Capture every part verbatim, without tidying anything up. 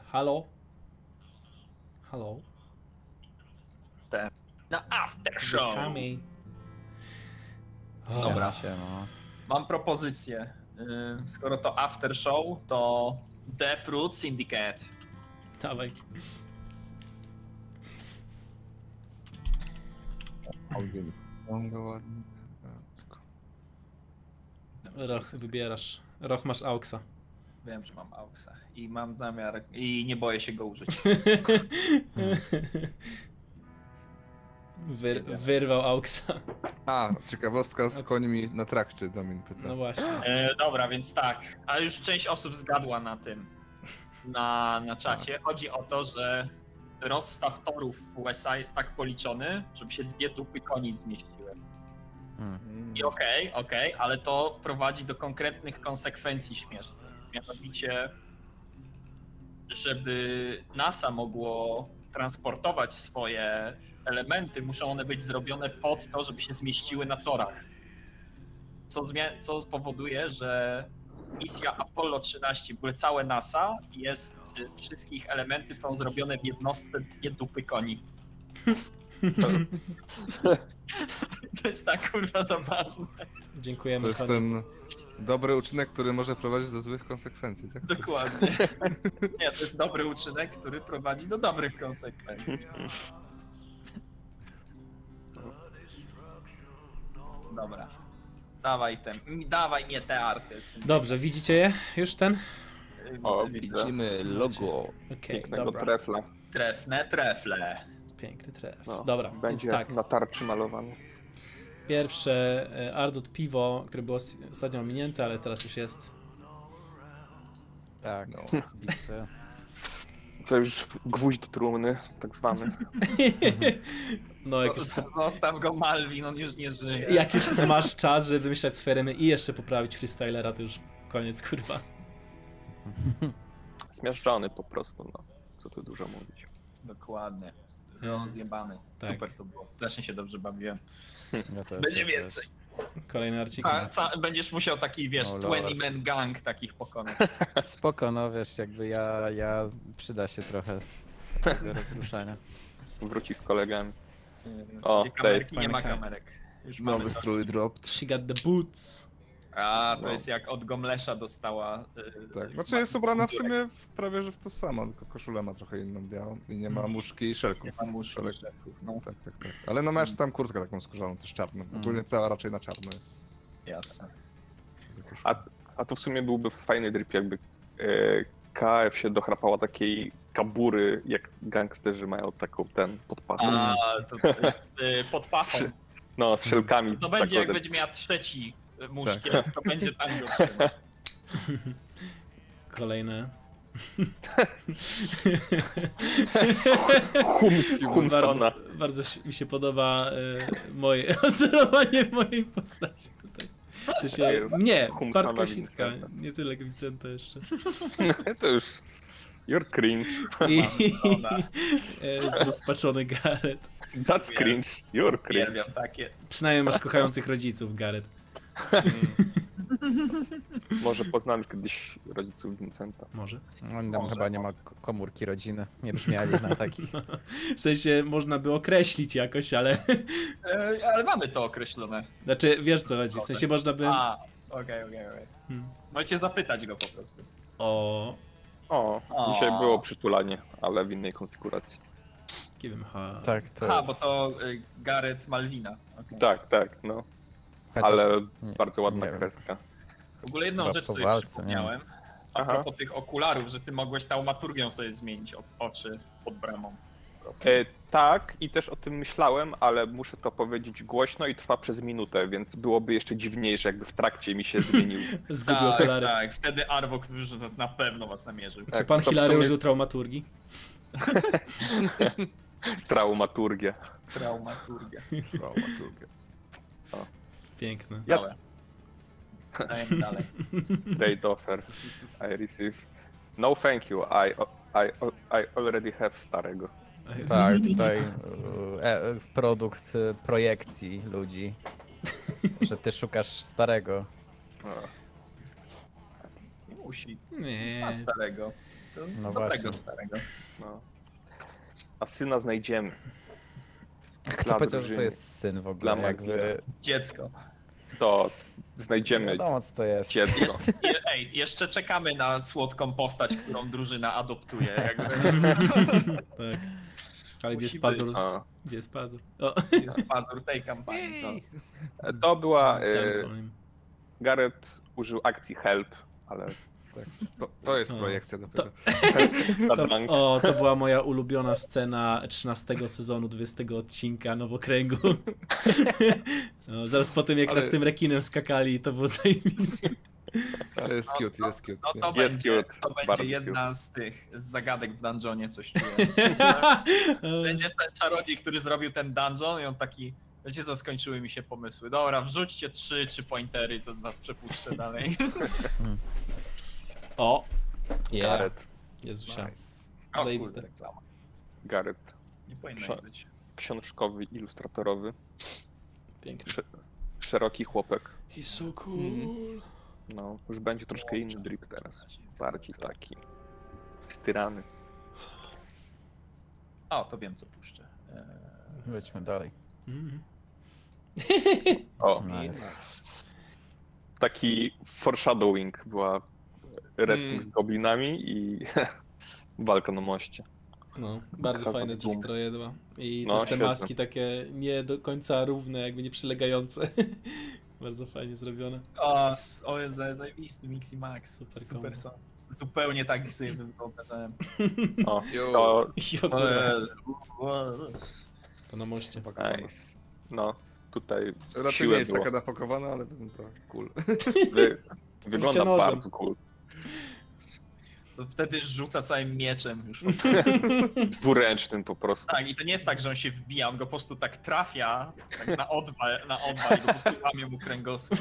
Halo? Halo? Te. Na after show. Witamy. O, Dobra. Się, no. Mam propozycję. Yy, skoro to after show, to Death Root Syndicate. Dawaj. Longa ładnie. Roch, wybierasz. Roch, masz Auxa. Wiem, że mam Auxa i mam zamiar i nie boję się go użyć. Wyr wyrwał Auxa. A, ciekawostka z końmi na trakcie, Domin pyta. No właśnie. E, dobra, więc tak. A już część osób zgadła na tym, na, na czacie. Chodzi o to, że rozstaw torów w U S A jest tak policzony, żeby się dwie dupy koni zmieściły. Hmm. I okej, okay, okej, okay, ale to prowadzi do konkretnych konsekwencji śmiesznych. Mianowicie, żeby NASA mogło transportować swoje elementy, muszą one być zrobione pod to, żeby się zmieściły na torach. Co, co spowoduje, że misja Apollo trzynaście, w ogóle całe NASA, jest, wszystkich elementy są zrobione w jednostce dwie dupy koni. To, to jest tak kurwa zabawne. Dziękujemy. To jest ten dobry uczynek, który może prowadzić do złych konsekwencji, tak? Dokładnie. Nie, to jest dobry uczynek, który prowadzi do dobrych konsekwencji. Dobra. Dawaj ten, dawaj mnie te arty. Dobrze, widzicie je? Już ten? O, Widzę. Widzimy logo. Okej, Pięknego dobra. trefla. Trefne, trefle. Piękny tref. No, Dobra, będzie więc tak. na tarczy malowany. Pierwsze e, Ardut Piwo, które było s- ostatnio ominięte, ale teraz już jest. Tak, No. z bitwy. To już gwóźdź trumny, tak zwany. No, jak już, Z- Zostaw go Malwin, on już nie żyje. jak już masz czas, żeby wymyślać swoje rymy i jeszcze poprawić freestylera, to już koniec, kurwa. Zmiażdżony po prostu, no. Co tu dużo mówić. Dokładnie. Rozjebany. Tak. Super to było. Strasznie się dobrze bawiłem. Ja też, Będzie ja też. więcej. Kolejny arcik. Ca, ca, będziesz musiał taki, wiesz, O Lord. dwudziestu man gang takich pokonać. Spoko, no wiesz, jakby ja, ja przyda się trochę takiego rozruszania. Wróci z kolegami. O, Gdzie kamerki? Dave. Nie ma Fajny kamerek. Już mamy Nowy to. strój dropped. She got the boots. A, to No. jest jak od Gomlesza dostała. Yy, Tak, znaczy jest ubrana w sumie w prawie że w to samo, tylko koszulę ma trochę inną białą i nie ma muszki i szelków. Nie ma muszki i Ale- szelków, no. Tak, tak, tak. Ale no masz tam kurtkę taką skórzaną, też czarną. Ogólnie cała raczej na czarno jest. Jasne. A, a to w sumie byłby fajny drip, jakby e, K F się dochrapała takiej kabury, jak gangsterzy mają taką ten pod pachą. A, to, to jest yy, pod pachą. No, z szelkami. To będzie jak taką- będzie miała trzeci muszkiet, to będzie tam go trzymać. Kolejne. Hums, Humsona. Bardzo, bardzo się- mi się podoba e, moje ocelowanie mojej postaci tutaj. W sensie, jest nie, Humsona Bartka Sicka, Vincenta. nie tyle Vincenta jeszcze. To już... You're cringe. I Humsona. e, zrozpaczony Gareth. That's cringe. You're cringe. Uwielbiam takie. Przynajmniej masz kochających rodziców, Gareth. Może poznamy kiedyś rodziców Vincenta. Może. On tam Może. chyba nie ma k- komórki rodziny. Nie brzmiali na takich. W sensie można by określić jakoś, ale... E, ale mamy to określone. Znaczy, wiesz co chodzi, w sensie można by... A, okej, okej, okej. Hmm. Możecie zapytać go po prostu. O... O, O. dzisiaj było przytulanie, ale w innej konfiguracji. Nie wiem, ha... Tak, to Aha, jest... bo to y, Gareth Malwina. Okay. Tak, tak, no. Chociaż- Ale nie, bardzo ładna nie wiem. kreska. W ogóle jedną Chyba rzecz po sobie walce, przypomniałem. A Aha. propos tych okularów, że ty mogłeś taumaturgią sobie zmienić o, oczy pod bramą. E, tak, i też o tym myślałem, ale muszę to powiedzieć głośno i trwa przez minutę, więc byłoby jeszcze dziwniejsze, jakby w trakcie mi się zmienił. Zgubił Tak, okulary. tak, wtedy Arwok już na pewno was namierzył. Czy Tak, pan to w Hilary sumie- użył traumaturgii? Traumaturgia. Traumaturgia. Dramaturgia. Piękne. Ja- Dobra. Dajemy dalej. Trade offer. I receive. No thank you, I, I, I already have starego. Tak, tutaj e, e, produkt e, projekcji ludzi. Że ty szukasz starego. O. Nie musi. Nie. Ma starego. To No do właśnie. tego starego. No. A syna znajdziemy. Kto Dla powiedział, że to drużyny. jest syn w ogóle? Dla Jakby... Dziecko. To znajdziemy Wiadomo co to jest. dziecko. Je, ej, jeszcze czekamy na słodką postać, którą drużyna adoptuje. Jakby. Tak. Ale gdzie jest Musi puzzle? A, Gdzie jest puzzle? O, Jest pazur tej kampanii. No. to była... tam E, powiem. Gareth użył akcji help, ale... Tak. To, to jest No. projekcja dopiero. Na To, dank. o, to była moja ulubiona scena trzynastego sezonu, dwudziestego odcinka Nowokręgu. No, zaraz po tym, jak Ale- nad tym rekinem skakali, to było zajebiste. Ale jest cute, jest cute. No to nie? Jest będzie, cute, to będzie bardzo jedna z tych z zagadek w dungeonie, coś czuję. Będzie ten czarodziej, który zrobił ten dungeon i on taki, wiecie co, skończyły mi się pomysły. Dobra, wrzućcie trzy, trzy pointery, to was przepuszczę dalej. O! Yeah. Gareth. Jezusia. Nice. O Zajebiste. kurde, reklama. Gareth. Nie powinno Prze- ich być. Książkowy, ilustratorowy. Piękny. Sze- szeroki chłopek. He's so cool. No, już będzie troszkę inny drip teraz. Bardziej taki styrany. O, to wiem co puszczę. Eee, Wejdźmy dalej. Mm. O, Nice. taki foreshadowing była wrestling Mm. z goblinami i walka na moście. No, bardzo Casa fajne te Doom. stroje dwa. I No, też te świetne. maski takie nie do końca równe, jakby nie przylegające. Bardzo fajnie zrobione. O, s- o jest zajebisty Mixi Max. Super Super, kombo. są. Zupełnie tak sobie wyobrażałem. O, Yo. to I ogóle, Eee, to na moście. nice. No, tutaj Raczej nie siłę jest było. taka napakowana, ale wygląda cool. Wy, wygląda nożem. bardzo cool. To wtedy rzuca całym mieczem już. Dwuręcznym po prostu. Tak, i to nie jest tak, że on się wbija, on go po prostu tak trafia tak na odwal, na odwal i po prostu łamie mu kręgosłup.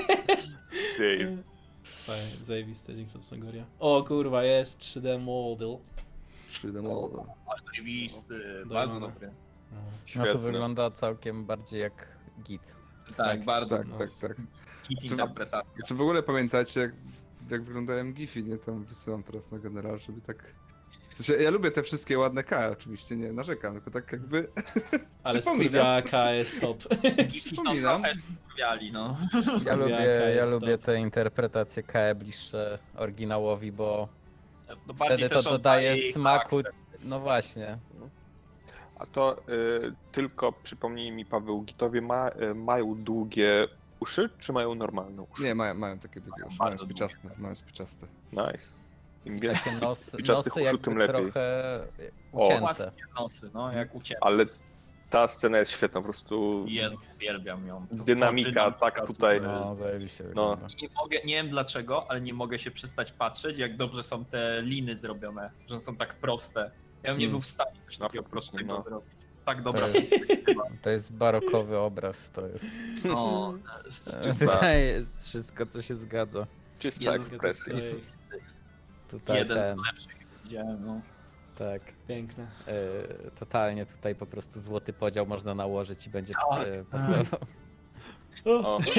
Ty. Fajnie, zajebiste, dzięki Fantasmagoria. O kurwa, jest trzy D model. trzy D model. Ale zajebisty, Dojmana. bardzo dobry. No Świetne. to wygląda całkiem bardziej jak git. Tak, bardzo Tak, no, tak, tak. hit interpretacja. Czy w ogóle pamiętacie, jak, jak wyglądają gify, nie? Tam wysyłam teraz na general, żeby tak... W sensie, ja lubię te wszystkie ładne K, oczywiście nie narzekam, tylko tak jakby... Ale Przypominam. skurwiaka jest top. Gify są Wspominam. trochę skurwiali, no. Ja Skurwiaka lubię, ja jest lubię top. te interpretacje K E bliższe oryginałowi, bo No bardziej wtedy to też on dodaje daje smaku. charakter. No właśnie. A to y, tylko przypomnij mi, Paweł, gitowie ma, y, mają długie uszy, czy mają normalne uszy? Nie, mają, mają takie długie uszy, bardzo mają długie. spiczaste, mają spiczaste. Nice. Im więcej. Takie nos, Spiczastych nosy uszu, jakby tym lepiej. trochę O. ucięte. Płaskie nosy, no, jak uciekł. Ale ta scena jest świetna, po prostu Jezu, uwielbiam ją. To- to dynamika, tak tutaj. No, zajebiście No. wygląda. Nie, mogę, nie wiem dlaczego, ale nie mogę się przestać patrzeć, jak dobrze są te liny zrobione, że one są tak proste. Ja bym nie Mm. był w stanie coś No, takiego faktycznie, prostego no. zrobić. Jest tak dobra jest- perspektywa. To jest barokowy obraz, to jest. No, to jest Czysta. To jest wszystko, co się zgadza. Czysta Jezus, ekspresja. Ej, zajebisty. Tutaj Jeden ten, z lepszych, jak widziałem. No. tak. Piękne. e, totalnie tutaj po prostu złoty podział można nałożyć i będzie Tak. e, pasował. O, O,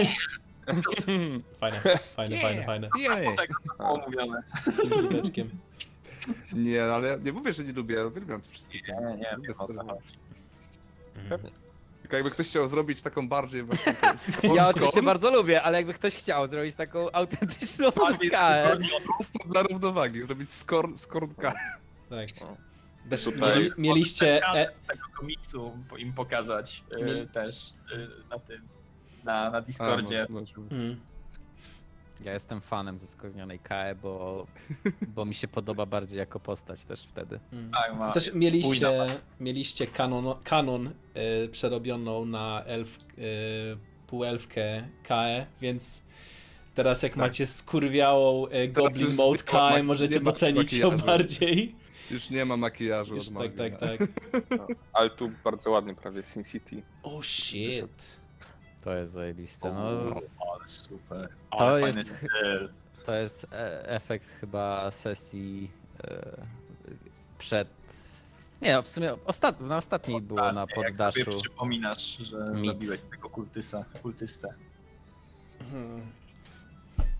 fajne, fajne, fajne, fajne. Jej! Tak to było mówione. Z tym piłeczkiem. Nie, ale ja nie mówię, że nie lubię, ja uwielbiam to wszystko. co- Nie, nie, lubię wiem o co sterować. chodzi. Mhm. Tylko jakby ktoś chciał zrobić taką bardziej właśnie... Ja oczywiście bardzo lubię, ale jakby ktoś chciał zrobić taką autentyczną Bardziej K E, spokojnie od- Prosto dla równowagi, zrobić skor, skorka. Tak. O. Też Tutaj- mieli, mieliście... E, z tego komiksu im pokazać e, Mieli- też e, na tym, na, na Discordzie. A, masz, masz, masz. mm, Ja jestem fanem zeskornionej K E, bo, bo mi się podoba bardziej jako postać też wtedy. mm. Tak, ma, Też spójna mieliście, bardzo. mieliście kanon, kanon e, przerobioną na elf, e, półelfkę K E, więc teraz jak Tak. macie skurwiałą e, Goblin już Mode nie ma K E, maki- możecie nie ma docenić ją makijażu. bardziej. Już nie ma makijażu Już, od tak, magii, tak, no. tak. ale tu bardzo ładnie prawie Sin City. Oh shit. To jest zajebiste. No, Ale super. To Ale jest- fajny styl. to jest e, efekt chyba sesji e, przed... Nie, no, w sumie ostat... na ostatniej było na Ostatnie, jak poddaszu. sobie przypominasz, że Mit. zabiłeś tego kultysa, kultystę. Hmm.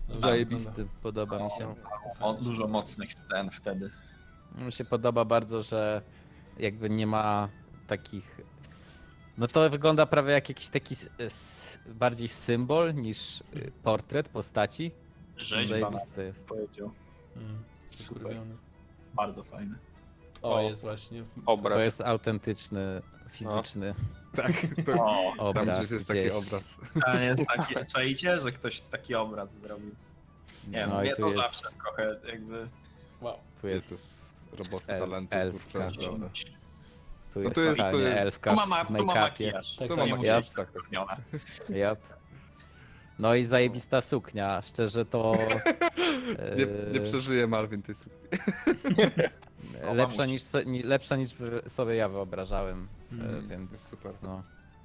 Zajebisty, podoba mi się. O, dużo mocnych scen wtedy. Mi się podoba bardzo, że jakby nie ma takich... No to wygląda prawie jak jakiś taki s- s- bardziej symbol niż y, portret postaci. Rzeźba Zajebisty jest. powiedział. Mm, skurwiony. Bardzo fajny. O, O. jest właśnie. Obraz. To jest autentyczny, fizyczny Tak, to, O, tam obraz. gdzieś jest taki gdzieś. obraz. to jest taki, czajcie, że ktoś taki obraz zrobił. Nie No no, i mnie tu to jest- zawsze trochę jakby... Wow. Tu Jest jest, to z roboty El- talentu, elfka. kurczę, naprawdę. tu No jest to jest- totalnie to jest- elfka Tu ma, ma, w tu ma make-upie. makijaż. Tak, to tak, nie tak. musi być Yep. tak, tak. spełnione. Yep. No i zajebista suknia, szczerze to... Nie, e, nie przeżyje Malwin tej sukni. lepsza musi. niż, so, ni- lepsza niż sobie ja wyobrażałem, e, Mm, Jest więc super. no.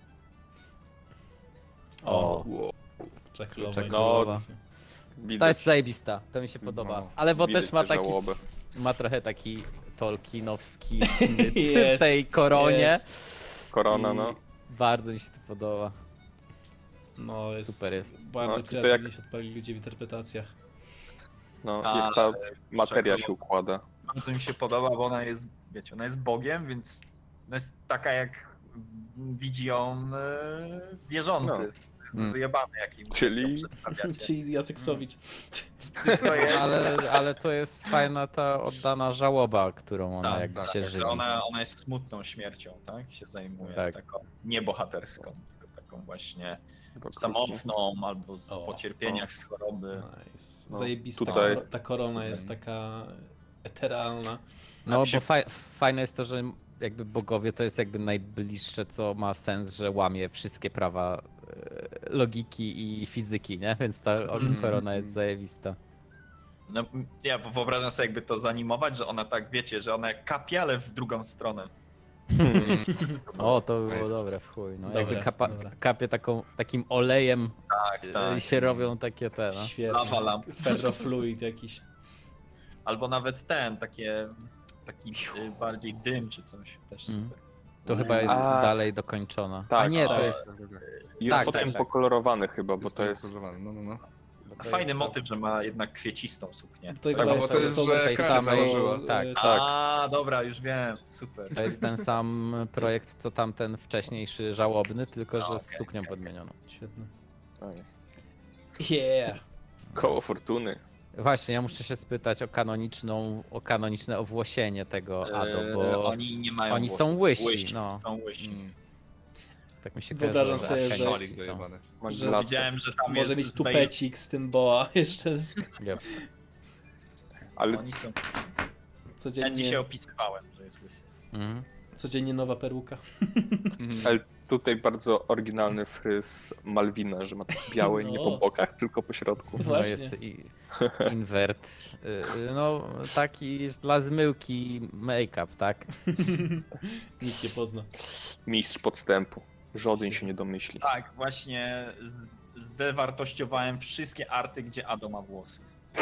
O, Wow. czeklowa. Czeklowa. Widać, To jest zajebista, to mi się podoba. No, Ale bo widać też ma tę taki, żałobę. ma trochę taki Tolkienowski sznyt w Jest, tej koronie. jest. Korona, I no. Bardzo mi się to podoba. No, jest Super jest. bardzo No, to kreatywnie jak- się odpali ludzie w interpretacjach. No, A, jak ta materia czekaj, się układa. Bardzo mi się podoba, bo ona jest, wiecie, ona jest Bogiem, więc ona jest taka jak widzi ją e, wierzący. No. Jest Mm. wyjebany jakim Czyli- ją przedstawiacie. Czyli Jacek Sowicz. Wszystko jest, Ale, ale to jest fajna ta oddana żałoba, którą ona Tak, jak tak, się tak, żywi. że ona, ona jest smutną śmiercią, tak? Się zajmuje Tak. taką niebohaterską, tylko taką właśnie Okrutnie. samotną albo z O, po cierpieniach, z choroby. Nice. No, Zajebista. tutaj- Ta, ta korona Super. jest taka eteralna. No A się- bo faj, fajne jest to, że jakby bogowie to jest jakby najbliższe, co ma sens, że łamie wszystkie prawa e, logiki i fizyki, nie? Więc ta Mm. korona jest zajebista. No, ja wyobrażam sobie jakby to zanimować, że ona tak, wiecie, że ona jak kapie, ale w drugą stronę. O, to by było Nice. dobre w chuj. No, Dobra, jakby kapa, dobra. kapie taką, takim olejem Tak, e, tak. i się robią takie te, no. Świetnie. Lava lamp. Ferrofluid jakiś. Albo nawet ten, takie, taki y, bardziej dym czy coś, też Mm. super. To chyba jest A. dalej dokończona. A Tak, nie, tak. to jest... Tak, tak, tak. Jest Tak, potem tak, tak. pokolorowany chyba, bo Jest to jest... pokolorowany, No, no, no. bo A to fajny jest- motyw, że ma jednak kwiecistą suknię. To Tak, chyba no bo jest, to jest, są że tej Kasia samej- założyła. Tak, e, tak. A, dobra, już wiem, super. To jest ten sam projekt, co tamten wcześniejszy żałobny, tylko że A, z okej, suknią okej. podmienioną. Świetne. To jest Yeah! koło fortuny. Właśnie, ja muszę się spytać o kanoniczną, o kanoniczne owłosienie tego Ado, E, bo oni nie mają oni włosów. są łysi, no. Są łysi. Mm, tak mi się Wyobrażam kojarzy, sobie, że że- Arkanisi są. Zajebany. Że Maglace. Widziałem, że tam Może jest mieć z tupecik z tym boa jeszcze. Yep. Ale Oni są... Ja Codziennie, dzisiaj opisywałem, że jest łysy. Mhm. codziennie nowa peruka. Ale tutaj bardzo oryginalny fryz Malwina, że ma tak białe, nie po No. bokach, tylko po środku. No Właśnie. jest i, invert. Y, No taki dla zmyłki make-up, tak? Nikt nie pozna. Mistrz podstępu. Żaden się nie domyśli. Tak, właśnie z- zdewartościowałem wszystkie arty, gdzie Ado ma włosy.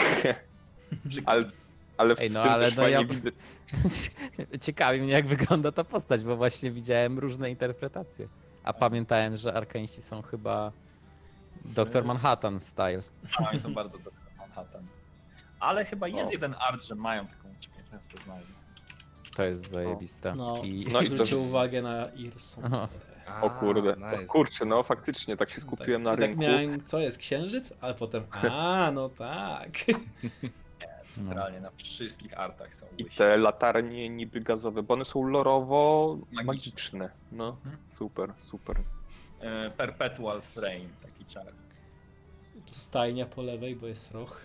Ale, ale w Ej, no tym ale też no fajnie ja- widzę. Ciekawi mnie jak wygląda ta postać, bo właśnie widziałem różne interpretacje. A pamiętałem, że Arkanisi są chyba doktor Manhattan style. A, oni są bardzo dobrzy Manhattan. Ale chyba jest O. jeden art, że mają taką, czekaj, teraz to znajdę. To jest zajebiste. No, I... No i zwróćcie to- uwagę na Irson. Aha. O kurde. A, nice. O kurczę, no faktycznie, tak się skupiłem tak, na i tak rynku. miałem, co jest, księżyc? Ale potem, a, no tak. Centralnie na wszystkich artach są I łysi. te latarnie niby gazowe, bo one są lorowo Magiczne. magiczne. No, Mhm. super, super. E, Perpetual Frame, taki czar. Tu stajnia po lewej, bo jest roch.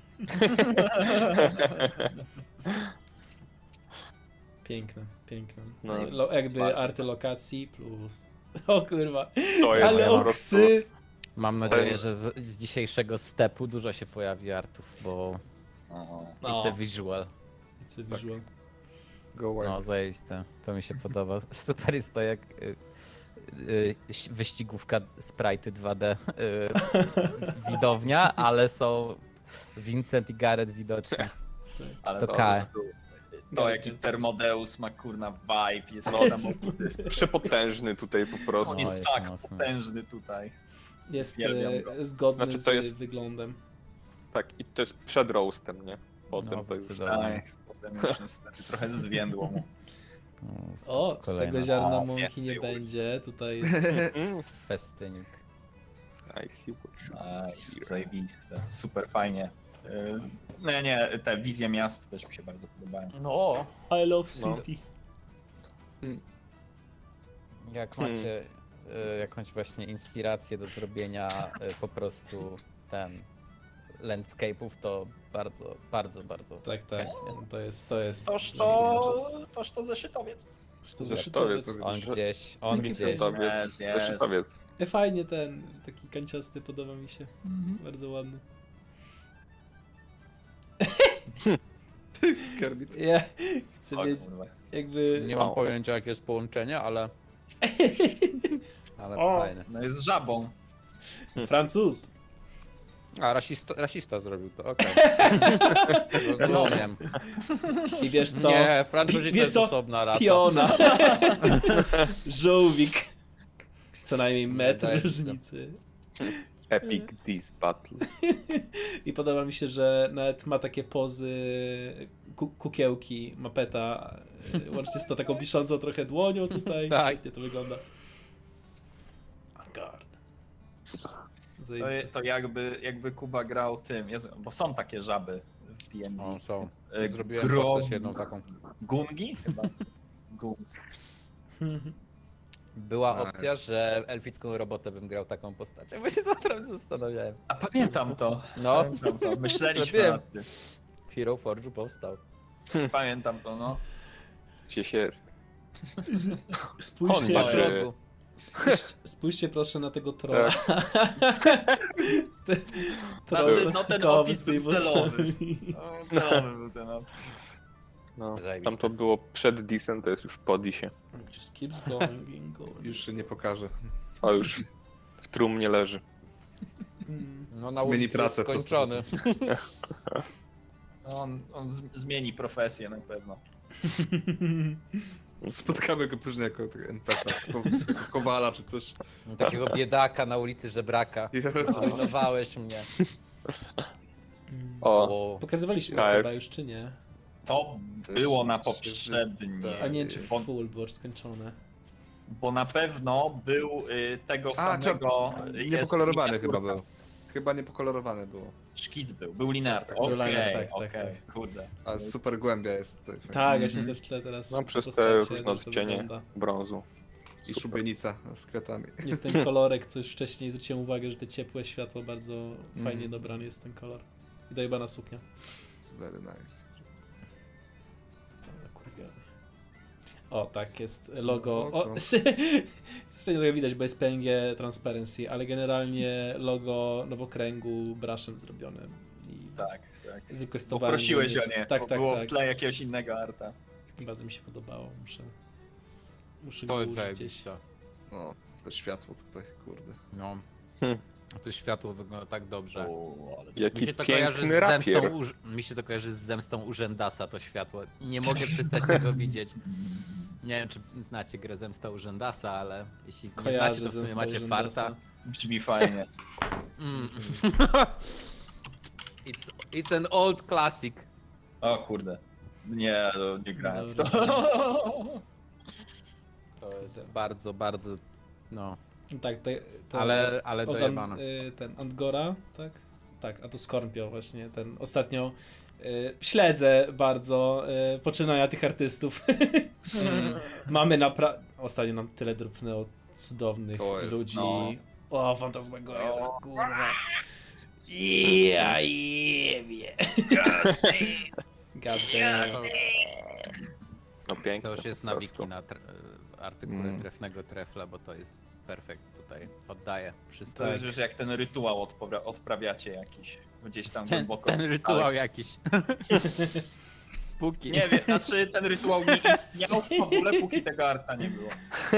Piękne, piękne. No, Lo, jakby bardzo. arty lokacji plus... O kurwa, To jest ale po prostu... oksy! Mam nadzieję, że z, z dzisiejszego stepu dużo się pojawi artów, bo O, No, it's a visual. it's a visual. Go away. No, zajebiste. To mi się podoba. Super jest to jak y, y, wyścigówka Sprite'y dwa D y, widownia, ale są Vincent i Gareth widoczni. ale to po K. prostu to jaki Termodeus ma kurna vibe, jest No. niesamowity. Przepotężny tutaj po prostu. On No, jest jest tak mocny. potężny tutaj. Jest Uwielbiam e, go. zgodny Znaczy, z to jest- wyglądem. Tak, i to jest przed roastem, nie? Potem No, to już... zdecydowanie. Tak, potem już niestety trochę zwiędło mu. No, jest O, z kolejna tego ziarna O, mąki więcej nie ulic. będzie. Tutaj jest. Mm, festynik. I see what you Nice, zajebiste, super fajnie. Yy, No nie, nie, te wizje miast też mi się bardzo podobają. No, I love No. city. jak Hmm. macie y, jakąś właśnie inspirację do zrobienia y, po prostu ten landscape'ów, to bardzo, bardzo, bardzo Tak, tak. chętnie. To jest, to jest. Toż to, toż to zeszytowiec. To Zeszytowiec. zeszytowiec. On gdzieś, on gdzieś. Zeszytowiec, Jest, jest. zeszytowiec. E, Fajnie ten, taki kanciasty, podoba mi się. Bardzo ładny. Kermit. Ja chcę O mieć kurwa. jakby. Nie mam O. pojęcia jakie jest połączenie, ale... Ale O. fajne. No jest żabą. Francuz. A, rasista, rasista zrobił to, okej. Rozumiem. I wiesz co? Nie, Francuzi to Wiesz jest co? osobna rasa. Piona. Żółwik. Co najmniej metr Wydaje mi się. różnicy. Epic This Battle. I podoba mi się, że nawet ma takie pozy ku kukiełki, mapeta, y, łącznie z to taką wiszącą trochę dłonią tutaj. Tak. Świetnie to wygląda. Vanguard. To, Zajebiste. to jakby, jakby Kuba grał tym, jest, bo są takie żaby w D and D. O, są. E, Zrobiłem Gro- postać jedną taką. Gungi? Chyba. Gungs. Była Nice. opcja, że elficką robotę bym grał taką postacią, bo się naprawdę zastanawiałem. A pamiętam to. No, Pamiętam to. Myśleliśmy Zrobiłem. nad tym. Hero Forge powstał. Pamiętam to, no. Gdzieś jest. Spójrzcie, ma Na się- proszę, drogu. spójrzcie, spójrzcie proszę na tego trolla. Te- Troll Znaczy, no ten plastikowy opis z tymi był celowy. włosami. No, celowy był ten opis. No, Zajebiste. tam to było przed Disen, to jest już po Disie. Just keeps going and going. Już się nie pokaże. A już w trumnie leży. Mm. No na Zmieni ulicy pracę jest po prostu. skończony. No, On, on z- zmieni profesję na pewno. Spotkamy go później jako tego en pe ce a, jako, jako kowala czy coś. Takiego biedaka na ulicy żebraka. Jezus. Zrujnowałeś mnie. O, O, Pokazywaliśmy Tak. chyba już, czy nie? To Coś było na się poprzednim. wydaje. A nie wiem, czy Bo, full, bo już skończone. bo na pewno był y, tego A, samego. czy, jest niepokolorowany chyba miniaturka. był. Chyba niepokolorowany było. Szkic był, był linearny. Tak, był Okej, linear, tak, okej, tak, kurde. A super głębia jest tutaj. fajnie. Tak, Mhm. właśnie te w tle teraz. no przez te postacie, różne jak to odcienie wygląda. brązu. I Super. szubienica z kwiatami. Jest ten kolorek, co już wcześniej zwróciłem uwagę, że te ciepłe światło bardzo Mhm. fajnie dobrany jest ten kolor. I dojebana suknia. Very nice. Ale kurwa. O, tak, jest logo. O, Logo. jeszcze nie tego widać, bo jest P N G Transparency, ale generalnie logo nowokręgu brushem zrobione. I Tak, tak. Bo zrequestowałem. prosiłeś go, o nie, Tak, bo tak, było tak. w tle jakiegoś innego arta. Bardzo mi się podobało. Muszę, muszę to go jest użyć gdzieś. zajebiste. No, to światło tutaj, kurde. No. Hmm. A to światło wygląda tak dobrze. O, ale... Mi Jaki się to kojarzy piękny z zemstą, rapier. uż... Mi się to kojarzy z zemstą urzędasa to światło. Nie mogę przestać tego widzieć. Nie wiem, czy znacie grę Zemsta Urzędasa, ale jeśli nie Kojarzę znacie, to w sumie Zemsta macie Urzędasa. farta. Brzmi fajnie. Mm. It's, it's an old classic. O kurde. Nie, no, nie grałem w to. To jest bardzo, bardzo, no, Tak, to, to ale, ale od an, dojebane. y, ten Angora, tak? Tak, a tu Scorpio właśnie, ten ostatnio y, śledzę bardzo y, poczynania tych artystów. Mm. Mamy naprawdę, ostatnio nam tyle drobnęło cudownych To jest, ludzi. no. O, Fantasmagoria, No. tak, kurwa. Ja jebie. God damn. No piękne. To już jest na po wiki, prostu. na tre- artykuły Mm. trefnego trefla, bo to jest perfekt tutaj. Oddaję wszystko. To jest już jak ten rytuał odpra- odprawiacie jakiś. Gdzieś tam Ten, głęboko. ten rytuał Ale jakiś. Spooky. nie wiem, znaczy ten rytuał nie istniał w ogóle, póki tego arta nie było.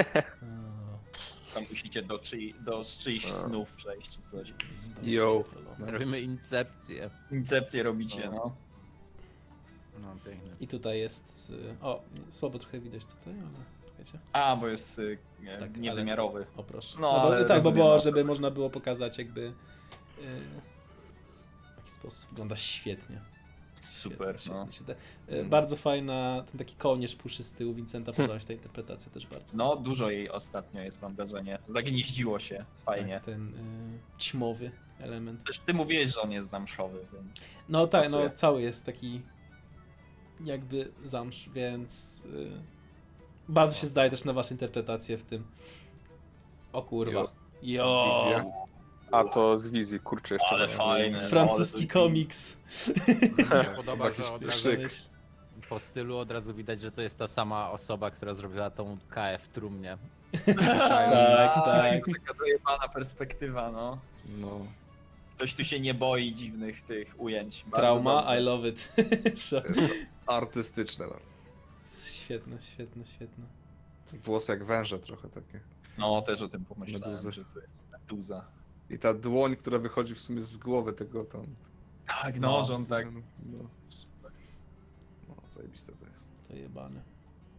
Tam musicie do, czyi, do z czyichś snów przejść czy coś. Yo. Robimy incepcję. Incepcję robicie, no. No pięknie. I tutaj jest, y, o, słabo trochę widać tutaj, ale czekajcie. A, bo jest y, nie, Tak, niewymiarowy. O proszę. No, No, bo, ale tak, bo rozumiem, było, co- żeby można było pokazać jakby yy, w jaki sposób. Wygląda świetnie. Super, Świetnie, no. świetnie. E, Bardzo fajna, ten taki kołnierz puszy z tyłu Vincenta, podoba się ta interpretacja też bardzo. No, dużo jej ostatnio jest, mam wrażenie. Zagnieździło się, fajnie. Tak, ten y, ćmowy element. Też ty mówiłeś, że on jest zamszowy, więc... No tak, no pasuje. cały jest taki jakby zamsz, więc y, bardzo się zdaje też na wasze interpretacje w tym. O kurwa. Jo. Jo! Wizja. A to z wizji, kurczę, jeszcze Ale nie- fajne. Francuski komiks. Mi się podoba, Jakiś że od razu szyk. po stylu od razu widać, że to jest ta sama osoba, która zrobiła tą K F trumnie. Tak, tak. Taka dojebana perspektywa, no. No. Ktoś tu się nie boi dziwnych tych ujęć. Bardzo Trauma, dobrze. I love it. Jest to artystyczne bardzo. Świetne, świetne, świetne. Włosy jak węże trochę takie. No, też o tym pomyślałem, Meduzy. że to jest meduza. I ta dłoń, która wychodzi w sumie z głowy tego tam. Tak, no, no, że on tak... No, no. No, zajebiste to jest. To jebane.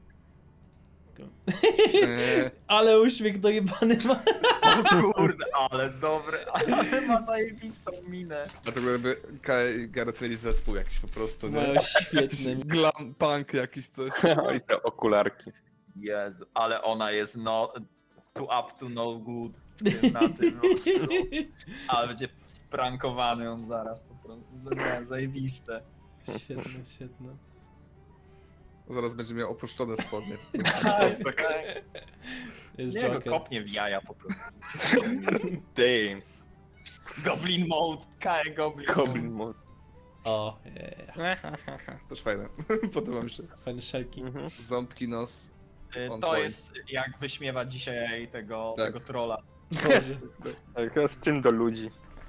Eee, Ale uśmiech dojebany ma. Kurde, ale dobre, ale ma zajebistą minę. dlatego jakby Kai i Gareth mieli zespół jakiś po prostu, nie? Mają świetny. Glam punk jakiś coś. I te okularki. Jezu, ale ona jest no... too up to no good. Tym na tym, no, no. Ale będzie sprankowany on zaraz po prostu. No nie, zajebiste. Świetne, świetne. Zaraz będzie miał opuszczone spodnie. Tak, tak. tak. Jest Nie, go Joker. kopnie w jaja po prostu. Damn. Goblin mode, K E Goblin. Goblin mode. O, yeah. Też fajne. Podoba mi się. Fajne szelki. Mhm. Ząbki, nos. Y, On To point. jest jak wyśmiewa dzisiaj tego, Tak. tego trolla. Boże. Tak, teraz czym do ludzi?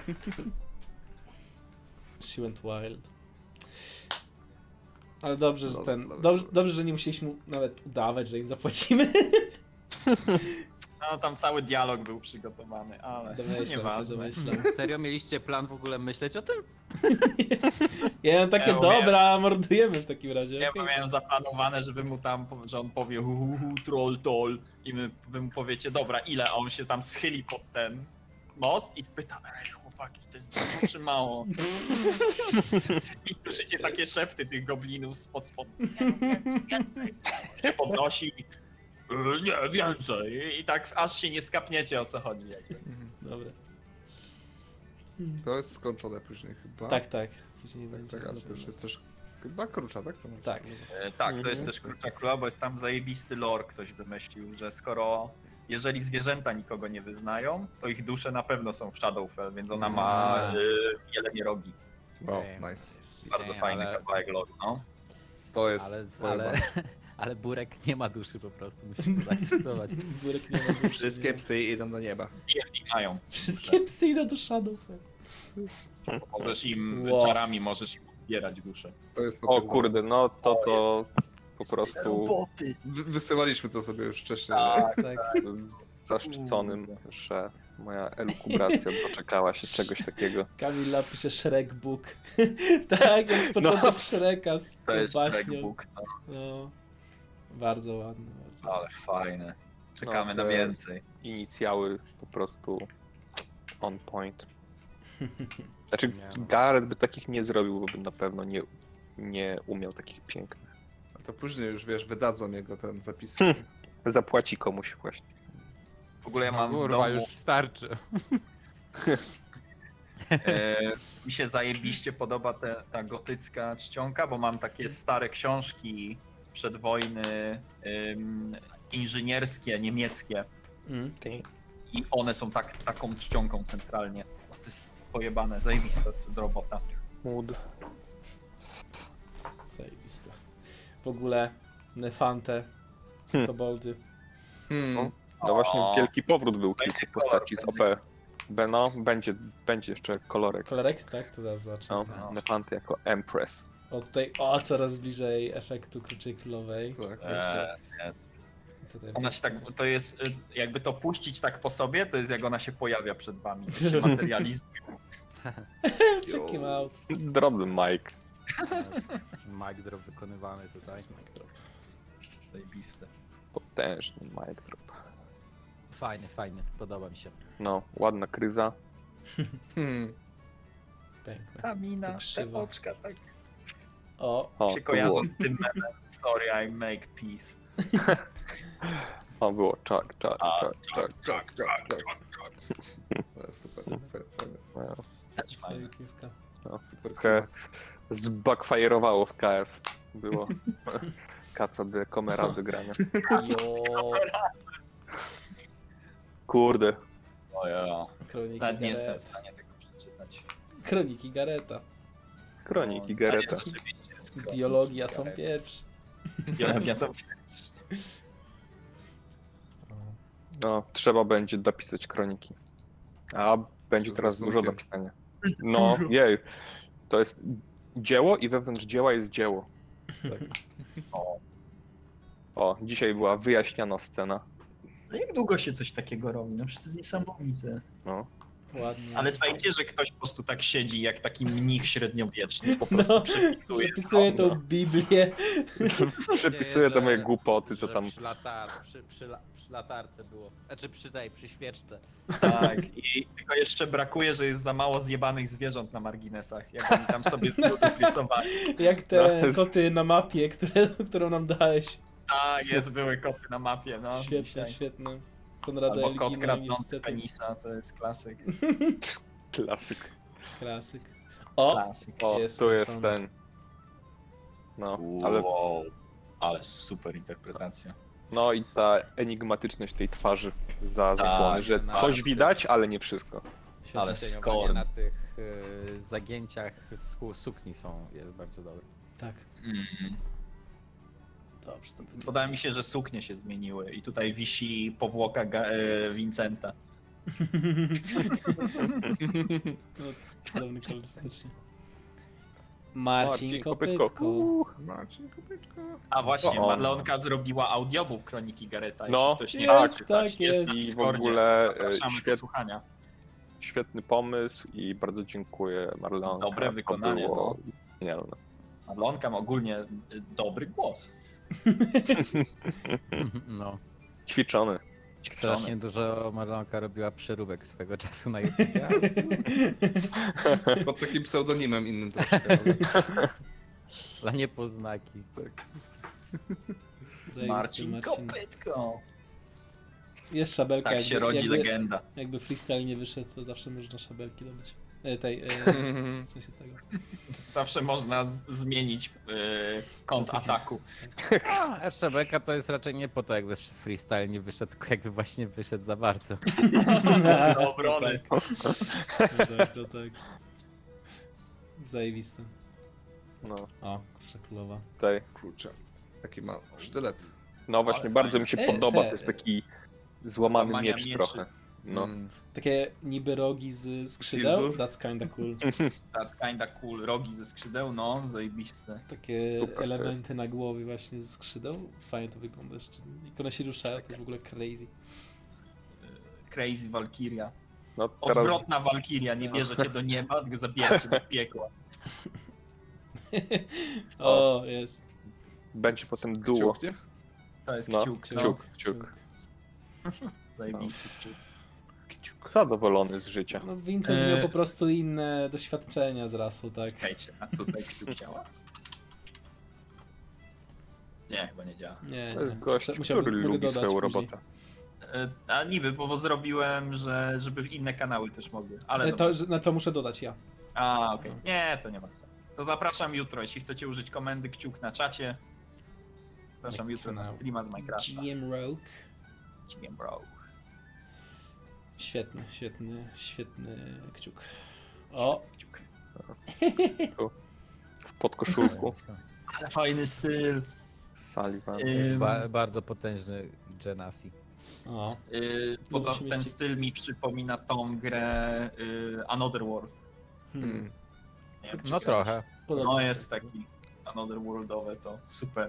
She went wild. Ale dobrze, że No, ten. dobra. Dobrze, dobrze, że nie musieliśmy nawet udawać, że im zapłacimy. No tam cały dialog był przygotowany, ale Domyślam się, nieważne. domyślam. Serio mieliście plan w ogóle myśleć o tym? Ja mam takie, Ja umiem. dobra, mordujemy w takim razie. Ja okej. miałem zaplanowane, żeby mu tam, że on powie uhu, troll, troll i my, wy mu powiecie, dobra, ile? A on się tam schyli pod ten most i spyta, ej chłopaki, to jest dużo czy mało? I słyszycie takie szepty tych goblinów spod spod. Nie, no więcej, więcej. Się podnosi i, "E, nie, więcej. I tak aż się nie skapniecie, o co chodzi. jakby. Dobra. To jest skończone później chyba. Tak, tak. Później Tak, będzie. tak, ale to już jest też chyba krucza, tak? To Tak. E, tak, to jest też Krucza Króla, bo jest tam zajebisty lore, ktoś wymyślił, że skoro, jeżeli zwierzęta nikogo nie wyznają, to ich dusze na pewno są w Shadowfell, więc ona ma Mm. y, jelenie rogi. Wow, Okej. nice. Bardzo Nie, fajny ale- kawałek lore, no. To jest. Ale, z- pojebane. ale, ale Burek nie ma duszy po prostu, musisz to zaakceptować. Burek nie ma duszy, Wszystkie nie. psy idą do nieba. I, i mają. Wszystkie psy idą do Shadowfell. Możesz im, Wow. czarami możesz im odbierać duszę. To jest O popierdolone. kurde, no to to po prostu Wy- Wysyłaliśmy to sobie już wcześniej. Tak, Tak. zaszczyconym, że moja elukubracja doczekała się czegoś takiego. Kamila pisze Shrek Book. Tak, jak początek No. Shreka z to tą jest baśnią. Shrek no, No. Bardzo ładne, bardzo ale fajne. Czekamy No, na te- więcej. Inicjały po prostu on point. Znaczy, Nie no. Gareth by takich nie zrobił, bo by na pewno nie, nie umiał takich pięknych. A to później już wiesz, wydadzą jego ten zapis. Zapłaci komuś właśnie. W ogóle ja No mam w kurwa, domu, już starczy. e, mi się zajebiście podoba te, ta gotycka czcionka, bo mam takie stare książki sprzed wojny ym, inżynierskie, niemieckie Mm. i one są tak, taką czcionką centralnie. To jest pojebane, zajebista robota. Mood. Zajebiste. W ogóle Nefante, Hmm. koboldy. Hmm. No właśnie O, wielki powrót był będzie kilku kolor, postaci z O będzie. P. Beno, będzie, będzie jeszcze kolorek. Kolorek? Tak, to zaraz zobaczę. No, No. Nefanty jako Empress. O tutaj, o, coraz bliżej efektu Kruczej Królowej. Tak. E, nie, Tutaj ona się tak, to jest, y, jakby to puścić tak po sobie, to jest jak ona się pojawia przed wami, to się materializuje. Check him out. Drobny Mike. Mic drop wykonywany tutaj. Zajebiste. Potężny mic drop. Fajny, fajny, podoba mi się. No, ładna kryza. Hmm. Piękne. Ta mina, Tak te krzywo. oczka, tak O, O, się to kojarzą było, z tym memem. Sorry, I make peace. o, było czak, czak, A, czak, czak. Tak, tak, tak. No, super, fajne, fajne. No, Też fajne. Sajukiewka. no. Super Trochę klimat. zbackfire'owało w K F. Było kaca de Komera wygrane. Jo, Kurde. O ja. Kroniki Nawet nie jestem w Gareta. stanie tego przeczytać. Kroniki Gareta. Kroniki No, Gareta. a nie, rzeczywiście jest kroniki Biologia są Gareta. pierwsze. Biologia to pierwszy. No, trzeba będzie dopisać kroniki. A będzie Z teraz dużo do rysunkiem. pisania. No, jej. To jest dzieło i wewnątrz dzieła jest dzieło. O. O, dzisiaj była wyjaśniana scena. No jak długo się coś takiego robi? No przecież to jest niesamowite. No. Ładnie. Ale czajcie, że ktoś po prostu tak siedzi jak taki mnich średniowieczny, po prostu No, przepisuje. Zapisuję tą No. Biblię. Przepisuję te moje głupoty, co że tam. Przy, latar, przy, przy, la, przy latarce było. Znaczy przy tej, przy świeczce. Tak, i tylko jeszcze brakuje, że jest za mało zjebanych zwierząt na marginesach, jak oni tam sobie z nudów rysowali. Jak te No, z- koty na mapie, które, którą nam dałeś. Tak, jest, były koty na mapie, no. Świetne, dzisiaj. świetne. Konrada Albo kot Elgina, kradnący niestety. penisa, to jest klasyk. Klasyk. Klasyk. O, Klasyk. O, Jest tu jest skończony. ten. No, ale. Wow, ale super interpretacja. No i ta enigmatyczność tej twarzy za Tak, zasłony, że na- coś widać, ale nie wszystko. świetnie. Ale Cieniowanie skorn. na tych y, zagięciach su- sukni są, jest bardzo dobre. Tak, Mm. dobrze to wygląda. Podoba mi się, że suknie się zmieniły i tutaj wisi powłoka Ga- e, Vincenta. No, cudowny kolorystycznie. Marcin Marcin Kopytko. Kopytko. Uuu. Marcin Kopyczko. A właśnie, O, on. Marlonka zrobiła audiobook Kroniki Gareta. No, jeśli ktoś nie jest, chce czytać, tak jest. na I w Discordzie. ogóle, e, Zapraszamy do świet- słuchania. Świetny pomysł i bardzo dziękuję Marlonka. Dobre To wykonanie, było genialne. Marlonka ma ogólnie y, dobry głos. No. Ćwiczony. Strasznie dużo Marlonka robiła przeróbek swego czasu na YouTube. Pod takim pseudonimem innym troszkę. Ale... Dla niepoznaki. Zajebisty Marcin Kopytko. Jest szabelka, Tak się jakby, rodzi jakby, legenda. jakby freestyle nie wyszedł, to zawsze można szabelki dobyć. E, tej, e, w sensie tego. Zawsze można z- zmienić y, kąt ataku. A S C B K to jest raczej nie po to, jakby freestyle nie wyszedł, tylko jakby właśnie wyszedł za bardzo. Do obrony. To tak, to tak. Zajebiste. No, O, kurczę królowa. tutaj. Kurczę. Taki ma sztylet. No właśnie, Ale bardzo fajnie. mi się E, podoba, te- to jest taki złamany Złamania miecz mieczy. trochę. No. Mm. Takie niby rogi z skrzydeł, Silver? that's kinda cool. That's kinda cool. Rogi ze skrzydeł, no, zajebiste. Takie Super to elementy na głowie właśnie ze skrzydeł. Fajnie to wygląda jeszcze. Jak one się ruszają, to jest w ogóle crazy. Y, Crazy Valkyria. No teraz Odwrotna Valkyria, nie bierze cię do nieba, tylko zabiera cię do piekła. O, jest. będzie potem duo. Kciuk, nie? To jest No, kciuk. kciuk, No. kciuk. Zajebisty kciuk. Kciuk. Zadowolony z życia. No Vincent E. miał po prostu inne doświadczenia z rasą, tak? Czekajcie, a tutaj kciuk działa? Nie, chyba nie działa. Nie, To jest nie. gość, Musiałbym- który mogę lubi dodać swoją później. robotę. E, A niby, bo, bo zrobiłem, że, żeby inne kanały też mogły. Ale Ale dobra. to, że- no to muszę dodać ja. A, okej. Nie, to nie ma co. To zapraszam jutro, jeśli chcecie użyć komendy kciuk na czacie. Zapraszam jutro na Kanał. streama z Minecrafta. G M Rogue. G M Bro. Świetny, świetny, świetny kciuk. O, Kciuk. W podkoszulku. Ale fajny styl. Sullivan. Ym, Jest ba bardzo potężny Genasi. o. Yy, No, poda- musimy ten się- styl mi przypomina tą grę yy, Another World. Hmm. Mm. Nie wiem, czy No grałeś. trochę. Podoba No mi się. jest taki Another Worldowe, to super.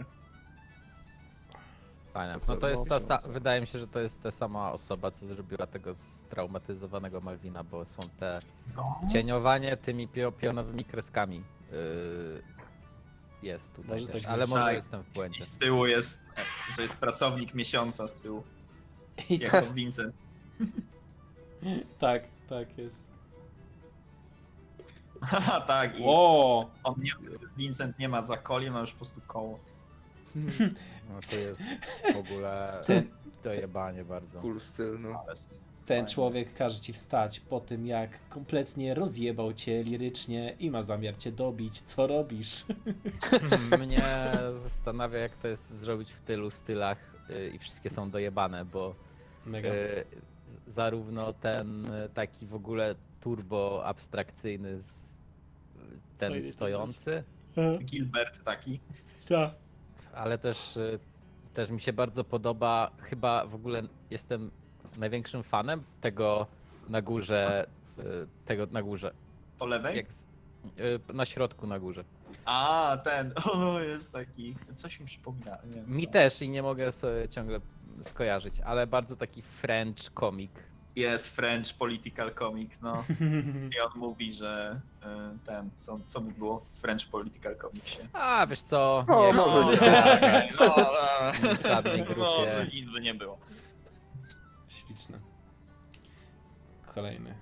Fajne. To co, No to jest ta dobrze, sa- no co? wydaje mi się, że to jest ta sama osoba, co zrobiła tego straumatyzowanego Malwina, bo są te No. cieniowanie tymi pio pionowymi kreskami. Yy, jest tutaj Może też, tak ale być. może Tak. jestem w błędzie. I z tyłu jest, że jest pracownik miesiąca z tyłu, jako Vincent. Tak, tak jest. Haha, tak. I O! on nie, Vincent nie ma zakoli, ma już po prostu koło. No to jest w ogóle Ten, dojebanie bardzo. Cool styl, no. Ale ten fajnie. człowiek każe ci wstać po tym, jak kompletnie rozjebał cię lirycznie i ma zamiar cię dobić. Co robisz? Mnie zastanawia, jak to jest zrobić w tylu stylach y, i wszystkie są dojebane, bo Mega. y, zarówno ten y, taki w ogóle turbo abstrakcyjny, z, ten Fajny stojący, Gilbert taki. Tak. ale też, y, też mi się bardzo podoba, chyba w ogóle jestem największym fanem tego na górze, y, tego na górze, Po lewej? jak z, y, na środku na górze. A, ten, o, jest taki, coś mi przypomina. Nie wiem, Mi co. też i nie mogę sobie ciągle skojarzyć, ale bardzo taki French comic. Jest French political comic, no. I on mówi, że y, ten, co, co by było w French political comicsie. A wiesz co, O, nie może chcę nie. się narażać No, w żadnej grupie. może nic by nie było. Śliczne. Kolejny.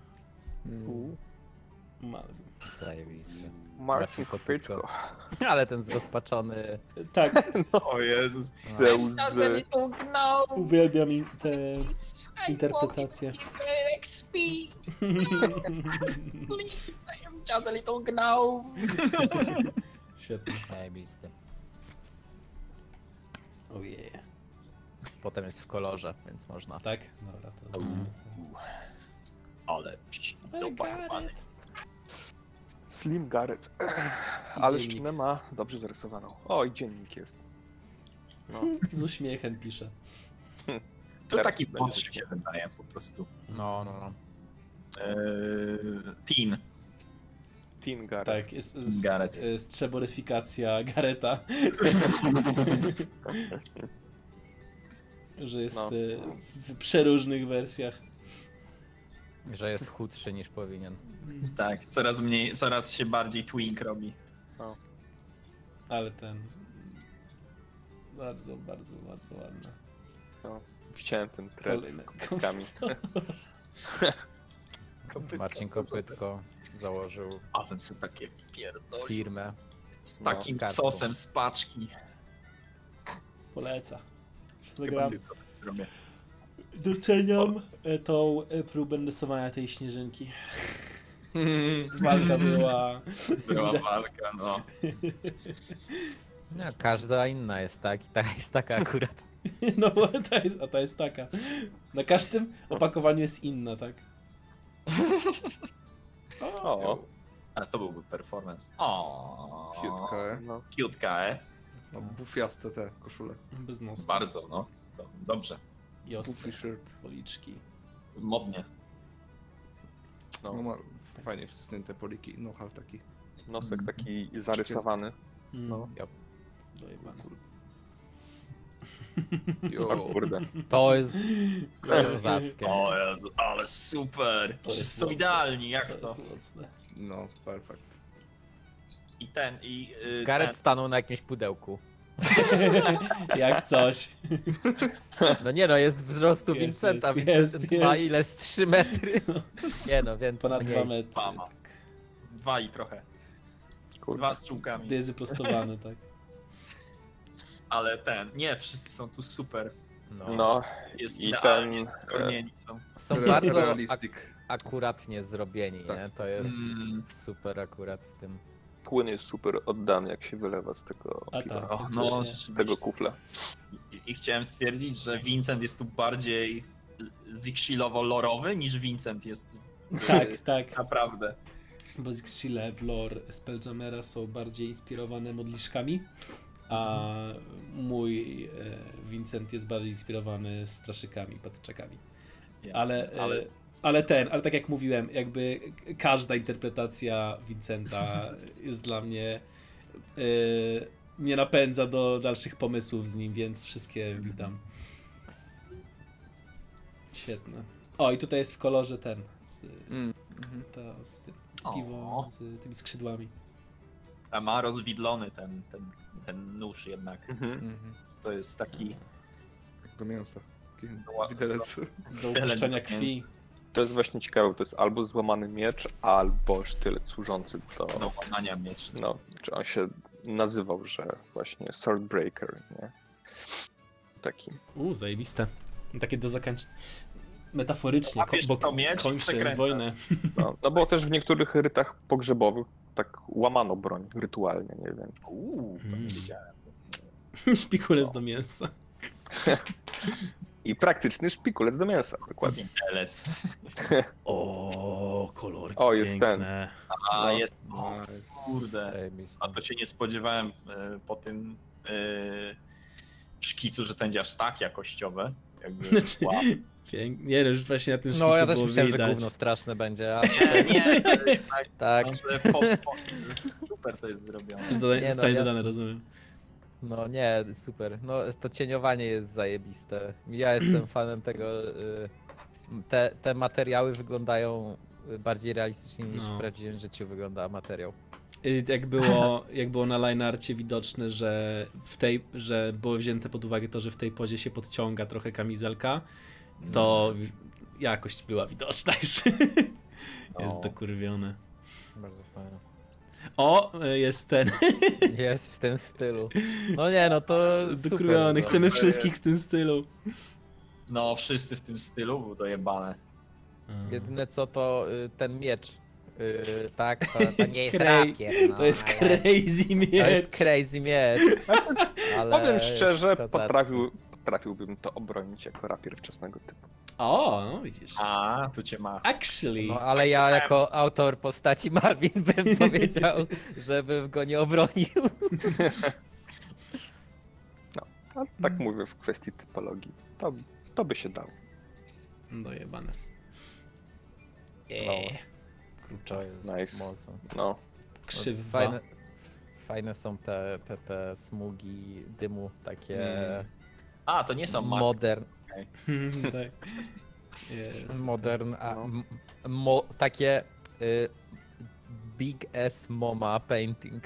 Malwin. Zajebisty. Marcin Kopytko. Kopytko. Ale ten zrozpaczony. Tak, O Jezus. No. Te łzy. uwielbiam in- te interpretacje. Just a little gnome. Świetnie. Zajebisty. Ojej. Potem jest w kolorze, więc można. Tak? Dobra, to... Mm. Ale dopakowany. Slim Garrett. Ale dziennik. szczynę ma dobrze zarysowaną. O, i dziennik jest. No. Z uśmiechem pisze. To Teraz taki będzie młodszy śmiesznie. się wydaje po prostu. No, no, no. Eee, teen. Teen Garrett. Tak, jest, jest Gareth. e, strzeboryfikacja Gareta. Że jest No. e, w przeróżnych wersjach. Że jest chudszy niż powinien. Tak, coraz mniej, coraz się bardziej twink robi. Ale ten... Bardzo, bardzo, bardzo ładne. No. Widziałem ten thread z Kolejne. kopytkami. Kopytko. Marcin Kopytko założył A bym sobie takie pierdolił. firmę. Z No, takim kartą. sosem z paczki. Poleca. Chyba Instagram. sobie to zrobię. Doceniam e, tą e, próbę rysowania tej śnieżynki. Walka była... Była walka, no. No, każda inna jest tak i ta jest taka akurat. No bo ta jest, a ta jest taka. Na każdym opakowaniu jest inna, tak? O, A to byłby performance. O, Kiutka, e? no. Kiutka, e? No, bufiaste te koszule. Bez nosa. Bardzo, no. Do- Dobrze. I ostre Buffy shirt. policzki. Modnie. No, No. ma fajnie wsunięte poliki. No, hal taki. Nosek taki zarysowany. Mm. No. Dojebane. O Jo. kurde. To jest kozackie. O Jezu, ale super! To jest Wszyscy są mocne. idealni, jak To to? jest mocne. No, perfekt. I ten, i... Yy, Gareth stanął na jakimś pudełku. Jak coś. No nie no, jest wzrostu Jest, Vincenta. jest, Vincent jest, ma jest. ile z trzy metry. Nie no, więc Ponad mniej. dwa metry. Mama. Dwa i trochę. Kurde. Dwa z czułkami. Gdy jest wyprostowany, tak. Ale ten, nie, wszyscy są tu super. No. No, Jest I idealnie ten, skornieni są. Są Re- bardzo ak realistic. akuratnie zrobieni, Tak. nie? To jest Mm. super akurat w tym. płyn jest super oddany, jak się wylewa z tego A piwa. tak. O, no, Faktycznie. Z rzeczywiście. tego kufla. I, I chciałem stwierdzić, że Vincent jest tu bardziej Zixilowo-lorowy niż Vincent jest Tak, tak. naprawdę. Bo Zixile w lore Spelljamera są bardziej inspirowane modliszkami, a mój e, Vincent jest bardziej inspirowany straszykami, patyczakami. Jasne, Ale, e, ale ale ten, ale tak jak mówiłem, jakby każda interpretacja Vincenta jest dla mnie e, mnie napędza do dalszych pomysłów z nim, więc wszystkie witam. Świetne. O, i tutaj jest w kolorze ten, z, Mm. Mhm. to, z tym, O. piwo z tymi skrzydłami. a ma rozwidlony ten, ten, ten nóż jednak. Mhm. Mhm. To jest taki... Tak do mięsa. Taki ła- widelec. Do upuszczania krwi. to jest właśnie ciekawe, to jest albo złamany miecz, albo sztylet służący do... Do łamania mieczy. No, czy on się nazywał, że właśnie Swordbreaker, nie? Taki. Uuu, zajebiste. Takie do zakończenia. Metaforycznie, ko- Łapiesz bo to miecz i kończy przekręcasz. wojnę. No, no bo też w niektórych rytach pogrzebowych tak łamano broń rytualnie, nie? Więc... Uuu, to Mm. nie wiedziałem. Szpikulec do mięsa. I praktyczny szpikulec do mięsa, dokładnie. Elec. O, kolorki O, jest piękne. A, No. jest... O, Nice. kurde. Zajebiste. A to się nie spodziewałem e, po tym e, szkicu, że to będzie aż tak jakościowe. Jakby, Znaczy, wow. pięknie. Nie, no już właśnie na tym szkicu No ja też było myślałem, widać. że gówno straszne będzie, a Nie, nie, tak, tak. że po, po, super to jest zrobione. Już doda- Nie, no, zostanie jasne. dodane, rozumiem. No nie, super. No to cieniowanie jest zajebiste. Ja jestem fanem tego. y, Te, te materiały wyglądają bardziej realistycznie niż No. w prawdziwym życiu wygląda materiał. Y, Jak było, jak było na linearcie widoczne, że w tej, że było wzięte pod uwagę to, że w tej pozie się podciąga trochę kamizelka, to jakość była widoczna już. Jest No. dokurwione. Bardzo fajne. O, y, jest ten. Jest w tym stylu. No nie, no to super. Dokurwiony. no. Chcemy To wszystkich w tym stylu. No, wszyscy w tym stylu, było dojebane. Jedyne co to y, ten miecz. Y, tak, to, to nie jest Cray- rapier. No, To jest ale- crazy To miecz. jest crazy miecz. Ale Powiem szczerze, kozacki. potrafił, potrafiłbym to obronić jako rapier wczesnego typu. O, no widzisz. A, tu cię ma. Actually. No ale ja jako autor postaci Marvin bym powiedział, żebym go nie obronił. A tak mówię w kwestii typologii. To, to by się dało. Dojebane. No. Eee. To Kurczę. jest Nice. mocno. No. Krzywa. Fajne, fajne są te, te, te smugi dymu, takie Mm. A, to nie są Max. modern, tak. Jest. modern, a, No. m, mo, takie y, big S moma painting.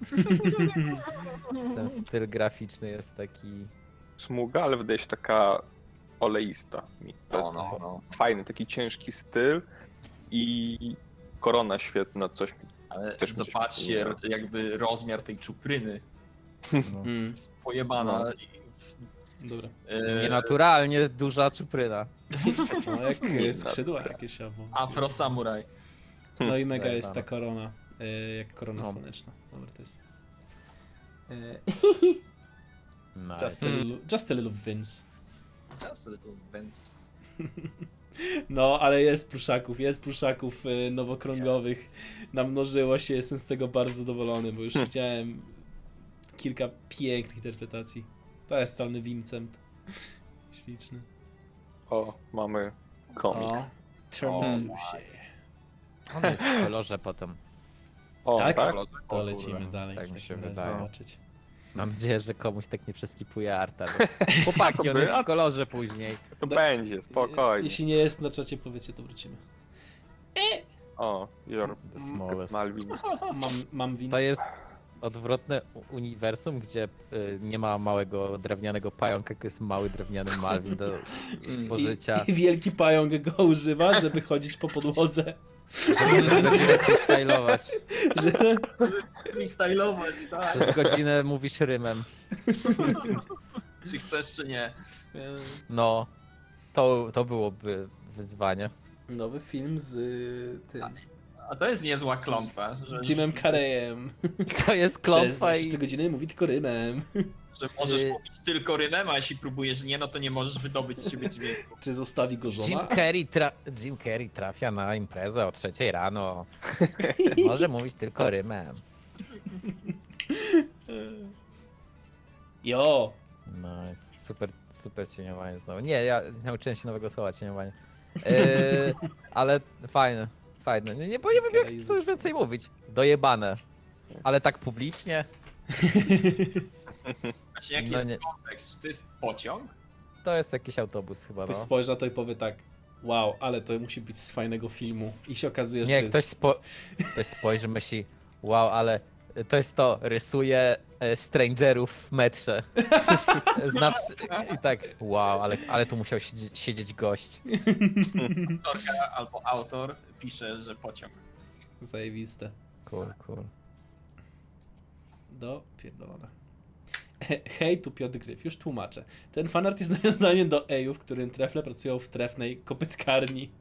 Ten styl graficzny jest taki. Smuga, ale wydaje się taka oleista mi. To No, jest no, no. fajny, taki ciężki styl i korona świetna, coś mi Ale Też mi się zobaczcie przypomniało. jakby rozmiar tej czupryny. No. Mm, Jest pojebana. No. dobra. E, Nienaturalnie duża czupryna. No jak Nie, e, skrzydła jakieś albo. Afro Samurai. No i mega Daj jest ta pana. korona. e, Jak korona No. słoneczna. Dobra, to jest. e, Nice. Just a little, just a little Vince. Just a little Benz. No, ale jest pruszaków, jest pruszaków e, nowokrągowych. Namnożyło się, jestem z tego bardzo zadowolony, bo już Hmm. widziałem kilka pięknych interpretacji. To jest totalny Vincent. Śliczny. O, mamy komiks. O, Terminusie. On jest w kolorze potem. O, Tak? tak? O, To kurde. lecimy dalej. tak w mi się takim razie wydaje. Zobaczyć. Mam nadzieję, że komuś tak nie przeskipuje arta. Bo... Chłopaki, on jest w kolorze później. To Da- będzie, spokojnie. Jeśli nie jest na czacie, powiedzcie, to wrócimy. O, your The smallest. Malvin. Mam, mam win. To jest odwrotne u- uniwersum, gdzie y, nie ma małego drewnianego pająka, tylko jest mały drewniany Malvin do spożycia. I, I wielki pająk go używa, żeby chodzić po podłodze. Żeby godzinę freestylować. Że... Freestylować, tak. Przez godzinę mówisz rymem. Czy chcesz, czy nie. No, to, to byłoby wyzwanie. Nowy film z y, tym. A to jest niezła klątwa, że, Jimem Carreyem. To jest Przez klątwa i... trzy godziny mówi tylko rymem. że możesz Y- mówić tylko rymem, a jeśli próbujesz nie, no to nie możesz wydobyć z siebie dźwięku. Czy zostawi go Jim żona? Carrey, tra... Jim Carrey trafia na imprezę o trzeciej rano. Może mówić tylko rymem. Jo! Nice. Super, super cieniowanie znowu. Nie, ja nauczyłem się nowego słowa, cieniowanie. Yy, ale fajne, fajne. Nie, nie, bo nie wiem jak co już więcej mówić. Dojebane. Ale tak publicznie? Właśnie jaki No jest nie. kontekst? Czy to jest pociąg? To jest jakiś autobus chyba, Ktoś no. spojrzy na to i powie tak. Wow, ale to musi być z fajnego filmu. I się okazuje, że Nie, to ktoś, jest... spo... ktoś spojrzy, myśli, wow, ale To jest to, rysuje e, strangerów w metrze. Znam, I tak, wow, ale, ale tu musiał siedzieć, siedzieć gość. Autorka albo autor pisze, że pociąg. Zajebiste. Cool, cool. Do pierdolona. Hej, tu Piotr Gryf, już tłumaczę. Ten fanart jest nawiązaniem do Eju, w którym trefle pracują w trefnej kopytkarni.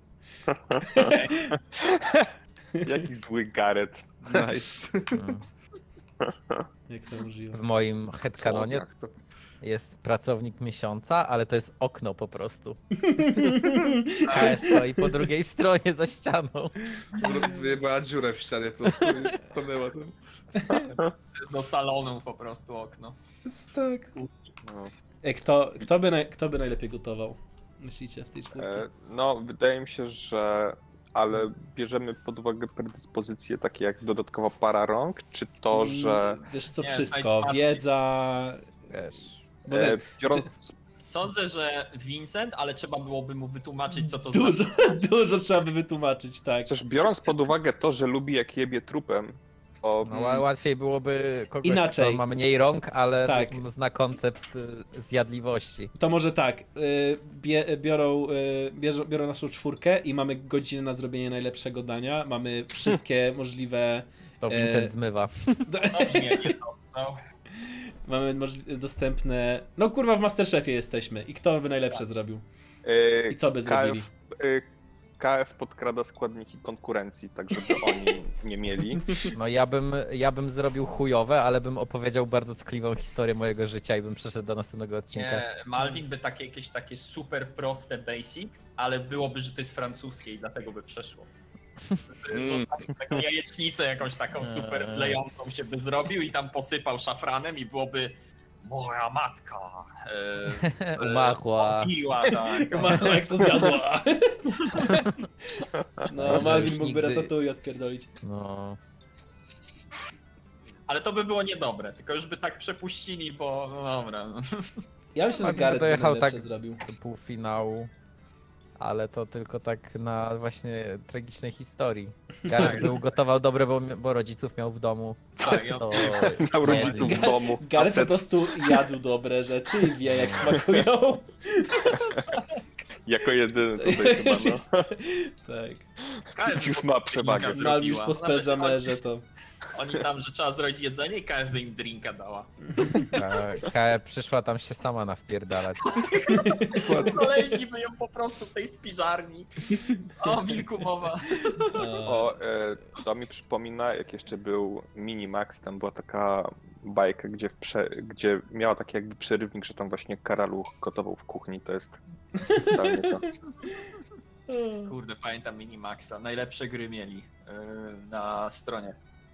Jaki zły Gareth. Nice. Mm. Jak to używa? W moim headcanonie Jak to? jest pracownik miesiąca, ale to jest okno po prostu. A stoi po drugiej stronie za ścianą. Zro- Wyjebała dziurę w ścianie po prostu i stanęła tam. Do salonu po prostu okno. Tak. No. E, kto, kto, by naj, kto by najlepiej gotował? Myślicie z tej czwórki? E, no, wydaje mi się, że ale bierzemy pod uwagę predyspozycje takie jak dodatkowa para rąk, czy to, że Wiesz co, Nie, wszystko. smaczki. Wiedza... Wiesz. Bo e, wiesz, biorąc, Sądzę, że Vincent, ale trzeba byłoby mu wytłumaczyć, co to dużo, znaczy. dużo trzeba by wytłumaczyć, tak. chociaż biorąc pod uwagę to, że lubi jak jebie trupem, to No, ła- łatwiej byłoby kogoś, Inaczej. kto ma mniej rąk, ale Tak. tak. zna koncept y, zjadliwości. To może tak, y, bie, biorą, y, bierze, biorą naszą czwórkę i mamy godzinę na zrobienie najlepszego dania, mamy wszystkie możliwe... To E, Vincent zmywa. Dobrze, nie dostał. Mamy możli- dostępne... No kurwa, w Masterchefie jesteśmy i kto by najlepsze zrobił? e, I co by zrobili? K F, e, K F podkrada składniki konkurencji, tak żeby oni nie mieli. No ja bym, ja bym zrobił chujowe, ale bym opowiedział bardzo ckliwą historię mojego życia i bym przeszedł do następnego odcinka. Nie, Malvin by takie jakieś takie super proste basic, ale byłoby, że to jest francuskie i dlatego by przeszło. Że Mm. tam taką jajecznicę jakąś taką super lejącą się by zrobił i tam posypał szafranem i byłoby moja matka e, e, Umachła. Piła, tak. Ma- Jak to zjadła? No, Może Malvin już mógłby nigdy- ratatouille odpierdolić. No. Ale to by było niedobre, tylko już by tak przepuścili, bo no dobra. No. Ja myślę, że Malvin Gareth by dojechał najlepsze tak- zrobił. Do półfinału. Ale to tylko tak na właśnie tragicznej historii. Gareth był gotował dobre, bo, bo rodziców miał w domu. Tak, ja To Miał nieźle. rodziców w domu. Gareth po Aset, prostu jadł dobre rzeczy i wie jak smakują. jako jedyny tutaj chyba, no. Tak. Już ma przewagę. Malvin już po Spelljammerze to... Oni tam, że trzeba zrobić jedzenie i K F by im drinka dała. K E przyszła tam się sama nawpierdalać. Znaleźliby ją po prostu w tej spiżarni. O, wilku mowa. O, e, to mi przypomina, jak jeszcze był Minimax, tam była taka bajka, gdzie, w prze, gdzie miała taki jakby przerywnik, że tam właśnie Karaluch gotował w kuchni, to jest totalnie to. Kurde, pamiętam Minimaxa. Najlepsze gry mieli yy, na stronie.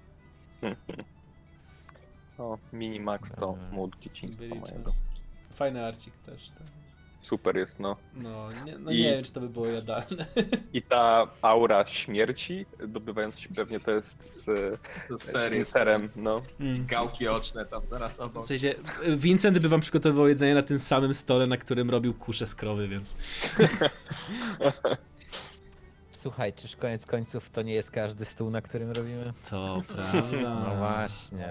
O, Minimax to mód dzieciństwa Byli mojego. czas. Fajny arcik też. Tak. Super jest, no. No, nie, no I- nie wiem, czy to by było jadalne. I ta aura śmierci, dobywająca się pewnie to jest z, To z serio. tym serem, no. Mm. Gałki oczne tam zaraz obok. W sensie, Vincent by wam przygotowywał jedzenie na tym samym stole, na którym robił kusze z krowy, więc... Słuchaj, czyż koniec końców to nie jest każdy stół, na którym robimy? To prawda. No właśnie.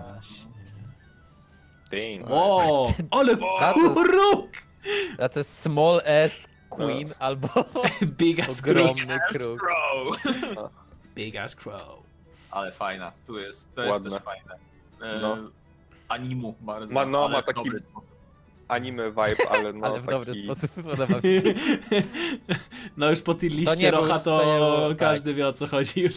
Damn. O, ale That's a- kruk! That's a small ass queen albo Big ass kruk. ogromny kruk. Crow. Big ass crow. Ale fajna, tu jest, to jest Ładne. też fajne. E, No. Animu bardzo. Ma- no, ale ma w taki- dobry sposób. Anime vibe, ale no Ale w dobry taki... sposób podoba mi się. No już po tej liście nie był- Rocha to nie to było- tak. każdy wie o co chodzi już.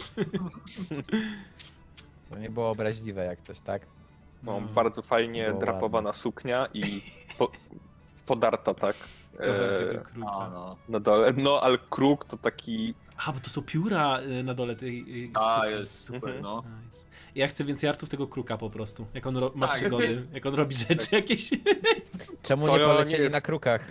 To nie było obraźliwe jak coś, tak? No, bardzo fajnie Było drapowana suknia i po, podarta, tak? Kawałek tego E, kruka. A, no. na dole. No, ale kruk to taki. Aha, bo to są pióra y, na dole tej... y, A, super. jest super, Mhm. no. Nice. Ja chcę więcej artów tego kruka po prostu. Jak on ro- ma Tak. przygody, jak on robi rzeczy jakieś. Czemu To nie ja polecieli nie jest- na krukach?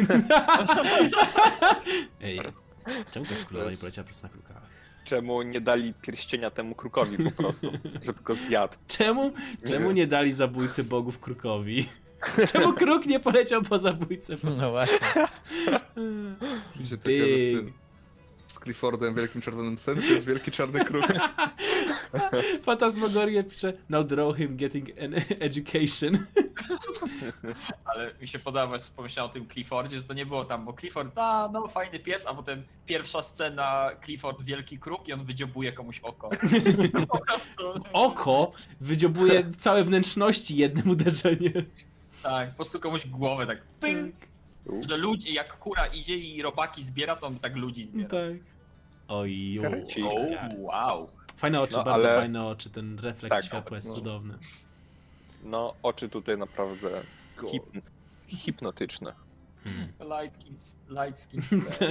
Ej, czemu też królowa nie jest- poleciała po prostu na krukach? Czemu nie dali pierścienia temu krukowi po prostu, żeby go zjadł? Czemu, czemu wiem. nie dali zabójcy bogów krukowi? Czemu kruk nie poleciał po zabójcę bogów? No właśnie. Eee, Mi się to kojarzy z Big. tym. Z Cliffordem, wielkim czerwonym psem, to jest wielki czarny kruk. Fantasmagoria pisze now draw him getting an education. Ale mi się podoba, że pomyślałem o tym Cliffordzie, że to nie było tam, bo Clifford, a no fajny pies, a potem pierwsza scena, Clifford wielki kruk i on wydziobuje komuś oko. Po prostu, Oko wydziobuje całe wnętrzności jednym uderzeniem. tak, po prostu komuś głowę tak ping. Że ludzi, jak kura idzie i robaki zbiera, to on tak ludzi zbiera. Tak. Oj, Karecik. O, wow. Fajne oczy, No, bardzo ale- fajne oczy, ten refleks Tak, światła jest no. cudowny. No, oczy tutaj naprawdę hipn hipnotyczne. Light skin, light skin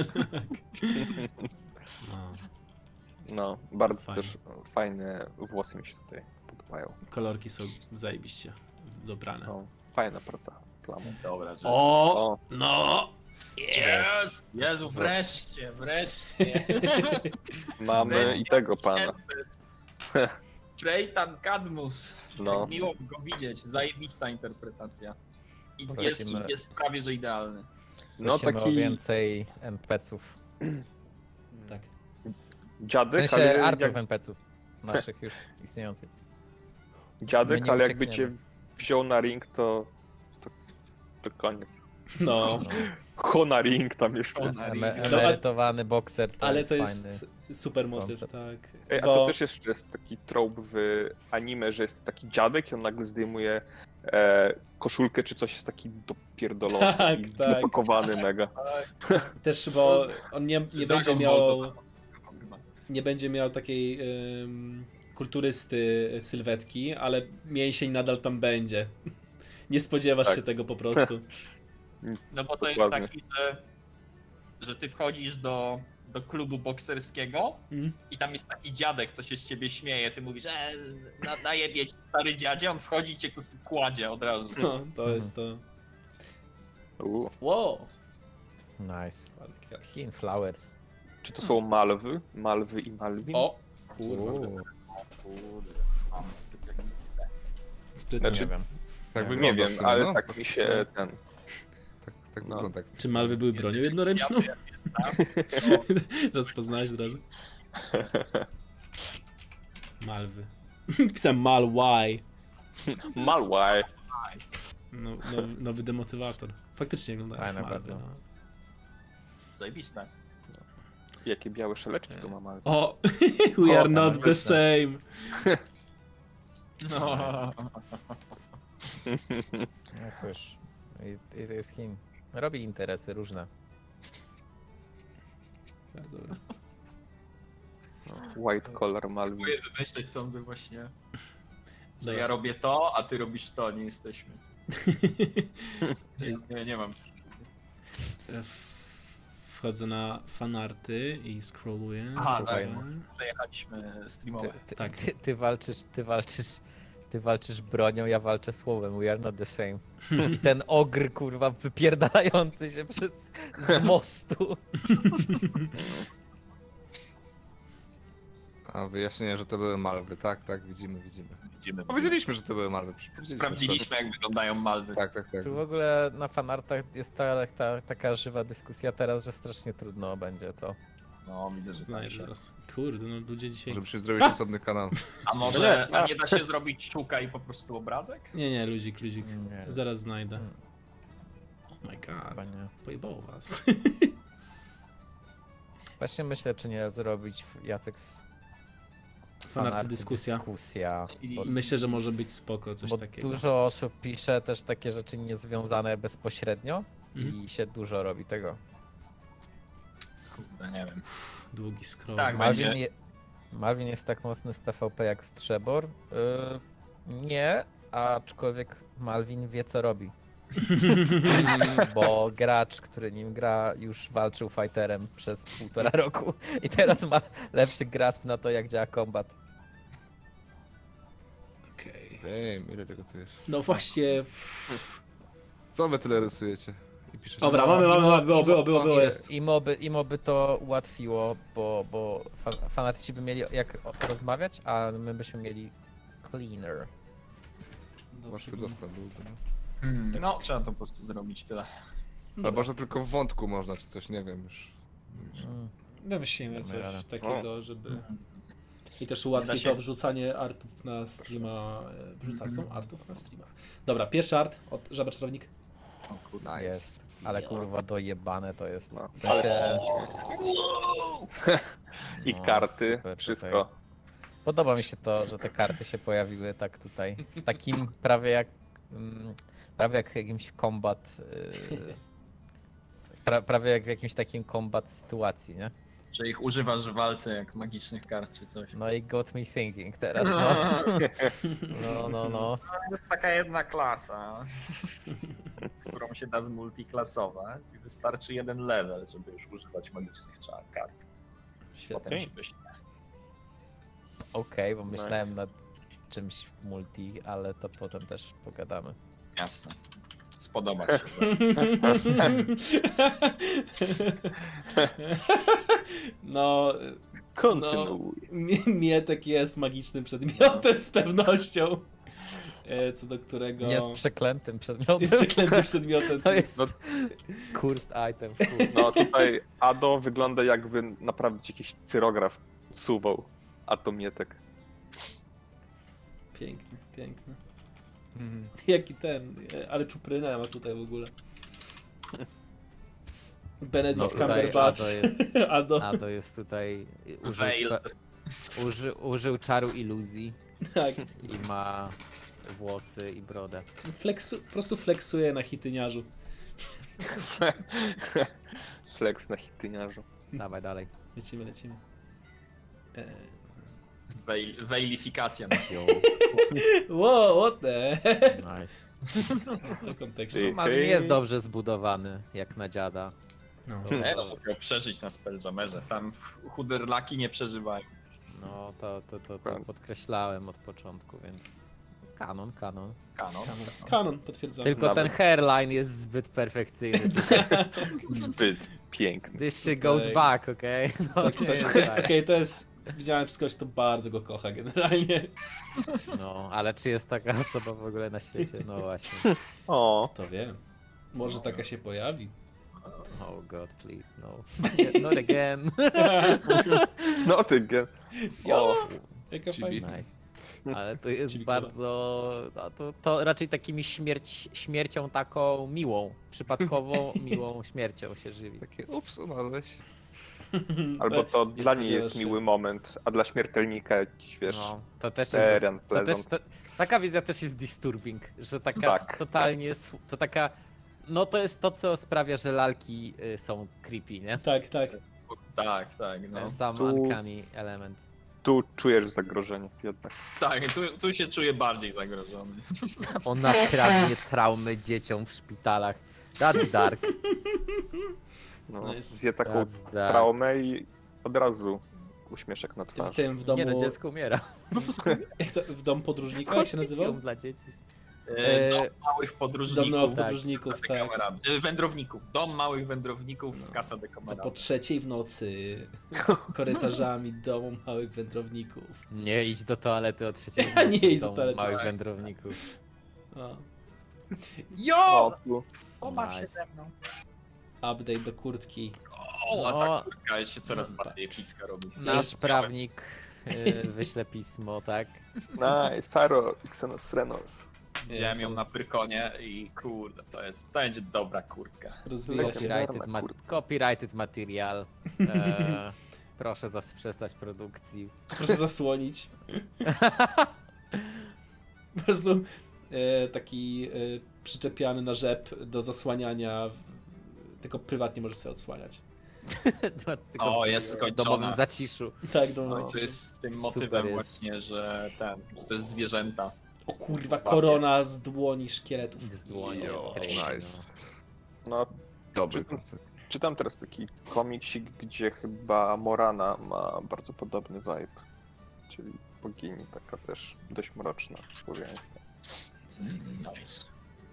No, No, bardzo Fajne. też fajne włosy mi się tutaj podobają. kolorki są zajebiście dobrane. No, fajna praca plamy. Dobra, że... O, O, no! Jest! Jezu, wreszcie, wreszcie. mamy i tego pana. Traitan Cadmus. No, Tak miło go widzieć. Zajebista interpretacja. I Prosimy. jest, i jest prawie że idealny. no Prosimy o taki więcej en pe ców. Tak. W dziadek, sensie ale artów jak, en pe ców. Naszych już istniejących. My dziadek, nie ale jakby cię uciekniemy. wziął na ring, to, to, to koniec. No, No. Ho na ring tam jeszcze. Ho na ring. Eme- No, a- emerytowany bokser to ale jest to fajny. jest super motyw, koncept. tak. Ej, a Bo- to też jeszcze jest taki trope w anime, że jest taki dziadek i on nagle zdejmuje e, koszulkę czy coś, jest taki dopierdolony, Tak, taki tak. dopakowany mega. Też, bo on nie, nie będzie Dragon miał Ball to samo. nie będzie miał takiej ym, kulturysty sylwetki, ale mięsień nadal tam będzie. Nie spodziewasz Tak. się tego po prostu. No bo to jest Dokładnie. taki, że, że ty wchodzisz do, do klubu bokserskiego Mm. i tam jest taki dziadek, co się z ciebie śmieje. Ty mówisz, e, na, najebie ci stary dziadzie, on wchodzi i cię po prostu kładzie od razu. No, to jest to. U. Wow. Nice. Hin Flowers. Czy to są malwy? Malwy i Malwin? O, kurwa. Uuu, Kurde, mam specjalistę. Sprytnie. Znaczy, nie wiem. Tak Nie Nie wygląda w wiem, sumie, ale no. tak mi się ten... Tak, tak No. wygląda. Czy malwy były bronią jednoręczną? Ja wiem, no, Rozpoznałeś od razu? Malwy. Pisałem Malwaj. Malwaj. No, nowy, nowy demotywator. Faktycznie wygląda jak Fajne Malwy. bardzo. No. zajebiste. Jakie białe szeleczki tu ma Malwy. O, we are tam not the jest same. No. No słysz. I, i to jest Hin. Robi interesy różne. Bardzo dobre. White collar Malwin. Próbuję wymyśleć, co on by właśnie... Że Dobra. ja robię to, a ty robisz to, nie jesteśmy. Jest- Nie, nie mam. w- Wchodzę na fanarty i scrolluję. Aha, Słuchaj. tak. Przejechaliśmy Ty, streamowe. ty, Tak. ty, ty walczysz, ty walczysz, ty walczysz bronią, ja walczę słowem. We are not the same. I ten ogr, kurwa, wypierdalający się przez z mostu. A wyjaśnienie, że to były malwy. Tak, tak, widzimy, widzimy. Widzimy. Powiedzieliśmy, że to były malwy. przecież powiedzieliśmy, Sprawdziliśmy, jak wyglądają malwy. Tak, tak, tak. Tu w ogóle na fanartach jest ta, ta, taka żywa dyskusja teraz, że strasznie trudno będzie to. No, widzę, że Znajdę tak. zaraz. Kurde, no ludzie dzisiaj... Może musimy zrobić osobny kanał. A może a nie da się zrobić szuka i po prostu obrazek? Nie, nie, luzik, luzik. Nie. Zaraz znajdę. Mm. Oh my Chyba god, nie. pojebało was. Właśnie myślę, czy nie zrobić Jacek z Fanarty dyskusja. dyskusja. Bo, Myślę, że może być spoko, coś bo takiego. dużo osób pisze też takie rzeczy niezwiązane bezpośrednio Mhm. i się dużo robi tego. Kurde, nie wiem. Długi scroll. Tak, Malwin, będzie. je, Malwin jest tak mocny w P V P jak Strzebor? Yy, nie, aczkolwiek Malwin wie co robi. I, bo gracz, który nim gra, już walczył fighterem przez półtora roku i teraz ma lepszy grasp na to, jak działa kombat. Okej. Ej, ile tego tu jest? No właśnie. Co wy tyle rysujecie? I piszecie? Dobra, mamy, mamy, mamy, było, było, było, było, jest. I moby, i moby to ułatwiło, bo, bo fan, fanarci by mieli jak rozmawiać, a my byśmy mieli cleaner. Łatwy dostęp byłby. No. Hmm, no, trzeba to po prostu zrobić tyle. Albo że tylko w wątku można, czy coś, nie wiem już. Mm. Wymyślimy Damy coś radę. takiego, żeby... I też ułatwi się- to wrzucanie artów na streama. e, Wrzucać są artów na streamach. Dobra, pierwszy art od Żaba Czarownik. O kurde. Nice. Jest, ale kurwa dojebane to jest. No, W sensie, I No, karty, super wszystko. tutaj. Podoba mi się to, że te karty się pojawiły tak tutaj. W takim prawie jak. mm, Prawie jak jakimś kombat. Yy, pra, prawie jak w jakimś takim kombat sytuacji, nie? Że ich używasz w walce jak magicznych kart czy coś. No i got me thinking teraz, no. No, no, no. Jest taka jedna klasa, którą się da zmultiklasować i wystarczy jeden level, żeby już używać magicznych czar- kart. Świetnie. Potem się wyśle. Okej, bo myślałem Nice. nad czymś multi, ale to potem też pogadamy. Jasne. Spodoba ci się. No, Kontynuuj. Mie- Mietek jest magicznym przedmiotem z pewnością. E, Co do którego. Jest przeklętym przedmiotem. Jest przeklętym przedmiotem. To co- jest No- cursed item. w chuj. No tutaj Ado wygląda jakby naprawdę jakiś cyrograf suwał. A to Mietek. Piękny, piękny. Mhm. Jaki ten, e, ale czuprynę ma tutaj w ogóle. Benedict No tutaj Cumberbatch. Ado jest, Ado. Ado jest tutaj, użył, Veil. spe, uży, użył czaru iluzji Tak. i ma włosy i brodę. Flexu, po prostu flexuje na hityniarzu. Flex na hityniarzu. Dawaj dalej. Lecimy, lecimy. E... Veil, veilifikacja. Wow, what the? Nice. To kontekście. Ty. Ale nie jest dobrze zbudowany, jak na dziada. No. To, Nie, no to miał przeżyć na Spelljammerze. Tam chuderlaki nie przeżywają. no to, to, to, to podkreślałem od początku, więc kanon, kanon. Kanon. Kanon, potwierdzam. Tylko Nawet. ten hairline jest zbyt perfekcyjny. Zbyt piękny. This shit goes Okej. back, okej? No, Okej, to to, jest jest- tak. okej, to jest... Widziałem kogoś, kto bardzo go kocha generalnie. No, ale czy jest taka osoba w ogóle na świecie? No właśnie. O, To wiem. Może taka się pojawi. Oh god, please, no. Not again. no ty gen. O, Jaka Chibi. fajna. Nice. Ale to jest Czyli bardzo. To, to, to raczej takimi śmierć, śmiercią taką miłą, przypadkową, miłą śmiercią się żywi. Takie ups, umarłeś. albo to Nie dla niej spodziewasz jest się. miły moment, a dla śmiertelnika jakiś, wiesz, No, to też Terian jest. To też, Pleasant. to, taka wizja też jest disturbing, że taka Tak, totalnie. s- To taka. No to jest to, co sprawia, że lalki y, są creepy, nie? Tak, tak. Tak, tak. No. Ten sam Tu- uncanny element. tu czujesz zagrożenie jednak. Tak, tu, tu się czuję bardziej zagrożony. Ona kradnie traumy dzieciom w szpitalach. That's dark. No, Nice. zje taką That's dark. traumę i od razu uśmieszek na W twarzy. tym w domu. Nie no, dziecko umiera. Jak to, w dom podróżnika jak się nazywał? Hospicjum dla dzieci. E, Dom E, małych podróżników. Dom małych tak. podróżników, Casa de tak. Camerata. E, Wędrowników. Dom małych wędrowników No. w Casa de To Camerata. po trzeciej w nocy korytarzami domu małych wędrowników. Nie idź do toalety o trzeciej w Nie nocy idź w do domu toalety. małych Tak. wędrowników. O. O, Jo! tu. Pobaw się Nice. ze mną. Update do kurtki. O, a No. ta kurtka się coraz No, bardziej epicka robi. Nasz prawnik y, wyśle pismo, tak? Nice, Saro, Xenos Renos. Widziałem ją na Prykonie i kurde, to jest, to będzie dobra kurtka. Rozwija się. Copyrighted, ma kurwa. copyrighted material. E, proszę zaprzestać produkcji. Proszę zasłonić. Po prostu e, taki e, przyczepiany na rzep do zasłaniania. Tylko prywatnie możesz sobie odsłaniać. Do- tylko O, w jest skończona. domowym zaciszu. Tak, do No, to jest z tym Super motywem jest. właśnie, że ten, że to jest zwierzęta. O kurwa, korona z dłoni szkieletów. Z dłoni Jo, jest crazy, nice. No, Dobry Czy- koncept. czytam teraz taki komiksik, gdzie chyba Morana ma bardzo podobny vibe. Czyli bogini, taka też dość mroczna, słowiańska. Nice.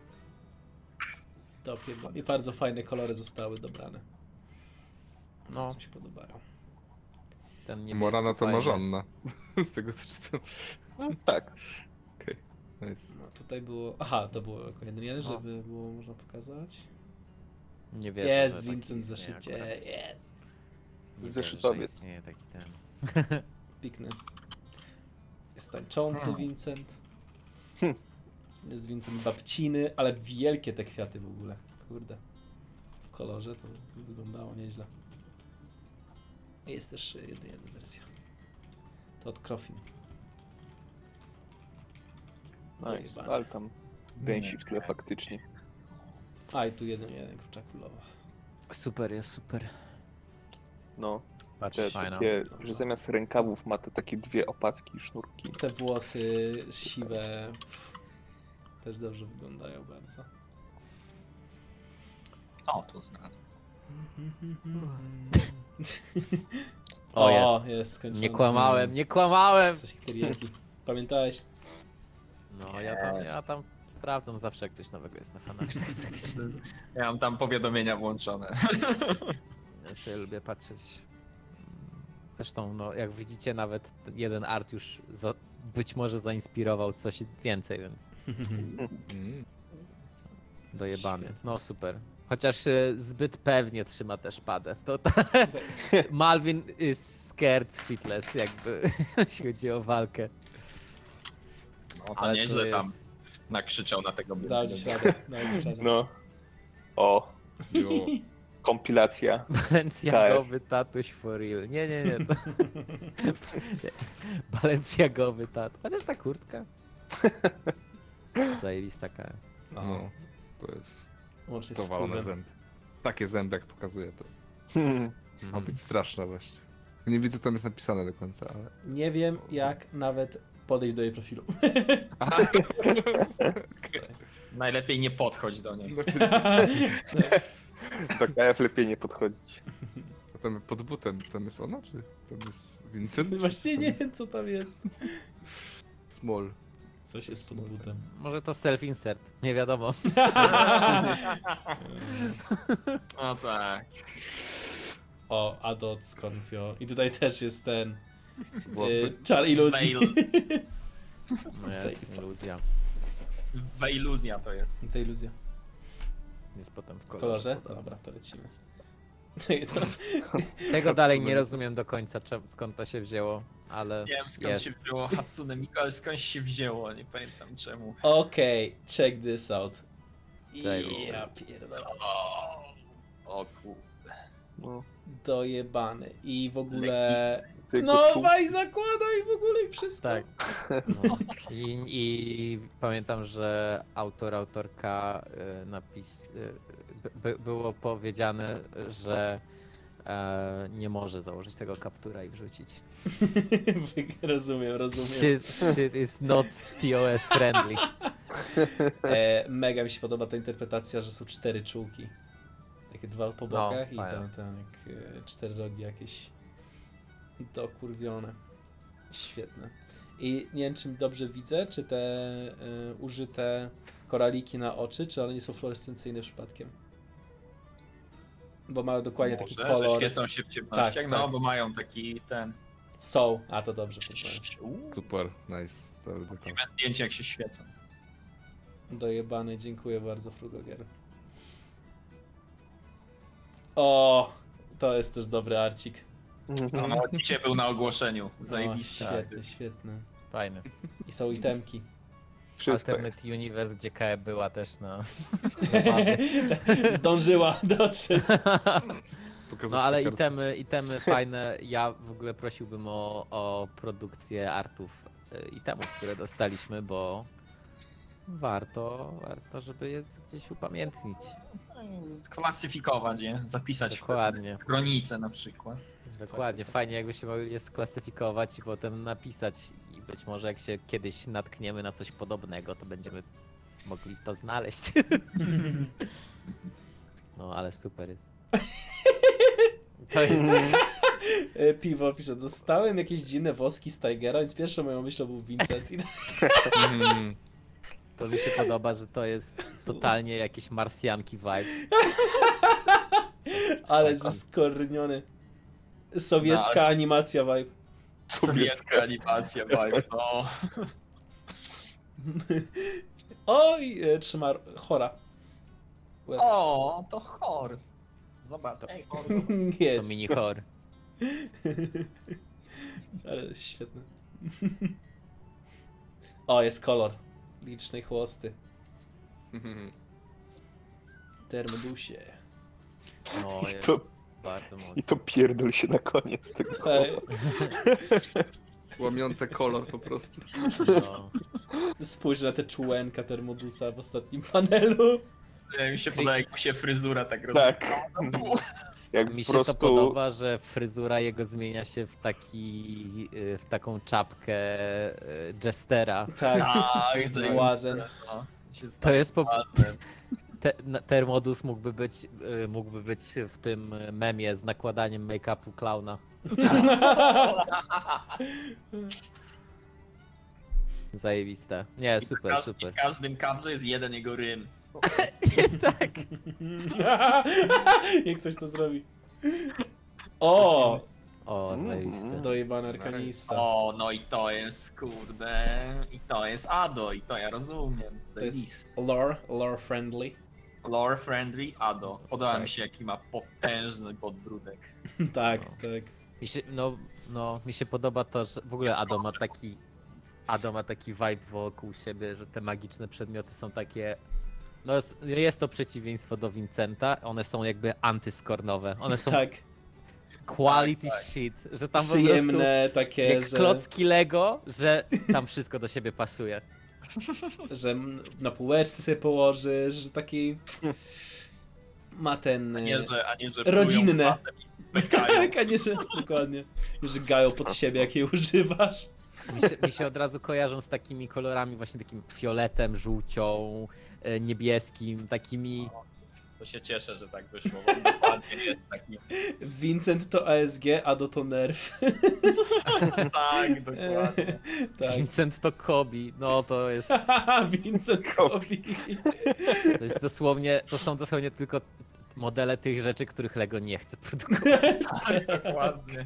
Dobry, i bardzo fajne kolory zostały dobrane. No, Co mi się podobają. ten niebieski Morana to fajny. Marzanna. Z tego co czytam. No, tak. Nice. No tutaj było. Aha, to było jako jedynie, No. żeby było można pokazać. Nie wierzę, Jest że taki Vincent w istnieje zaszycie, akurat. jest. Nie Zeszytowiec. Nie, taki ten. Pikny. Jest tańczący Hmm. Vincent. Hmm. Jest Vincent babciny, ale wielkie te kwiaty w ogóle. Kurde. W kolorze to wyglądało nieźle. I jest też jedna, jedna wersja. To od Krofin. Nice, Dojebane. ale tam gęsi w tle faktycznie. A i tu jeden, jeden kurczak królowa. Super jest, super. No, Patrz, te fajna. takie, że zamiast rękawów ma te takie dwie opacki i sznurki. Te włosy siwe pff, też dobrze wyglądają bardzo. O, tu znalazłem. O, O, jest. jest skończony. Nie kłamałem, nie kłamałem! Coś kierierki. Pamiętałeś? No, ja tam, Jest. ja tam sprawdzam zawsze, jak coś nowego jest na fanarcie. Ja mam tam powiadomienia włączone. Ja sobie lubię patrzeć. Zresztą, no, jak widzicie, nawet ten jeden art już za, być może zainspirował coś więcej, więc Mm. dojebany. No super. Chociaż e, zbyt pewnie trzyma też szpadę. To ta... Malvin is scared shitless, jakby, jeśli chodzi o walkę. No, to Ale nieźle to tam jest- nakrzyczał na tego Dał biednego. ci radę, dał ci radę. No. O, Jo. kompilacja. Balenciagowy tatuś for real. Nie, nie, nie. To... Balenciagowy tatuś. Chociaż ta kurtka. Zajebista taka. No, No, to jest łącznie z dowalone wpływem. zęby. Takie zęby jak pokazuje to. Hmm. Ma Mhm. być straszne właśnie. Nie widzę co tam jest napisane do końca, ale... Nie wiem jak nawet podejść do jej profilu. Najlepiej nie podchodź do niej. Do K F lepiej nie podchodzić. A tam pod butem, tam jest ona, czy tam jest Vincent? czy Właśnie tam nie jest wiem co tam jest. Small. Coś jest pod butem. Może to self-insert. Nie wiadomo. No tak. O, Adot, Scorpio. I tutaj też jest ten Włosy. y, czar iluzji. Veil. No jest iluzja. Veiluzja to jest. Ta iluzja. Jest potem w W kolorze. kolorze? podany. Dobra, to lecimy. Czekaj, to... Tego dalej nie Hatsune. rozumiem do końca, czem- skąd to się wzięło, ale Nie wiem skąd jest. się wzięło Hatsune Miku, ale skąd się wzięło, nie pamiętam czemu. Okej, check this out. Czego? Ja pierdolę. O, o kurde. No, Dojebany. I w ogóle... tylko No, czuł- waj zakłada i w ogóle i wszystko. Tak. No. I, I pamiętam, że autor, autorka e, napis... e, by, było powiedziane, że e, nie może założyć tego kaptura i wrzucić. rozumiem, rozumiem. Shit, shit is not T O S friendly. E, mega mi się podoba ta interpretacja, że są cztery czułki. Takie dwa po No, bokach i fajne. tam, tam jak e, cztery rogi jakieś dokurwione. Świetne. I nie wiem, czy dobrze widzę, czy te e, użyte koraliki na oczy, czy one nie są fluorescencyjne przypadkiem. Bo mają dokładnie taki Może, że kolor. świecą się w ciemnościach, Tak, no tak. bo mają taki ten... Są. A to dobrze. poznałem. Uuu, Super, nice. To, to, to. prawdziwe zdjęcie jak się świecą. Dojebany, dziękuję bardzo, Frugogier. O, to jest też dobry arcik. No, no dzisiaj był na ogłoszeniu. Zajebiście. O, świetny, świetny. Fajny. I są itemki. Wszystko jest. Alternate Universe, gdzie K E była też na... Zdążyła dotrzeć. Pokazać No ale po kartce. itemy, itemy fajne. Ja w ogóle prosiłbym o, o produkcję artów y, itemów, które dostaliśmy, bo warto, warto, żeby je gdzieś upamiętnić. Sklasyfikować je, zapisać Dokładnie. w kronice na przykład. Dokładnie, fajnie jakby się mogli je sklasyfikować i potem napisać i być może jak się kiedyś natkniemy na coś podobnego, to będziemy mogli to znaleźć. No ale super jest. To jest... E, Piwo pisze, dostałem jakieś dziwne woski z Tigera, więc pierwszą moją myślą był Vincent. I... Mm. To mi się podoba, że to jest totalnie jakieś marsjanki vibe. Ale zeskorniony. Sowiecka No, animacja vibe. Sowiecka animacja, vibe, no. Oj, e, trzyma chora. Łeb. O, to chor. Zobacz, ej, chor. To Jest. mini horror. Ale świetne. O, jest kolor licznej chłosty. Termodusie. No, I jest to, bardzo mocno. I to pierdol się na koniec tego. Ej, Łamiące kolor po prostu. No. spójrz na te czułenka Termodusa w ostatnim panelu. Mi się podoba, jak mu się fryzura tak robi. Tak. Jak Mi po się prostu... to podoba, że fryzura jego zmienia się w taki, y, w taką czapkę y, jestera. Tak, Tak, to jest- łazen. no, się To jest po łazen. te, na- Termodus mógłby być, y, mógłby być w tym memie z nakładaniem make-upu klauna. Zajebiste. Nie, super, Każ- super. W każdym kadrze jest jeden jego rym. Tak. Jak ktoś to zrobi. O! O, zajebiście. Dojebany arkanista. O, no i to jest, kurde, i to jest Ado, i to ja rozumiem. To jest Zajebiste. lore, lore friendly. Lore friendly Ado. Podoba Tak. mi się, jaki ma potężny podbródek. Tak, No. tak. Mi się, no, no, mi się podoba to, że w ogóle Ado ma taki, Ado ma taki vibe wokół siebie, że te magiczne przedmioty są takie, no jest, jest to przeciwieństwo do Vincenta, one są jakby antyskornowe, one są Tak. quality Tak, tak. shit, że tam po prostu Przyjemne takie, jak że, klocki Lego, że tam wszystko do siebie pasuje. że na półeczce sobie położysz, że taki ma ten... A nie, że, a nie, że Rodzinne. plują kwasem i pykają. Tak, a nie, że dokładnie. Że gają pod siebie, jak je używasz. Mi się, mi się od razu kojarzą z takimi kolorami, właśnie takim fioletem, żółcią, e, niebieskim, takimi... To się cieszę, że tak wyszło, bo dokładnie jest taki. Vincent to A S G, Ado to Nerf. Tak, dokładnie. Tak. Vincent to Kobi, no to jest, Vincent Kobi. to jest dosłownie, to są dosłownie tylko modele tych rzeczy, których Lego nie chce produkować. Tak, dokładnie.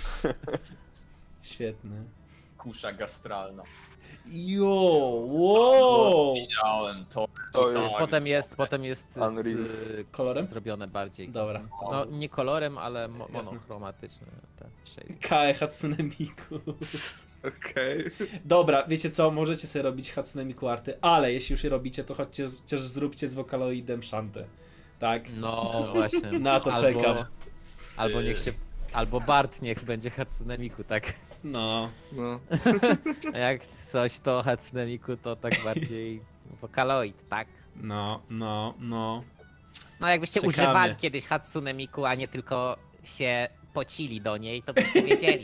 Świetne. Kusza gastralna. Jo, wow. Widziałem to. To jest... Tak. Potem jest, potem jest Unreal. z, Kolorem? zrobione bardziej. Dobra. No nie kolorem, ale mo Jasne. monochromatyczne. Te shade. Kae Hatsune Miku. Okej. Dobra, wiecie co, możecie sobie robić Hatsune Miku arty, ale jeśli już je robicie, to chodźcie, chociaż zróbcie z Vocaloidem szantę. Tak? No właśnie. Na to albo, czekam. Albo niech się, albo Bart niech będzie Hatsune Miku, tak? No. No. A jak coś to Hatsune Miku to tak bardziej Vocaloid, tak? No, no, no. No jakbyście Czekamy. używali kiedyś Hatsune Miku, a nie tylko się pocili do niej, to byście wiedzieli.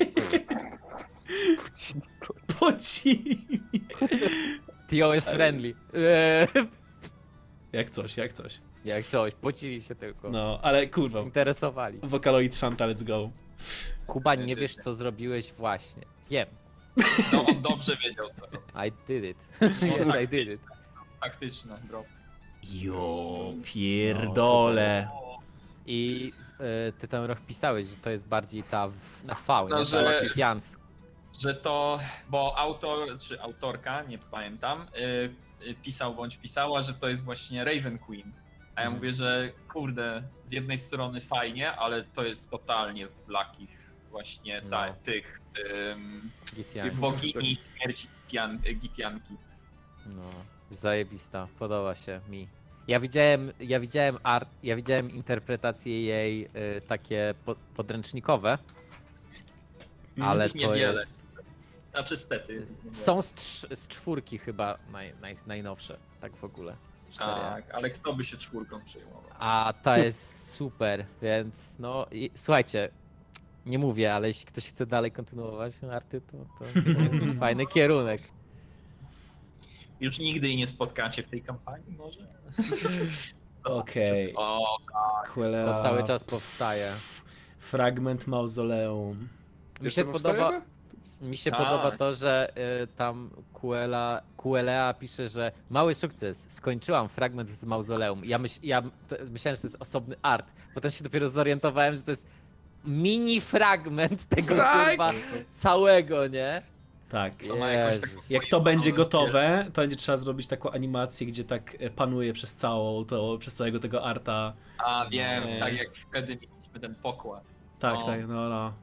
Poci. Tio jest friendly. Eee, Jak coś, jak coś. Jak coś, pocili się tylko. No, ale kurwa. Interesowali. Vocaloid szanta, let's go. Kuba, nie wiesz co zrobiłeś właśnie. Wiem. No on dobrze wiedział co robi. I did it. Yes, I did it. Faktyczne, drop. Jo, pierdolę. I y, ty tam Roch pisałeś, że to jest bardziej ta w, na V, No, nie? że- Ta Lakietians. Że to, bo autor, czy autorka, nie pamiętam, y, y, pisał bądź pisała, że to jest właśnie Raven Queen. A ja Mhm. mówię, że kurde, z jednej strony fajnie, ale to jest totalnie w Blakich właśnie ta, No. tych ym, Gitians. bogini śmierci Gitian, Gitianki. No, zajebista, podoba się mi. Ja widziałem, ja widziałem art, ja widziałem interpretacje jej y, takie po, podręcznikowe, ale Ich to niewiele. jest... Znaczy stety. Są z, trz, z czwórki chyba naj, naj, najnowsze, tak w ogóle. Z cztery. Tak, ale kto by się czwórką przejmował? A ta jest super, więc no i, słuchajcie, nie mówię, ale jeśli ktoś chce dalej kontynuować arty, to, to, to jest fajny kierunek. Już nigdy jej nie spotkacie w tej kampanii może? Okej. O, To cały czas powstaje. Fragment mauzoleum. Mi Jeszcze się powstaje podoba, to? mi się Tak. podoba to, że y, tam Kuela, Kuelea pisze, że mały sukces, skończyłam fragment z mauzoleum. Ja, myśl, ja to, myślałem, że to jest osobny art. Potem się dopiero zorientowałem, że to jest mini fragment tego Tak. chyba całego, nie? Tak. To ma jakąś Jezus. Jak to będzie Małe gotowe, to będzie trzeba zrobić taką animację, gdzie tak e, panuje przez całą to, przez całego tego arta. a wiem, Nie. tak jak wtedy mieliśmy ten pokład. Tak, No. tak, no, no.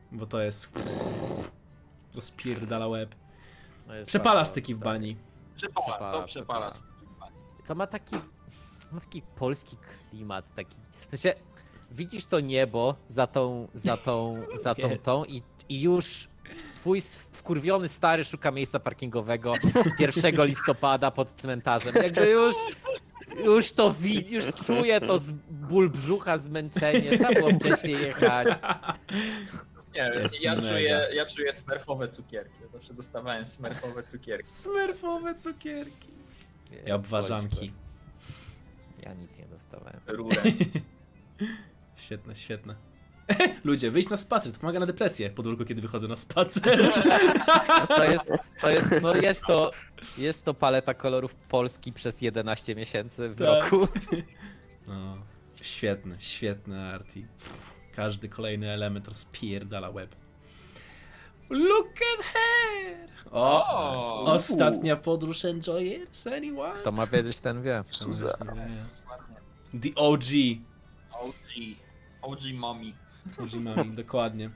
bo to jest... rozpierdala łeb. No jest Przepala bardzo- styki w tak. bani. Przepala, Przepala, to przepala. To ma taki, ma taki polski klimat, taki, w sensie, widzisz to niebo za tą, za tą, za tą, Jest. tą i, i już twój wkurwiony stary szuka miejsca parkingowego pierwszego listopada pod cmentarzem, jakby już, już to widzi, już czuję to z ból brzucha, zmęczenie, trzeba było wcześniej jechać. Nie wiem, Jest ja mega. czuję, ja czuję smerfowe cukierki. Ja zawsze dostawałem smerfowe cukierki. Smurfowe cukierki. Jest I obwarzanki. słońce. Ja nic nie dostawałem. Rurę. Świetne, świetne. Ludzie, wyjść na spacer, to pomaga na depresję. Podwórko, kiedy wychodzę na spacer. To jest, to jest, no jest to, jest to paleta kolorów Polski przez jedenaście miesięcy w Tak. roku. No, świetne, świetne arty. Każdy kolejny element rozpierdala łeb. Look at her! O! O! Ostatnia podróż Enjoyers, anyone? To ma wiedzieć, ten wie. Suza. Ładnie. The O G. O G. O G mommy. O G mami, dokładnie.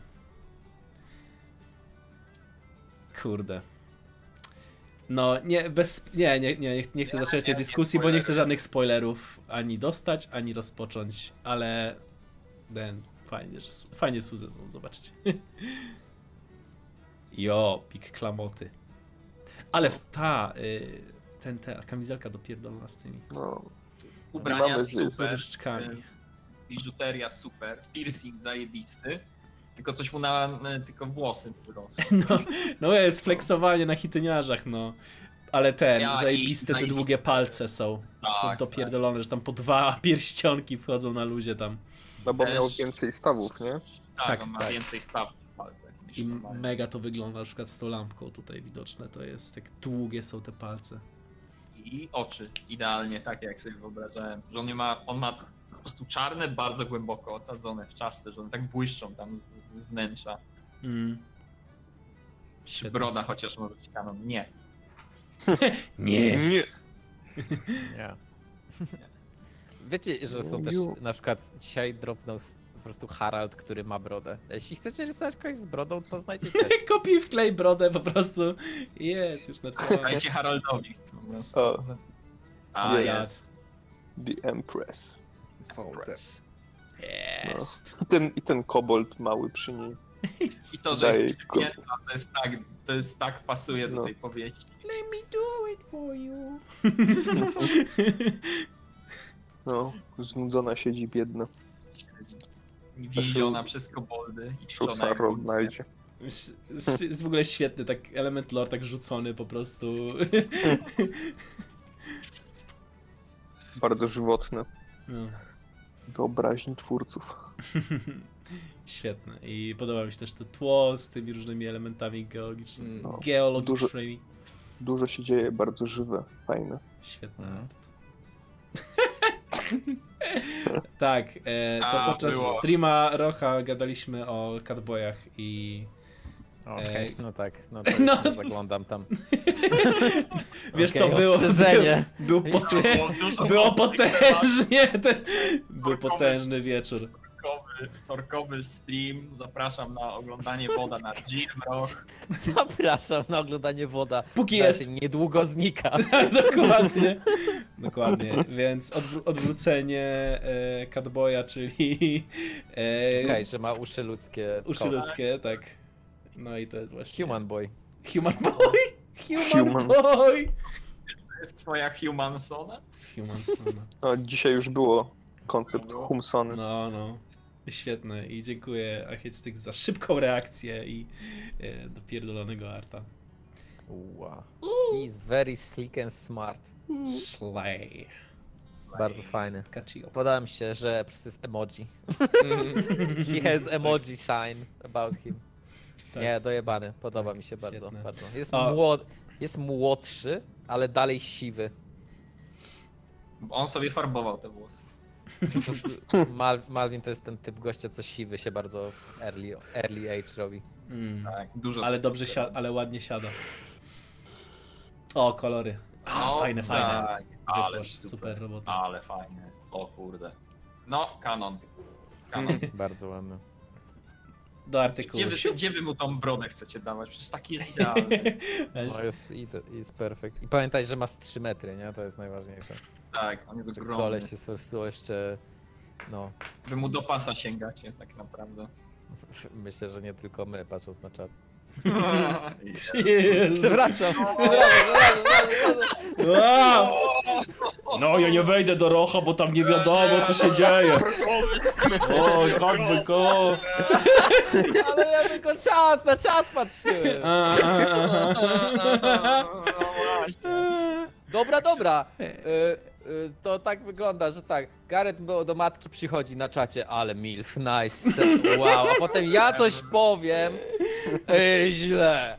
Kurde. No, nie, bez, nie, nie, nie, nie chcę Nie, zacząć tej nie, nie dyskusji, bo nie spoilery. chcę żadnych spoilerów ani dostać, ani rozpocząć, ale ten, fajnie, że, fajnie Suzę są, zobaczcie. Jo, pik klamoty. Ale ta, y, ten, ta kamizelka dopierdolona z tymi No, Ubrania mamy z- z z super. różdżkami. Biżuteria super. Piercing zajebisty. Tylko coś mu na... tylko włosy wyrosły. No, no jest flexowanie na hityniarzach, no. Ale ten, Ja i zajebiste te zajebiste. długie palce są. są Tak, dopierdolone, że tam po dwa pierścionki wchodzą na luzie tam. no bo Też- miał więcej stawów, nie? Tak, Tak, on ma tak. więcej stawów w palcach. niż I normalnie. mega to wygląda, na przykład z tą lampką tutaj widoczne, to jest, tak długie są te palce. I oczy. Idealnie takie, jak sobie wyobrażałem. Że on nie ma... On ma po prostu czarne, bardzo głęboko osadzone w czaszce, że one tak błyszczą tam z, z wnętrza. Mm. Czy Świetnie. broda chociaż może być kanon? Nie. Nie! Nie. Nie. Wiecie, że są też, na przykład dzisiaj dropnął s- po prostu Harald, który ma brodę. Jeśli chcecie rysować kogoś z brodą, to znajdziecie. Kopiuj wklej brodę po prostu. Jest, już narysowałem. Dajcie Haraldowi. Po prostu. O. A, Jest. jest. The Empress. Forest. Jest. I ten, i ten kobold mały przy niej. I to, że Daję jest przypięta, to jest tak, to jest tak pasuje do No. tej powieści. Let me do it for you. No, znudzona siedzi biedna. Więziona przez koboldy i Szusza czczona jak Rod Bóg. znajdzie. Jest jest w ogóle świetny, tak element lore tak rzucony po prostu. Bardzo żywotne. No. Wyobraźni twórców. Świetne. I podoba mi się też to tło z tymi różnymi elementami geologicznymi. No, geologicznymi. Dużo się dzieje, bardzo żywe, fajne. Świetny Mhm. art. Tak, e, to A, podczas było. streama Rocha gadaliśmy o catboyach i Okej, E, no tak, no to no. no. zaglądam tam. wiesz Okej, co, było, ostrzeżenie. był, był, pote, Było dużo było mocnych potężnie, ten, był Torkowy. potężny wieczór. Wtorkowy, wtorkowy stream. Zapraszam na oglądanie woda na Gilmroch. Zapraszam na oglądanie woda. Póki która jest. się niedługo znika. Dokładnie. Dokładnie, więc odwró- odwrócenie e, catboya, czyli e, Okej, że ma uszy ludzkie. uszy koło. ludzkie, tak. No i to jest właśnie... Human boy. Human boy! Human, Human. boy! To jest twoja Humansona? Human son. No, dzisiaj już było koncept Było? Humsony. No, no. Świetne i dziękuję Achiestyk za szybką reakcję i e, dopierdolonego arta. Wow. He's very slick and smart. Slay. Bardzo fajny. Kachio. Podoba mi się, że przez jest emoji. He has emoji shine about him. Tak. Nie, dojebany. Podoba mi się bardzo, Świetne. bardzo. Jest, O. młod, jest młodszy, ale dalej siwy. On sobie farbował te włosy. Po prostu Mal, Malvin to jest ten typ gościa, co siwy się bardzo w early, early age robi. Mm. Tak, dużo. Ale dobrze siada, ale ładnie siada. O, kolory. A, No, fajne, fajne. tak, ale Wypłasz, super. super robota. Ale fajne. O kurde. No, kanon. Kanon. Bardzo ładny. do artykułu. Gdzie wy, gdzie wy mu tą brodę chcecie dawać? Przecież taki jest idealny. No jest, jest perfekt. I pamiętaj, że masz trzy metry, nie? To jest najważniejsze. Tak, on jest Że ogromny. koleś jest po prostu jeszcze, no, Wy mu do pasa sięgacie, tak naprawdę. myślę, że nie tylko my, patrząc na czat. Jezu. Przepraszam. A! No, ja nie wejdę do Rocha, bo tam nie wiadomo, co się dzieje. Oj, chodźmy go. Ale ja tylko czat, na czat patrzyłem. A, a, a. Dobra, dobra. Y, y, to tak wygląda, że tak. Gareth do, do matki przychodzi na czacie, ale milf, nice, wow. A potem ja coś powiem. Ej, źle.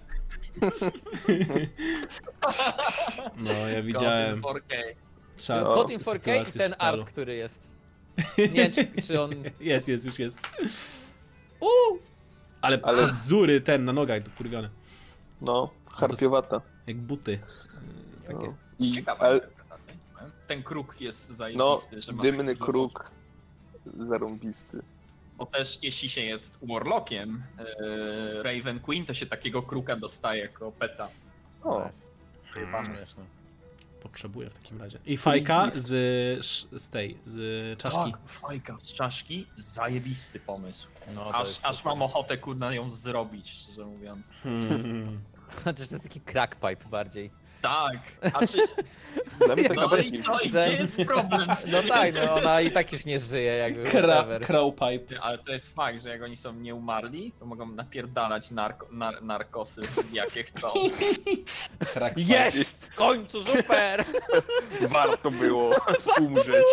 No, ja widziałem cztery K. czat. No. Gotin cztery K i sytuację ten w szpitalu. art, który jest. Nie wiem, czy, czy on... Jest, jest, już jest. Uuu! Ale, Ale- Ale... pazury ten na nogach dokurwione. No, harpiowata. Jak buty. Yy, Takie. No. I, Ciekawa ale, interpretacja. Ten kruk jest no, zajebisty, że ma dymny dużo- kruk, zarąbisty. Bo też jeśli się jest warlockiem, yy, Raven Queen, to się takiego kruka dostaje jako peta. O, Nice. Śmieszne. Potrzebuję w takim razie. I fajka z, sz- z tej, z czaszki. Tak, fajka z czaszki, zajebisty pomysł. No, to Aż, jest aż super. mam ochotę kurna ją zrobić, szczerze mówiąc. Hmm. Chociaż to jest taki crack pipe bardziej. Tak, a czy... dla mnie taka No i bardziej... co, i Że- gdzie jest problem? No tak, no ona i tak już nie żyje, jakby Kra, whatever. crowpipe. Ale to jest fakt, że jak oni są nieumarli, to mogą napierdalać narko, nar, narkosy, jakie chcą. Crackpipe. Jest! W końcu, super! Warto było umrzeć.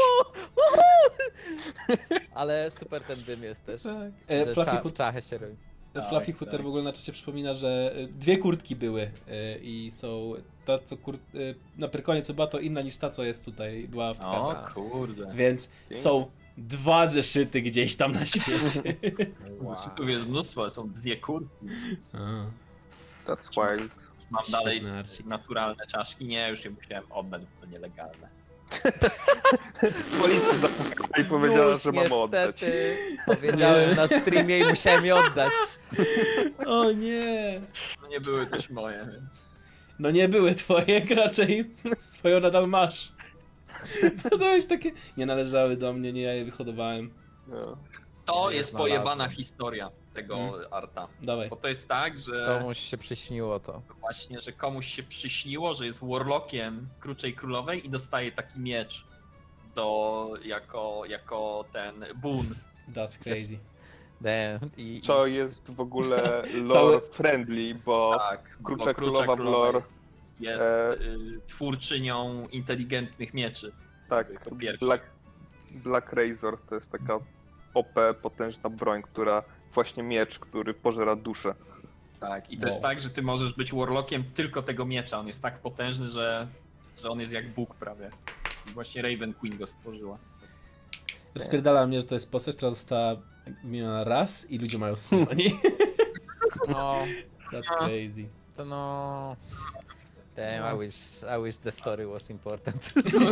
Ale super ten dym jest też. Tak. E, Że Fluffy, cza, Hood, czachę się robi. Fluffy Tak, Hooter tak. w ogóle na czacie przypomina, że e, dwie kurtki były e, i są ta co kur... e, na Pyrkonie co była to inna niż ta co jest tutaj, była w O kartach. kurde. Więc są dwa zeszyty gdzieś tam na świecie. Zeszytów jest mnóstwo, ale są dwie kurtki. A, That's wild. Mam dalej świetny arcik. naturalne czaszki. Nie, już je musiałem oddać, bo to nielegalne. Policja zapukała i powiedziała, Już że mamy oddać. niestety powiedziałem na streamie i musiałem je oddać. O nie! No nie były też moje, więc... No nie były twoje, raczej swoją nadal masz. No to jest takie... Nie należały do mnie, nie ja je wyhodowałem. No. To Nie jest znalazłem. pojebana historia tego Hmm. arta. Dawaj. Bo to jest tak, że Komuś się przyśniło to. właśnie, że komuś się przyśniło, że jest warlockiem Kruczej Królowej i dostaje taki miecz do, jako, jako ten boon. That's crazy. Damn. I, Co jest w ogóle lore friendly, bo Tak, Krucza bo Królowa w lore, jest, jest e, y, twórczynią inteligentnych mieczy. tak, Po pierwsze. Black, Black Razor to jest taka O P, potężna broń, która właśnie miecz, który pożera duszę. Tak, i to Wow. jest tak, że ty możesz być warlockiem tylko tego miecza. On jest tak potężny, że, że on jest jak Bóg prawie. I właśnie Raven Queen go stworzyła. Rozpierdala mnie, że to jest postać, która została wymieniona raz i ludzie mają sny o niej. No, That's crazy. to no... Damn, I wish, I wish the story was important.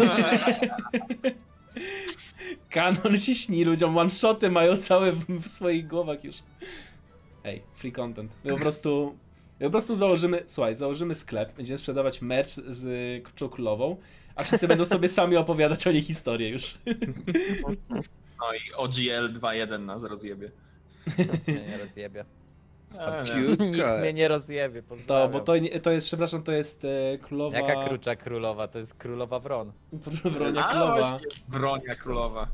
Kanon się śni ludziom, one-shoty mają całe w, w swoich głowach już. Ej, free content. My po prostu... My po prostu założymy... Słuchaj, założymy sklep, będziemy sprzedawać merch z Kruczą Królową, a wszyscy będą sobie sami opowiadać o niej historię już. No i O G L dwa jeden nas rozjebie. Mnie nie rozjebie. E, Nikt Ciutka. mnie nie rozjebie, To, pozdrawiam. bo to, nie- to jest, przepraszam, to jest e, królowa... Jaka krucza królowa? To jest królowa Wron. Wronia A, królowa. właśnie, Wronia Królowa.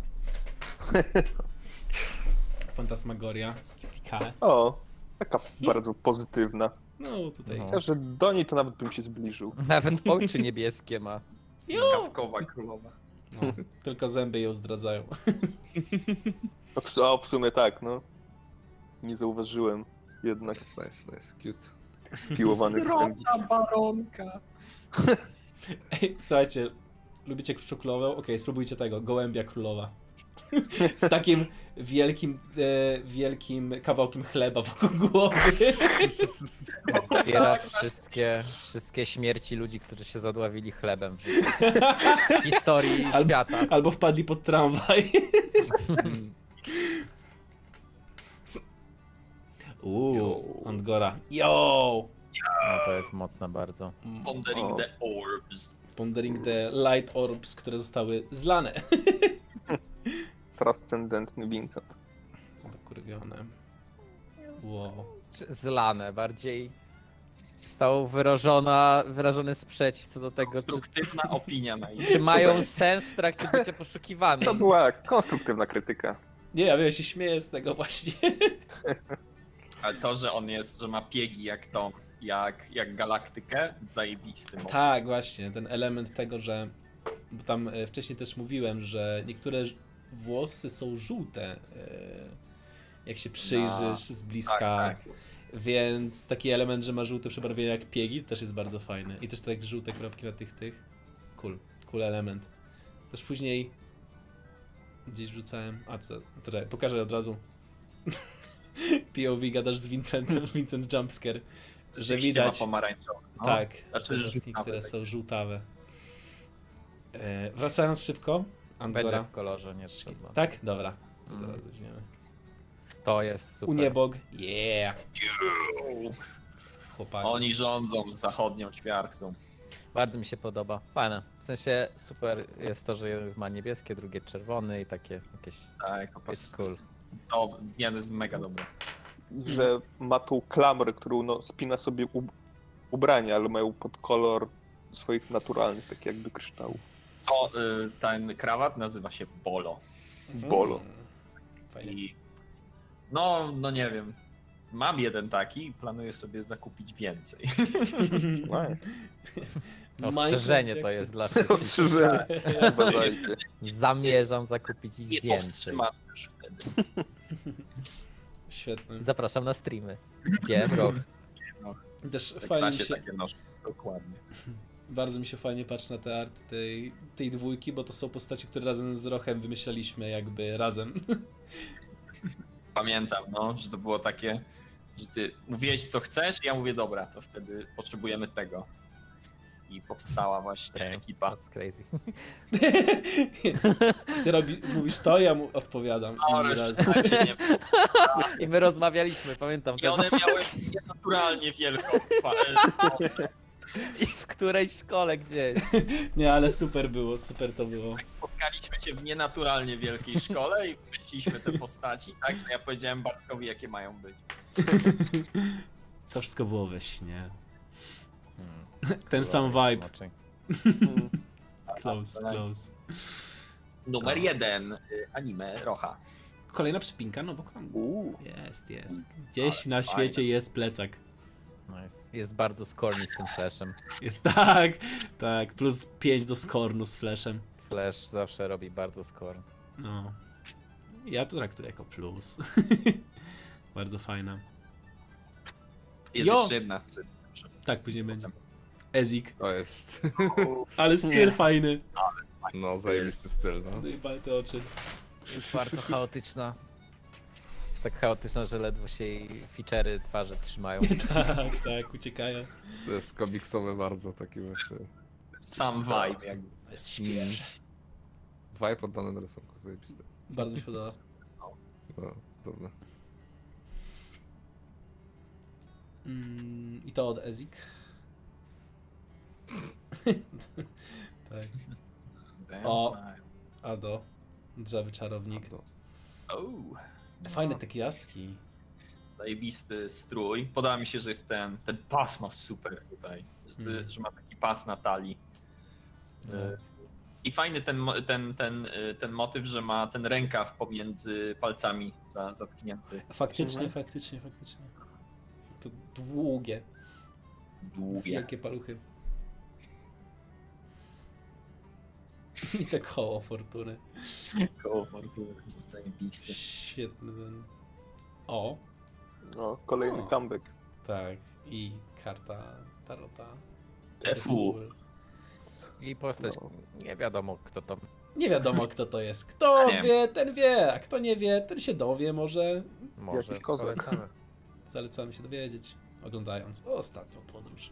Fantasmagoria. K. O, taka bardzo pozytywna. No tutaj. No. Ja, że do niej to nawet bym się zbliżył. Nawet oczy niebieskie ma. Kawkowa Królowa. No, tylko zęby ją zdradzają. A w, a w sumie tak, no. Nie zauważyłem jednak Nice, nice, nice, cute. spiłowanych zębi. Srota baronka. Ej, słuchajcie, lubicie Kruczą Królową? Okej, spróbujcie tego, Gołębia Królowa. Z takim wielkim, e, wielkim kawałkiem chleba wokół głowy. Zbiera wszystkie, wszystkie śmierci ludzi, którzy się zadławili chlebem w historii Albo- świata. Albo wpadli pod tramwaj. Angora. Yo! No to jest mocne bardzo. Pondering O. the orbs. Pondering the light orbs, które zostały zlane. Transcendentny Vincent. Dokurwione. Wow. Czy zlane, bardziej stał wyrażona, wyrażony sprzeciw co do tego, czy, Konstruktywna opinia na ich. czy mają sens w trakcie bycia poszukiwanym. To była konstruktywna krytyka. Nie, ja wiem, ja się śmieję z tego właśnie. Ale to, że on jest, że ma piegi jak tą, jak, jak galaktykę, zajebisty. motyw. Tak, właśnie, ten element tego, że bo tam e, wcześniej też mówiłem, że niektóre ż- włosy są żółte, e, jak się przyjrzysz z bliska, tak, tak. więc taki element, że ma żółte przebarwienie jak piegi, też jest bardzo fajny. I też tak żółte kropki na tych, tych. Cool, cool element. Też później gdzieś wrzucałem, a co, to pokażę od razu. P O V gadasz z Vincentem, Vincent Jumpscare, że Rzeczywiście widać, ma pomarańczowy. No. tak, Znaczy, te rzutki, żółtawe które takie. są żółtawe. E, wracając szybko, Będzie Angora. w kolorze, nie trzeba. Tak? Dobra, to Mm. zaraz weźmiemy. To jest super. Uniebog, yeah, chłopaki. Oni rządzą zachodnią ćwiartką. Bardzo mi się podoba. Fajne. W sensie super jest to, że jeden ma niebieskie, drugie czerwony i takie jakieś... Tak, to Jest pas... cool. To nie, to jest mega dobre. Że ma tą klamrę, którą no, spina sobie u, ubrania, ale mają pod kolor swoich naturalnych, tak jakby kryształów. To, y, ten krawat nazywa się Bolo. Bolo. Mm. Fajnie. I no, no nie wiem. Mam jeden taki i planuję sobie zakupić więcej. Nice. Ostrzeżenie to Minecraft jest dla wszystkich. Ostrzeżenie. Uważajcie. Zamierzam zakupić ich Nie więcej. powstrzymam już wtedy. Świetny. Zapraszam na streamy. G M Rock. Też W fajnie mi Teksasie się, takie noszę. Dokładnie. bardzo mi się fajnie patrzy na te arty tej, tej dwójki, bo to są postacie, które razem z Rochem wymyślaliśmy jakby razem. Pamiętam, no, że to było takie, że ty mówiłeś co chcesz i ja mówię dobra, to wtedy potrzebujemy tego. I powstała właśnie Damn, ekipa. That's crazy. Ty robi, mówisz to, ja mu odpowiadam. No, inni reszta razem. się nie... I my rozmawialiśmy, pamiętam I to. one miały nienaturalnie wielką twarz. I w której szkole gdzieś. Nie, ale super było, super to było. Tak spotkaliśmy się w nienaturalnie wielkiej szkole i wymyśliliśmy te postaci, tak, że ja powiedziałem Bartkowi, jakie mają być. To wszystko było we śnie. Hmm. Ten sam vibe. Smoczek. Close, close. Numer jeden, y, anime Rocha. Kolejna przypinka, no bo krągu. Uuu. Jest, jest. Gdzieś Ale na fajne. świecie jest plecak. Nice. Jest bardzo skorny z tym flashem. Jest tak, tak. Plus pięć do skornu z flashem. Flash zawsze robi bardzo skorn. No. Ja to traktuję jako plus. Bardzo fajna. Jest Jo! jeszcze jedna. Tak, później będzie. Ezik. To jest. Ale styl fajny. No, zajebisty styl, no. No i bal te oczy. Jest bardzo chaotyczna. Jest tak chaotyczna, że ledwo się jej feature'y twarze trzymają. Tak, tak, uciekają. To jest komiksowe bardzo, taki właśnie. Sam vibe jakby. Jest świeże. Vibe oddany na rysunku, zajebisty. Bardzo mi się podoba. No, cudowne. Mm, I to od Ezik. Tak. O. Ado. Drzewy czarownik. To. Oh, Fajne te gwiazdki. zajebisty strój. Podoba mi się, że jest ten, ten pas ma super tutaj. Że, Mm. że ma taki pas na talii. No. Y, I fajny ten, mo- ten, ten, y, ten motyw, że ma ten rękaw pomiędzy palcami za, zatknięty. Faktycznie, faktycznie, faktycznie. To długie, Długie. wielkie paluchy. I tak koło fortuny. Koło fortuny. Zajebisty. Świetny ten. O, No, kolejny O. comeback. tak. I karta Tarota. F U. I postać, No. nie wiadomo kto to. Nie wiadomo kto to jest. Kto Nie. wie, ten wie, a kto nie wie, ten się dowie może. Może Jakiś kozak. polecamy. Zalecamy się dowiedzieć, oglądając ostatnią podróż.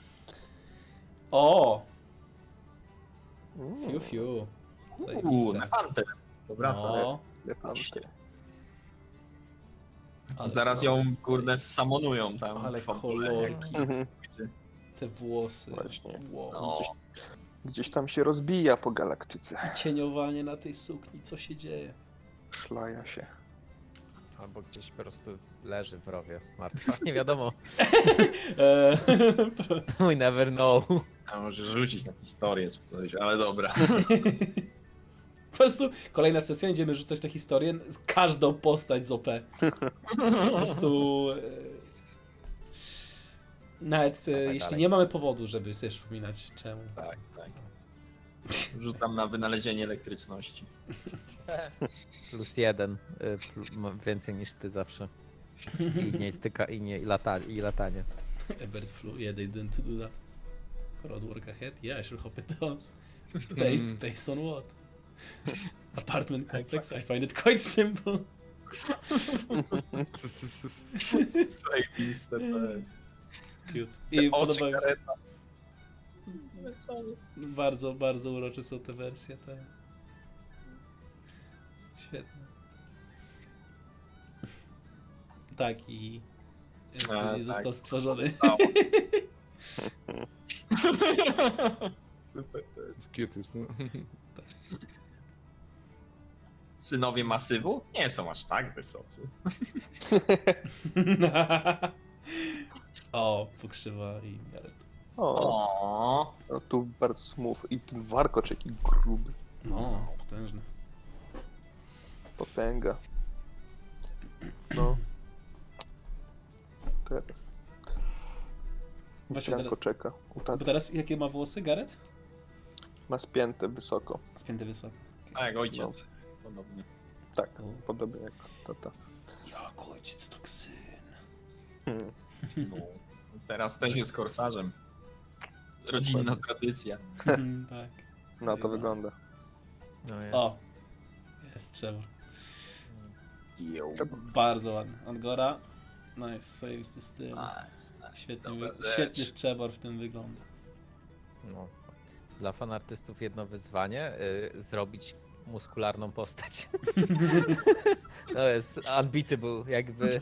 O! Fiu, fiu. Uuu, Zajebiste. Nefanter. To wraca. No, Lepszy. Ale Zaraz kolor- ją, kurde, samonują tam. Ale w fabule. kolorki, Mhm. te włosy. Właśnie. Wow. No. Gdzieś, gdzieś tam się rozbija po galaktyce. I cieniowanie na tej sukni, co się dzieje? Szlaja się. Albo gdzieś po prostu leży w rowie, martwa. Nie wiadomo. Eee, We never know. A może rzucić na historię czy coś, ale dobra. Po prostu kolejna sesja, będziemy rzucać tę historię, każdą postać z O P. Po prostu... e, Nawet e, Dawaj jeśli dalej. nie mamy powodu, żeby sobie przypominać czemu. Tak, tak. Rzucam na wynalezienie elektryczności. Plus jeden. y, plu- ma więcej niż ty zawsze. I nie tyka, i nie, i, lata, i latanie. Ebert flew, yeah, they didn't do that. Road work ahead? Yeah, I sure hope it does. Based, based on what? Apartment complex? I find it quite simple. Zajebiste to jest. Cute. I Oczy podoba mi się. kareta. Bardzo, bardzo urocze są te wersje. Te... Świetne. Tak i e, A, później tak. został stworzony. Powstało. Super to jest. Cute jest, no. Synowie masywu nie są aż tak wysocy. O, pokrzywa i ale O, O, no tu bardzo smooth. I ten warkocz jaki gruby. no, potężny. Potęga. No. Teraz. Właśnie Cianko teraz, czeka. U bo taty. teraz jakie ma włosy Gareth? Ma spięte wysoko. Spięte wysoko. a jak ojciec. Podobnie. Tak, O. podobnie jak tata. Jak ojciec, tak syn. Hmm. No. Teraz też jest korsarzem. Rodzinna tradycja. Tak. Na to wygląda. No jest. O, jest Trevor. Yo. Bardzo ładny. Angora. Nice, saves the styl. Nice, nice. Świetnie, Dobra wy- rzecz. świetnie Trevor w tym wygląda. No. Dla fanartystów jedno wyzwanie, y, zrobić muskularną postać. To jest unbeatable, jakby.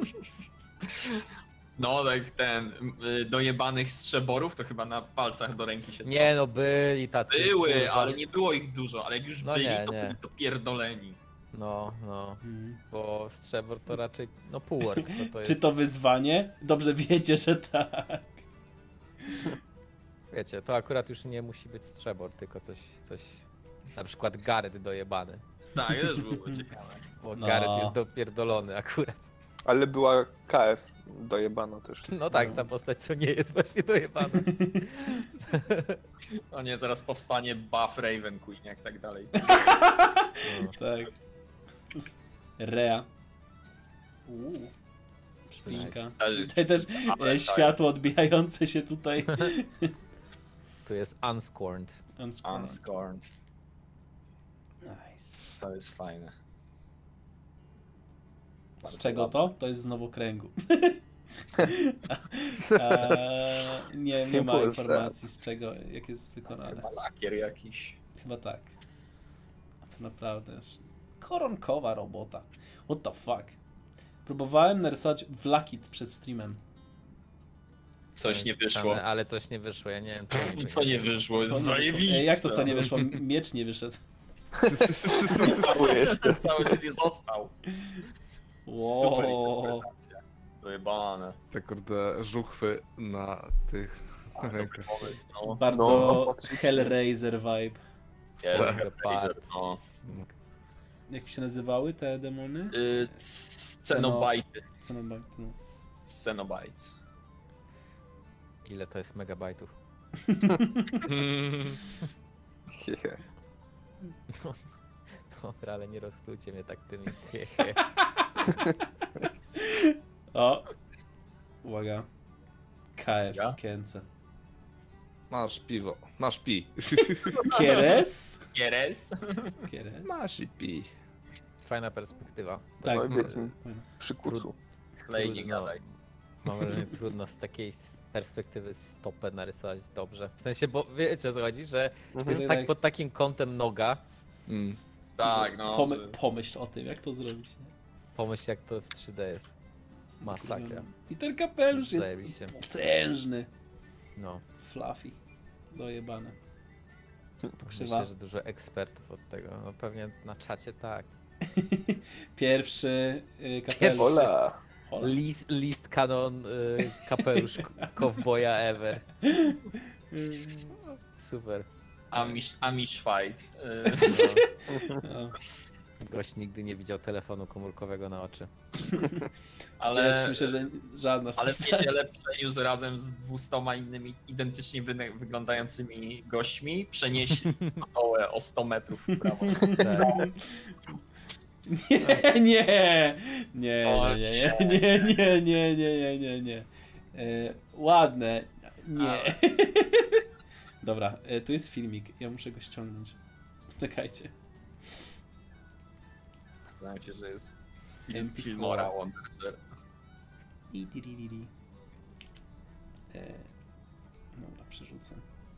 No, tak ten, y, dojebanych strzeborów to chyba na palcach do ręki się Nie no, byli tacy. były, kurwa. ale nie było ich dużo, ale jak już No byli, nie, to nie. byli to pierdoleni. No, no. Mhm. Bo Strzebor to raczej, no półork to, to jest. Czy to wyzwanie? Dobrze wiecie, że tak. Wiecie, to akurat już nie musi być Strzebor, tylko coś, coś. Na przykład Gareth dojebany. Tak, też byłoby ciekawe. Bo No. Gareth jest dopierdolony akurat. Ale była K F dojebana też. No tak, ta postać co nie jest właśnie dojebana. O nie, zaraz powstanie buff Raven Queen, jak tak dalej. No. Tak. Rea. Uuu. Szpilka. Też jest- Tutaj też ale e, to światło odbijające się tutaj. Tu jest Unscorned. Unscorned. Unscorned. Nice. To jest fajne. Z czego to? To jest z nowokręgu. Eee, nie, nie ma Simple as informacji z czego, jak jest wykonane. Chyba lakier jakiś. Chyba tak. A to naprawdę aż koronkowa robota. What the fuck? Próbowałem narysować Vlakit przed streamem. Coś nie wyszło. Ale coś nie wyszło, ja nie wiem co nie Co nie wyszło? Co nie wyszło? Zajebiście. Ej, jak to co nie wyszło? Miecz nie wyszedł. Cały dzień nie został. Super Wow. interpretacja. Dojebane. Te kurde żuchwy na tych rękach. Pomysł, no. Bardzo No, faktycznie. Hellraiser vibe. Jest Tak. Hellraiser, no. Jak się nazywały te demony? Y, Cenobite. Cenobite, no. Cenobites. Ile to jest megabajtów? Yeah. No, dobra, ale nie rozstujcie mnie tak tymi. he, he. O! Uwaga. K F Ja? w Kience. Masz piwo, masz pi. Kieres? Kieres? Kieres? Masz i pi. Fajna perspektywa. Tak. No i w jakim Fajne. przykucu. Klej, nie Trudno. gadaj. Mam wrażenie, trudno z takiej s- perspektywy stopę narysować dobrze. W sensie, bo wiecie o co chodzi, że Mhm. jest tak pod takim kątem noga. Mm. Tak, no. Pomy że- pomyśl o tym, jak to zrobić. Nie? Pomyśl jak to w trzy D jest. Masakra. I ten kapelusz jest Zajebiście. potężny. No. Fluffy. Dojebane. Krzywa. Myślę, że dużo ekspertów od tego. No pewnie na czacie tak. Pierwszy y, kapelusz. Ola! Hola. List, list kanon y, kapelusz k- cowboya ever. Super. Amish, Amish fight. Y, No. Gość nigdy nie widział telefonu komórkowego na oczy. ale Wiesz, myślę, że żadna z ale postaci. wiecie, przeniósł razem z dwustoma innymi identycznie wy, wyglądającymi gośćmi, przenieśli stołę o sto metrów w prawo. Tak. Nie, nie, nie, O, nie, nie, nie, nie, nie, nie, nie, nie, nie. E, ładne, nie. Ale- Dobra, e, tu jest filmik, ja muszę go ściągnąć. Czekajcie. Wydaje mi się, że jest M P cztery. Filmora Wondershare. I di, di, di, di. E, dobra, przerzucę.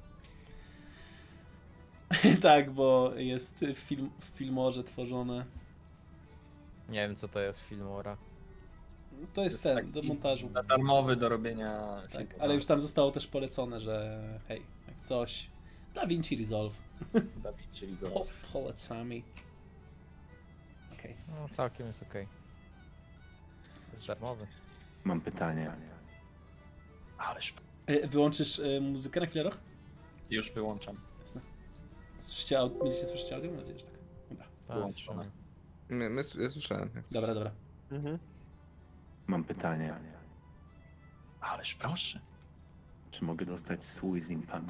Tak, bo jest film, w Filmorze tworzone. Nie wiem co to jest Filmora. To jest jest ten, taki do montażu. Darmowy do robienia Tak, filmu. ale już tam zostało też polecone, że hej, jak coś, DaVinci Resolve. DaVinci Po, Resolve. polecamy. Okej. No całkiem jest okej. Jest darmowy. Mam pytanie. Ależ E, Wyłączysz e, muzykę na chwilę? już wyłączam. Jasne. Słyszycie, au- będziecie słyszeć audio? Mam nadzieję, że tak. Dobra, Tak, Wyłączone. słyszałem. My, my, ja słyszałem. Jak dobra, dobra. Mhm. Mam pytanie. Ależ proszę. Czy mogę dostać słój z impami?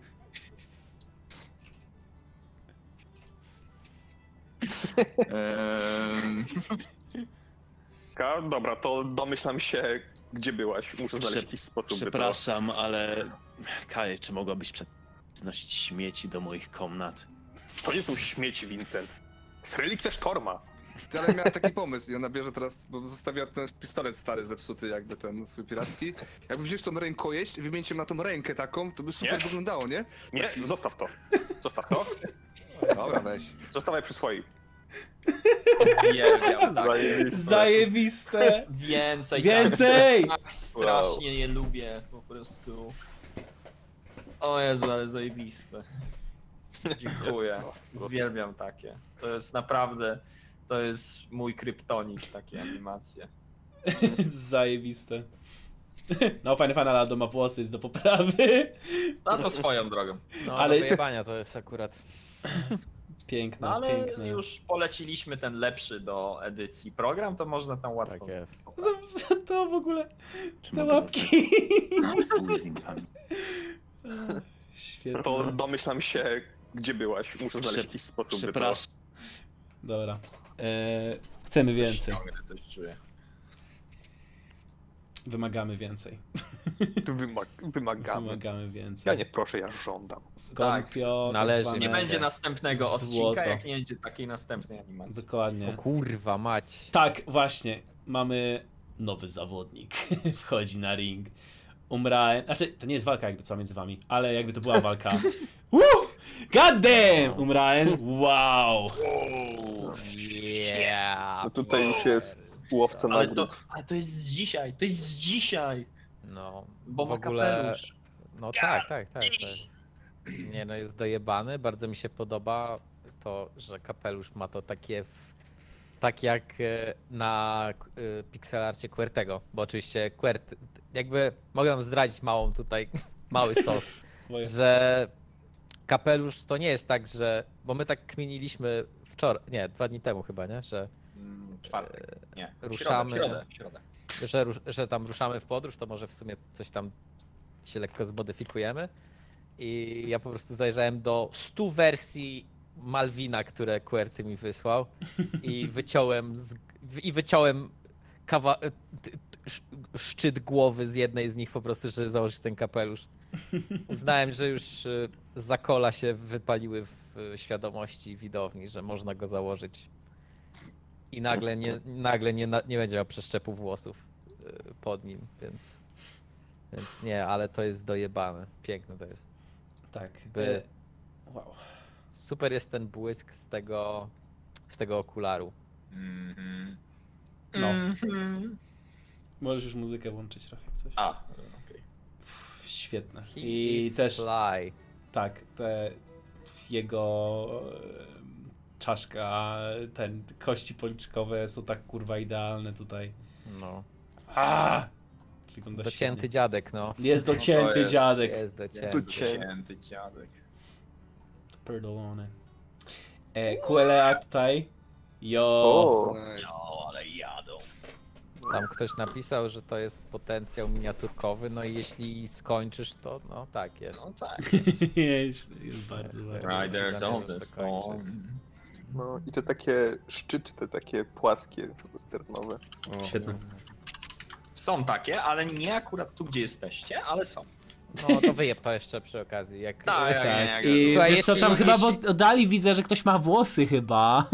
Ehm, Ka- Dobra, to domyślam się, gdzie byłaś. Muszę znaleźć Prze- jakiś sposób, by Przepraszam, ale Kaj, czy mogłabyś prze- znosić śmieci do moich komnat? to... To nie są śmieci, Vincent. Z relikwie Sztorma. Ty, ale miałem taki pomysł i ona bierze teraz, bo zostawia ten pistolet stary, zepsuty jakby ten swój piracki. Jakby wziąć tą rękojeść, wymienić ją na tą rękę taką, to by super Nie. wyglądało, nie? Nie, zostaw to. Zostaw to. Dobra, weź. Zostawaj przy swoim. Uwielbiam tak. Zajebiste! Więcej. Więcej! Tak, tak strasznie je lubię po prostu. O Jezu, ale zajebiste. Dziękuję. Uwielbiam takie. To jest naprawdę, to jest mój kryptonit, takie animacje. Zajebiste. No fajnie, fajnie, ale Ado ma włosy, jest do poprawy. No to swoją drogą. No Ale- ale do wyjebania to jest akurat. Piękne, No ale piękne. już poleciliśmy ten lepszy do edycji program, to można tam łatwo. Tak jest. Za, za to w ogóle, Czy te mogę łapki. dostać słój z impami? Świetne. To domyślam się, gdzie byłaś. Muszę znaleźć Prze- jakiś sposób, by to... Przepraszam. Dobra. E, chcemy więcej. Ciągle coś czuję. Wymagamy więcej. Wymag- wymagamy. Wymagamy więcej. Ja nie proszę, ja żądam. Skąpio, tak należy zwane- Nie Będzie. będzie następnego Złoto. odcinka, jak nie będzie takiej następnej animacji. Dokładnie. O kurwa mać. Tak, właśnie. Mamy nowy zawodnik. Wchodzi na ring. Umraen. Znaczy, to nie jest walka jakby co między wami, ale jakby to była walka. Woo! God damn! Umraen. Wow! Yeah. No tutaj już jest łowca Ale to, nagród. ale to jest z dzisiaj, to jest z dzisiaj! No, Bo w ma ogóle. kapelusz. No tak, tak, tak, tak. Nie no, jest dojebany. Bardzo mi się podoba to, że kapelusz ma to takie. W... Tak jak e, na e, pixelarcie Quertego, bo oczywiście Quert, jakby mogę wam zdradzić małą tutaj, mały sos, Moje- że kapelusz to nie jest tak, że, bo my tak kminiliśmy wczoraj, nie, dwa dni temu chyba, nie, że, Mm, Czwartek. Nie. w ruszamy. Środę, w środę, w środę. że, rusz- że tam ruszamy w podróż, to może w sumie coś tam się lekko zmodyfikujemy i ja po prostu zajrzałem do stu wersji Malwina, które Querty mi wysłał i wyciąłem z, i wyciąłem kawa, t- t- sz- szczyt głowy z jednej z nich po prostu, żeby założyć ten kapelusz. Uznałem, że już y, zakola się wypaliły w y, świadomości widowni, że można go założyć. I nagle nie, nagle nie, na- nie będzie miał przeszczepu włosów y, pod nim, więc, więc nie, ale to jest dojebane. Piękne to jest. Tak. By- E, wow. Super jest ten błysk z tego, z tego okularu. Mhm. No. Mhm. Możesz już muzykę włączyć trochę, jak coś. A, okej. Świetne. He I is też fly. tak, te jego em, czaszka, ten kości policzkowe są tak kurwa idealne tutaj. No. A! Wygląda Docięty świetnie. dziadek, no. Jest docięty To jest- dziadek. Jest docięty. Cięty dziadek. Pierdolony. E, Q L A tutaj. Jo. O, Nice. No, ale jadą. Tam ktoś napisał, że to jest potencjał miniaturkowy, no i jeśli skończysz to, no tak jest. No tak. jest, jest bardzo Jest, bardzo. jest. Riders Zamierzasz on the to storm. kończyć. no i te takie szczyty, te takie płaskie, westernowe. O. Świetne. Są takie, ale nie akurat tu, gdzie jesteście, ale są. No to wyjeb to jeszcze przy okazji. Jak, Tak, jak, nie, Tak. nie, I Słuchaj, wiesz co, jeśli- tam chyba jeśli- bo dali widzę, że ktoś ma włosy chyba.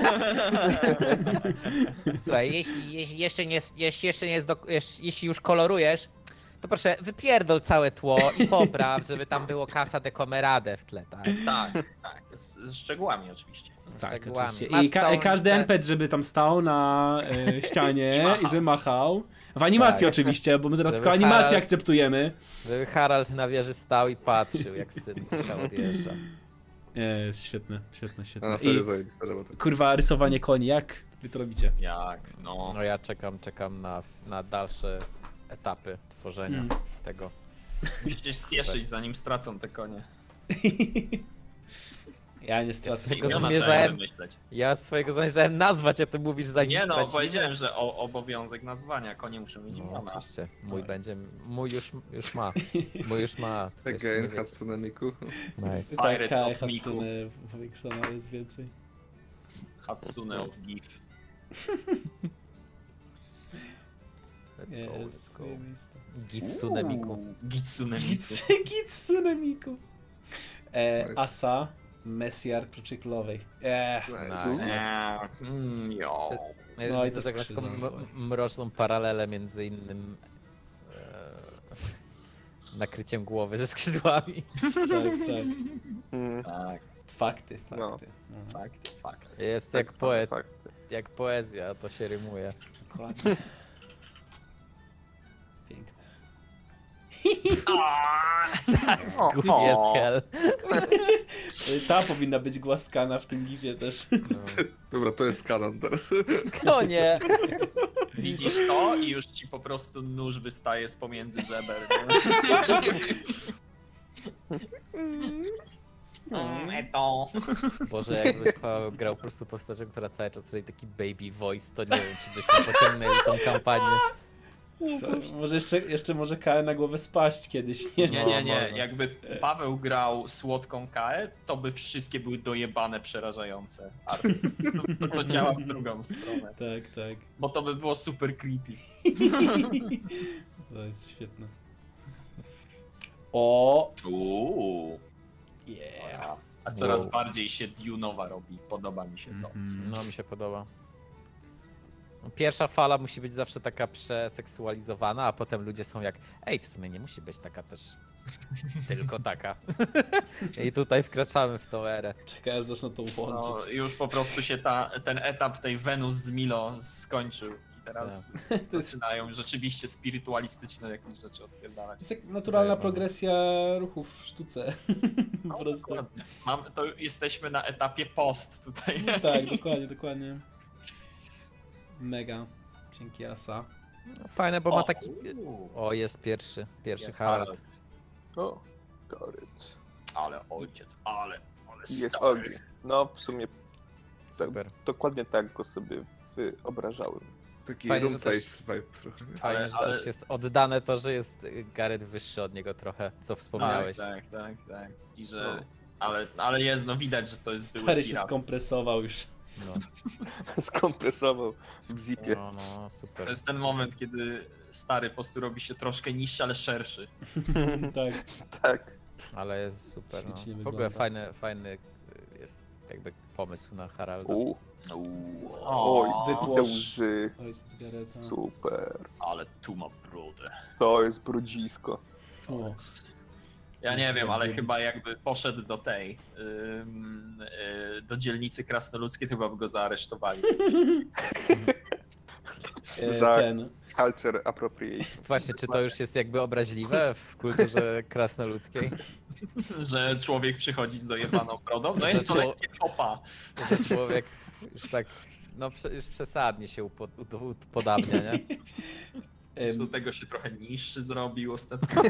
Słuchaj, jeśli, jeśli jeszcze nie, jest- jeśli jeszcze nie jest, do, jeśli, jeśli już kolorujesz, to proszę wypierdol całe tło i popraw, żeby tam było Casa de Comerade w tle, tak? Tak, tak. Z, z szczegółami oczywiście. Tak, Szczegółami. oczywiście. Masz I ka całą każdy listę- N P C, żeby tam stał na e, ścianie I machał. i że machał. W animacji Tak. oczywiście, bo my teraz Żeby tylko animację Harald- akceptujemy. Żeby Harald na wieży stał i patrzył, jak syn gdzieś tam odjeżdża. Nie, jest świetne, świetne, A świetne. na serio I zajebista robota. kurwa, rysowanie koni, jak wy to robicie? Jak, no. No ja czekam, czekam na, na dalsze etapy tworzenia Mm. tego. Musicie spieszyć, zanim stracą te konie. Ja nie stracę. Jest tego Imiona swojego- trzeba zmierzałem- wymyśleć. Ja swojego zamierzałem nazwać, a ty mówisz zanim Nie no, stracimy. powiedziałem, że o, obowiązek nazwania. Konie muszą mieć No, imiona. oczywiście. Mój będzie, mój już, już ma. Mój już ma. tylko jeszcze nie Again, wiecie. Hatsune Miku. Nice. Tak, Pirates Kai of Miku. Hatsune powiększona jest więcej. Hatsune of Gif. Let's Nie, go, jest let's go. zajebiste. Gitsune Miku. Uuu, Gitsune Miku. Gits- Gitsune Miku. E, Nice. Asa, Messiar kluczy królowej. Eee, Nice. Eee, mm, jo. No i No to to taką skrzydła m- były. mroczną paralelę między innym e, nakryciem głowy ze skrzydłami. tak, tak. Mm, Tak, Fakty, No. fakty. No. fakt, fakt. Jest tak jak, zwane poet, fakty. jak poezja, to się rymuje. Dokładnie. Piękne. Głupi jest hell. Y, Ta powinna być głaskana w tym gifie też. No. Dobra, to jest kanon teraz. No nie. Widzisz to i już ci po prostu nóż wystaje z pomiędzy żeber. Mm, eto. Boże, jakby Paweł grał po prostu postacią, która cały czas robi taki baby voice, to nie wiem, czy byśmy pociągnęli tą kampanię. Co, może jeszcze, jeszcze może K E na głowę spaść kiedyś, nie? Nie, No, nie, nie. może. Jakby Paweł grał słodką Kaę, to by wszystkie były dojebane, przerażające. A to, to, to działa w drugą stronę. Tak, tak. Bo to by było super creepy. To jest świetne. O! Uuu. Yeah. A coraz Wow. bardziej się Dune'owa robi. Podoba mi się to. Mhm. No mi się podoba. No, pierwsza fala musi być zawsze taka przeseksualizowana, a potem ludzie są jak, ej, w sumie nie musi być taka też, tylko taka. I tutaj wkraczamy w tą erę. Czekaj, aż zaczną to No, łączyć. już po prostu się ta, ten etap tej Wenus z Milo skończył. I teraz To jest, zaczynają rzeczywiście spirytualistyczne jakieś rzeczy odpierdalać. to jest jak naturalna Zajebane. progresja ruchów w sztuce. No, Po prostu. dokładnie. Mam, to jesteśmy na etapie post tutaj. Tak, dokładnie, dokładnie. Mega. Dzięki Asa. No, fajne, bo ma O, taki... uuu. O, jest pierwszy, pierwszy Jest Harald. O, Garrett. Ale ojciec, ale, ale Jest stary. Ogi. No, w sumie tak, Super. dokładnie tak go sobie wyobrażałem. Taki Fajnie, room że też- face vibe trochę. Fajnie, Ale- że ale- też jest oddane to, że jest y, Gareth wyższy od niego trochę, co wspomniałeś. Tak, tak, tak, tak. I że... No. Ale, ale jest, no widać, że to jest były Stary się pirat. skompresował już. No, Skompresował w zipie. no, no, super. To jest ten moment, kiedy stary po prostu robi się troszkę niższy, ale szerszy. Tak. Tak. Ale jest super. No. Ślicznie W ogóle wygląda. fajny, fajny y, jest jakby pomysł na Haralda. U, O, Oj, te wypłosz. łzy. Ojciec Gareta. Super. ale tu ma brodę. To jest brudzisko. O, Ja nie Musi wiem, ale zabielić. chyba jakby poszedł do tej, ym, y, do dzielnicy krasnoludzkiej, to chyba by go zaaresztowali. e, Za- ten. Culture appropriation. Właśnie, czy to już jest jakby obraźliwe w kulturze krasnoludzkiej? Że człowiek przychodzi z dojebaną brodą? No jest to Że lekkie fopa. Że człowiek już tak, no prze- już przesadnie się upo- ud- upodabnia, nie? Już do Em, tego się trochę niższy zrobił ostatnio.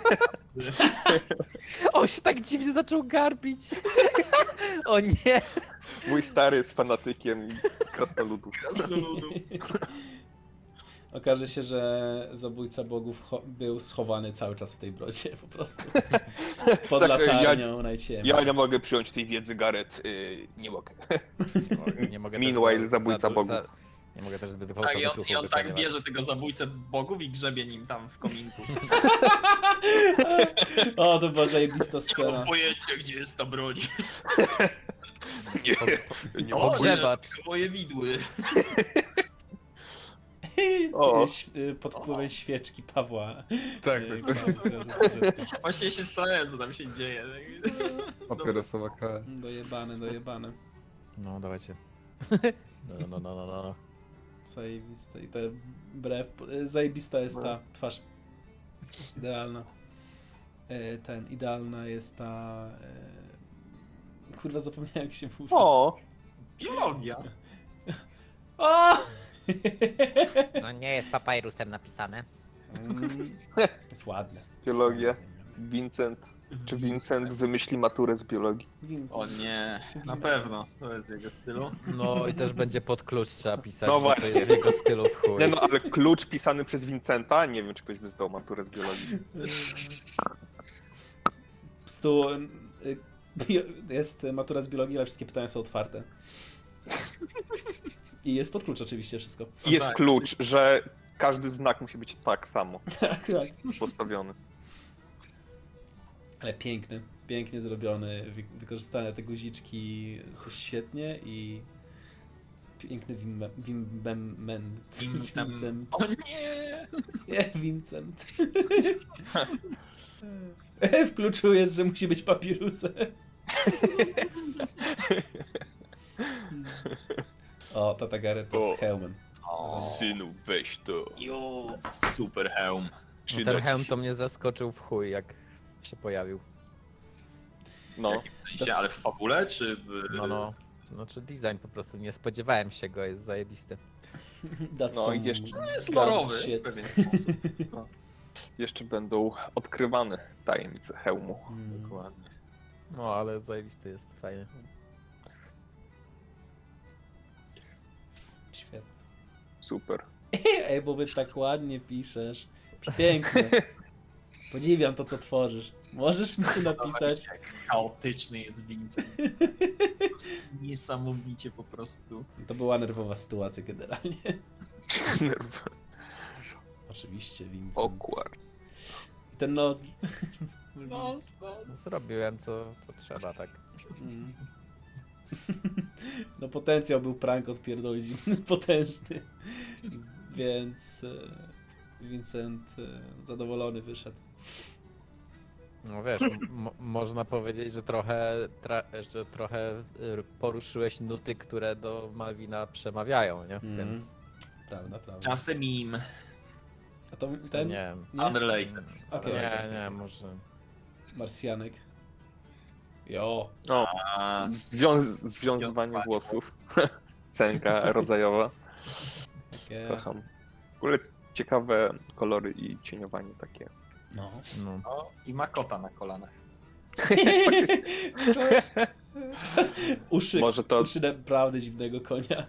On się tak dziwnie zaczął garbić. O nie! Mój stary jest fanatykiem krasnoludów. Okaże się, że zabójca bogów cho- był schowany cały czas w tej brodzie po prostu. Pod Tak, ja- latarnią najciemniej. Ja nie mogę przyjąć tej wiedzy, Gareth. Yy, nie mogę. Nie mogę Meanwhile, też za- zabójca za- bogów. za- Nie mogę też zbyt Tak, gwałtownych i on, ruchów i on tak wykonywać. bierze tego zabójcę bogów i grzebie nim tam w kominku. O, to była zajebista Nie scena. mam pojęcia, gdzie jest ta broń. Nie, nie mogę. Pogrzebacz. to moje widły. O. Ś- y, Pod wpływem świeczki Pawła. Tak, Y, tak, tak. tak. Właśnie się zastanawiam, co tam się dzieje. Papierosowa K. Dojebane, dojebane. No, dawajcie. No, no, no, no, no. Zajebiste. I te brew. y, Zajebista jest ta twarz. Jest idealna. Y, Ten, idealna jest ta... y, Kurwa, zapomniałem jak się mówi. O, Biologia. O! No nie jest papyrusem napisane. Mm, Jest ładne. biologia. Vincent. Czy Vincent wymyśli maturę z biologii? O nie, na pewno. To jest w jego stylu. No i też będzie pod klucz trzeba pisać, No bo to właśnie. jest w jego stylu w chuj. Nie no, ale klucz pisany przez Vincenta? Nie wiem, czy ktoś by zdał maturę z biologii. Po prostu y, bio- jest matura z biologii, ale wszystkie pytania są otwarte. I jest pod klucz oczywiście wszystko. I jest tak. klucz, że każdy znak musi być tak samo Tak, tak. postawiony. Ale piękny, pięknie zrobiony, wy wykorzystane te guziczki są świetnie i piękny Wim Wimbement. Vincent. Vincent. O nie! Nie, Vincent. W kluczu jest, że musi być papirusem. O, tata Gareth O. z hełmem. O, Synu, weź to. jo, super hełm. No, ten hełm to mnie zaskoczył w chuj, jak się pojawił. No, W sensie, ale w fabule, czy w... No, no. Znaczy design po prostu, nie spodziewałem się go, jest zajebisty. That's No some i jeszcze- Jest god's lorowy w shit. pewien sposób. jeszcze będą odkrywane tajemnice hełmu. Mm. Dokładnie. No, ale zajebisty jest, fajny. Świetnie. Super. Ej, bo ty tak ładnie piszesz. Pięknie. Podziwiam to, co tworzysz. Możesz mi tu napisać? Jak chaotyczny jest Vincent. Po prostu Niesamowicie po prostu. To była nerwowa sytuacja generalnie. Oczywiście, Vincent. Awkward. I ten nos. No, no. No, zrobiłem co, co trzeba, tak. Mm. No potencjał był prank odpierdolić potężny. Więc e, Vincent e, zadowolony wyszedł. No wiesz, mo- można powiedzieć, że trochę, tra- że trochę y, poruszyłeś nuty, które do Malwina przemawiają, nie? Mhm. Więc Prawda, prawda. Czasem meme. A to to ten? nie wiem. Nie? Unrelated. Okej, Nie, okej. nie, może. Marsjanek. Jo. O, A, zwią- związywanie włosów. Cenka rodzajowa. Takie... Kocham. W ogóle ciekawe kolory i cieniowanie takie. No. No. No, i ma kota na kolanach. Uszy, Może to- uszy naprawdę dziwnego konia.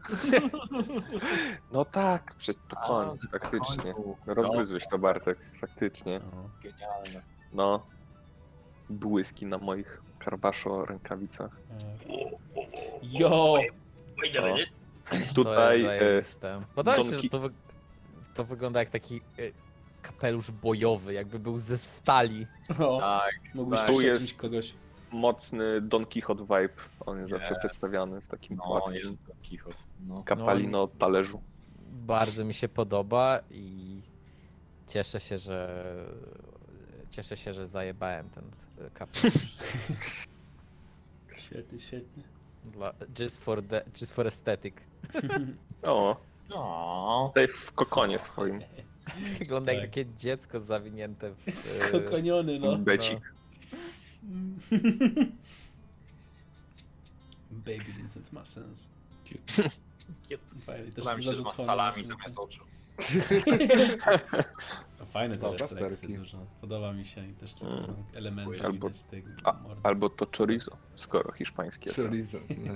No tak, przed to A, koń, to jest faktycznie. na koniu. Rozgryzłeś to, Bartek, faktycznie. Genialne. No. Błyski na moich karwaszo rękawicach. Jo! Wait a O. minute. Tutaj To e, jest zajebiste. Podoba mi się, Don że Ki- to, wy- to wygląda jak taki e, kapelusz bojowy, jakby był ze stali. O, Tak, mógłbyś tak. tu Tu jest... jest- kogoś. mocny Don Quixote vibe. On jest zawsze Jest. przedstawiany w takim no płaskim jest Don Quixote. No. kapalino talerzu. Bardzo mi się podoba i cieszę się, że cieszę się, że zajebałem ten e, kapelusz. Świetnie, świetnie. Dla, just, for the, just for aesthetic. O, O, Tutaj w kokonie swoim. Wygląda jak Tak. takie dziecko zawinięte w... e, Skokoniony, no. Becik. Baby Vincent ma sens. Fajnie, też Wydaje mi się, że ma zarzucone salami są zamiast te- oczu. Fajne te Dobra, refleksy sterki. dużo. Podoba mi się i też te Mm. elementy Albo- widać tego A, mordy. albo to chorizo, skoro hiszpańskie. to- Chorizo. No.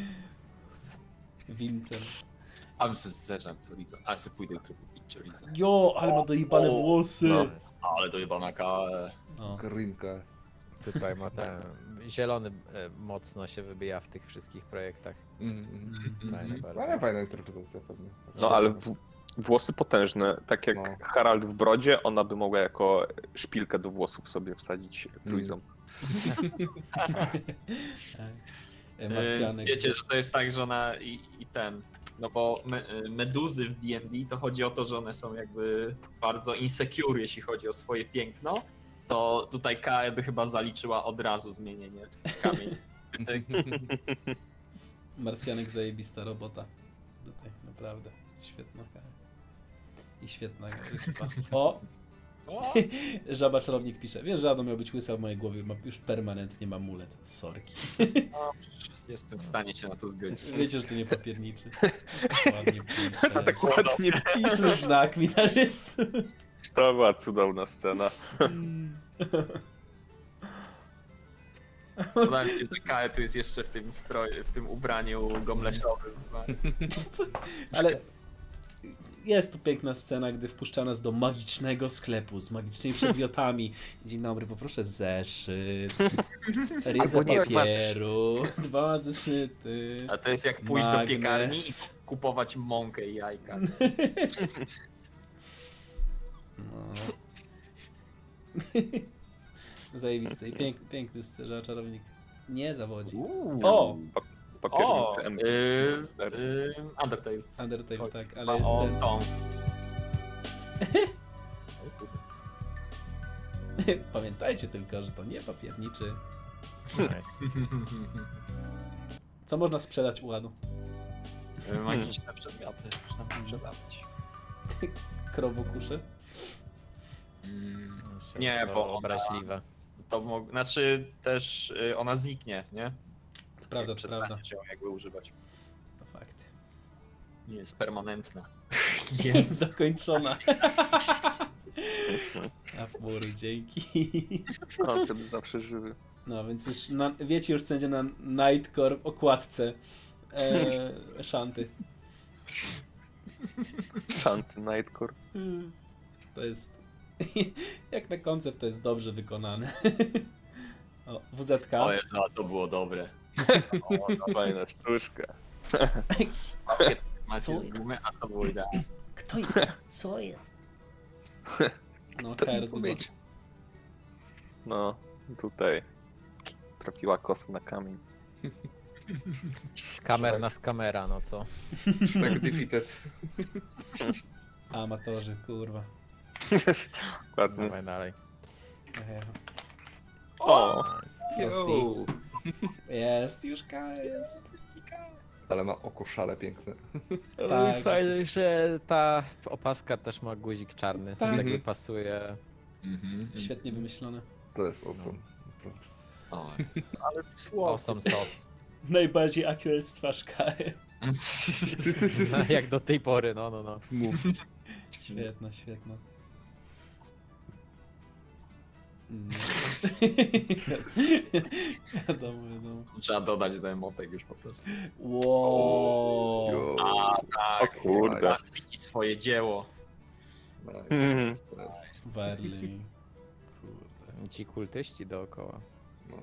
Vincent. A bym sobie zeżarł chorizo. Ale sobie pójdę jutro kupić chorizo. Jo, ale ma dojebane O, włosy. no. Ale dojebana kae. No. Grinka. Tutaj ma ten... Zielony e, mocno się wybija w tych wszystkich projektach. Mm, mm. Fajne bardzo. Ale fajna interpretacja pewnie. No ale w, włosy potężne, tak jak No. Harald w brodzie, ona by mogła jako szpilkę do włosów sobie wsadzić trójzą. E, Marsjanek. Wiecie, że to jest tak, że ona i, i ten. No bo me, meduzy w D and D to chodzi o to, że one są jakby bardzo insecure, jeśli chodzi o swoje piękno. To tutaj Kae by chyba zaliczyła od razu zmienienie w kamień. Marsjanek zajebista robota. Tutaj, naprawdę. Świetna kara. I świetna chyba. O! Żaba czarownik pisze. Wiesz, że Adam miał być łysa w mojej głowie, ma, już permanentnie ma mulet. Sorki. Jestem w stanie się na to zgodzić. Wiecie, że to nie papierniczy. Ładnie pisze. To tak ładnie Pisze znak mi narysuj. To była cudowna scena. Podoba mi się, że Kae tu jest jeszcze w tym stroju, w tym ubraniu gomleszowym. Ale jest to piękna scena, gdy wpuszcza nas do magicznego sklepu z magicznymi przedmiotami. Dzień dobry, poproszę zeszyt, ryzę Albo nie, papieru, dwa zeszyty. A to jest jak pójść do magnes. piekarni i kupować mąkę i jajka. No. Zajebisty i pięk, piękny styl, czarownik nie zawodzi. O! O! Papierniczy M. Yy, yy, Undertale. Undertale, tak, ale Ale jest o, ten... tą. Pamiętajcie tylko, że to nie papierniczy. Nice. Co można sprzedać u Ładu? Magiczne przedmioty. Można sprzedawać. Krowokuszy? Nie, To bo ona- obraźliwe. To mo- znaczy też y, ona zniknie, nie? To prawda, Jak to prawda. przestaniesz ją jakby używać. To fakt. Nie jest permanentna. Jest zakończona. A w mury, dzięki. Koncept zawsze żywy. No, więc już na, wiecie już co będzie na Nightcore okładce e, Shanty. Shanty Nightcore. To jest... Jak na koncept to jest dobrze wykonane. O, W Z K. O Jezu, a to było dobre. O, fajna sztuczka. Macie z gumy, a to było idealne. Kto jest? Co jest? No, K R powiedzieć? No, tutaj trafiła kosa na kamień. Z kamer na skamera, no co? Tak defeated. Amatorzy, kurwa. Ładnie. Dawaj dalej. O! Nice. Yo. Jest, już K jest. Ale ma oko szale piękne. Tak. Fajne, że ta opaska też ma guzik czarny, Tak. tak jakby pasuje. Świetnie wymyślone. To jest awesome. Naprawdę. O, ale słowo. Awesome sauce. Najbardziej accurate twarz K R. No, jak do tej pory, no, no, no. Świetna, świetna. Mm. Wiadomo, wiadomo. Trzeba dodać do emotek już po prostu. Wow. Yo. A, tak. O kurde. Masz widzieć swoje dzieło. Nice. Mhm. Nice. Barley. Kurde. Ci kultyści dookoła. No.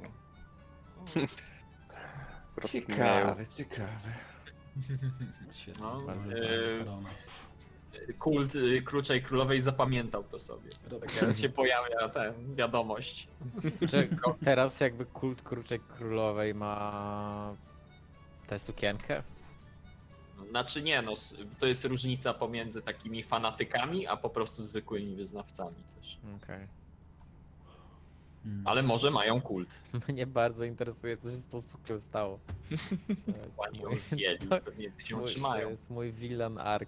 Rozkminiają. Ciekawe, ciekawe. Świetna, No, bardzo yy, fajna korona. Kult y, Kruczej Królowej zapamiętał to sobie. Tak jak się pojawia ta wiadomość. Czy teraz jakby kult Kruczej Królowej ma tę sukienkę? Znaczy nie, no s- to jest różnica pomiędzy takimi fanatykami, a po prostu zwykłymi wyznawcami też. Okej. Hmm. Ale może mają kult. Mnie bardzo interesuje, co się z tą suką stało. To jest Ładnie ją mój, zdjęli, to pewnie się mój, to trzymają. jest mój villain arc.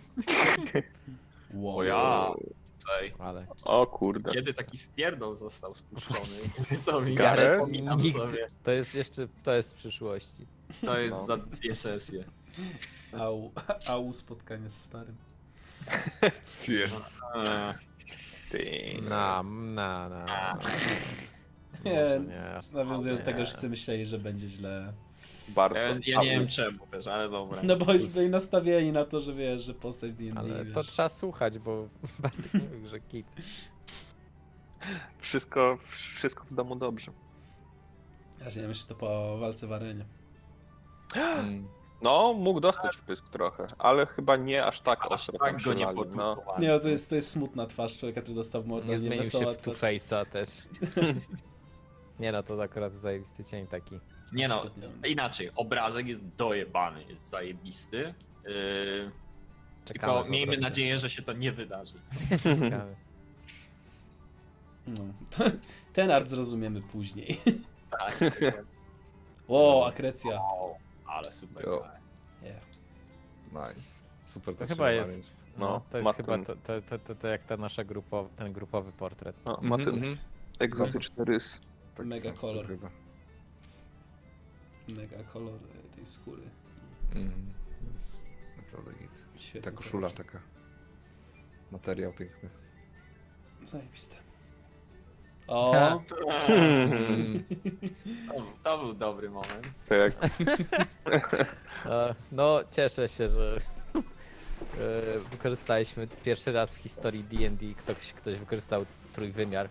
Wow. O ja, tutaj. Ale O kurde. Kiedy taki wpierdol został spuszczony? To mi Gareth? Gareth? Pominam Nigdy. sobie. to jest jeszcze, to jest w przyszłości. To jest No. za dwie sesje. Au, au, spotkanie z starym. Yes. Eee, Ty. Na, na, na. Nie, Może nie. aż- Nawiązuję do nie. tego, że wszyscy myśleli, że będzie źle. Bardzo. Ja, ja nie wiem czemu też, ale dobra. No bo już byli nastawieni na to, że wiesz, że postać D and D, Ale wiesz. to trzeba słuchać, bo Bartek mówił, że kit. Wszystko, wszystko w domu dobrze. Ja się nie myślę, to po walce w arenie. Mm. No, mógł dostać wpysk trochę, ale chyba nie aż tak Aż ostro tak tam go się nie lali, no. potłuczowali. Nie, no to jest, to jest smutna twarz człowieka, który dostał w mordę. Nie zmienił się wesoła w twarz. Two-Face'a też. Nie no, to akurat zajebisty cień taki. Nie no, Świetnie. inaczej, obrazek jest dojebany, jest zajebisty. Yy, Czekamy tylko po miejmy prostu. nadzieję, że się to nie wydarzy. Czekamy. No. Ten art zrozumiemy później. Tak. O, akrecja. O, ale super. Jo. Yeah. Nice. Super To to chyba przyjmowanie jest, no, No, to jest ma chyba ten- to, to, to, to, to jak ta nasza grupowa, ten grupowy portret. No, ma ten Mhm. egzotyczny rys. Tak Mega sam styl kolor. chyba. Mega kolor e, tej skóry. Mhm. To jest naprawdę git. Świetny. Ta koszula taka. Materiał piękny. Zajebiste. O! Mm. To, to był dobry moment. To jak E, No, cieszę się, że e, wykorzystaliśmy pierwszy raz w historii D and D, ktoś, ktoś wykorzystał trójwymiar.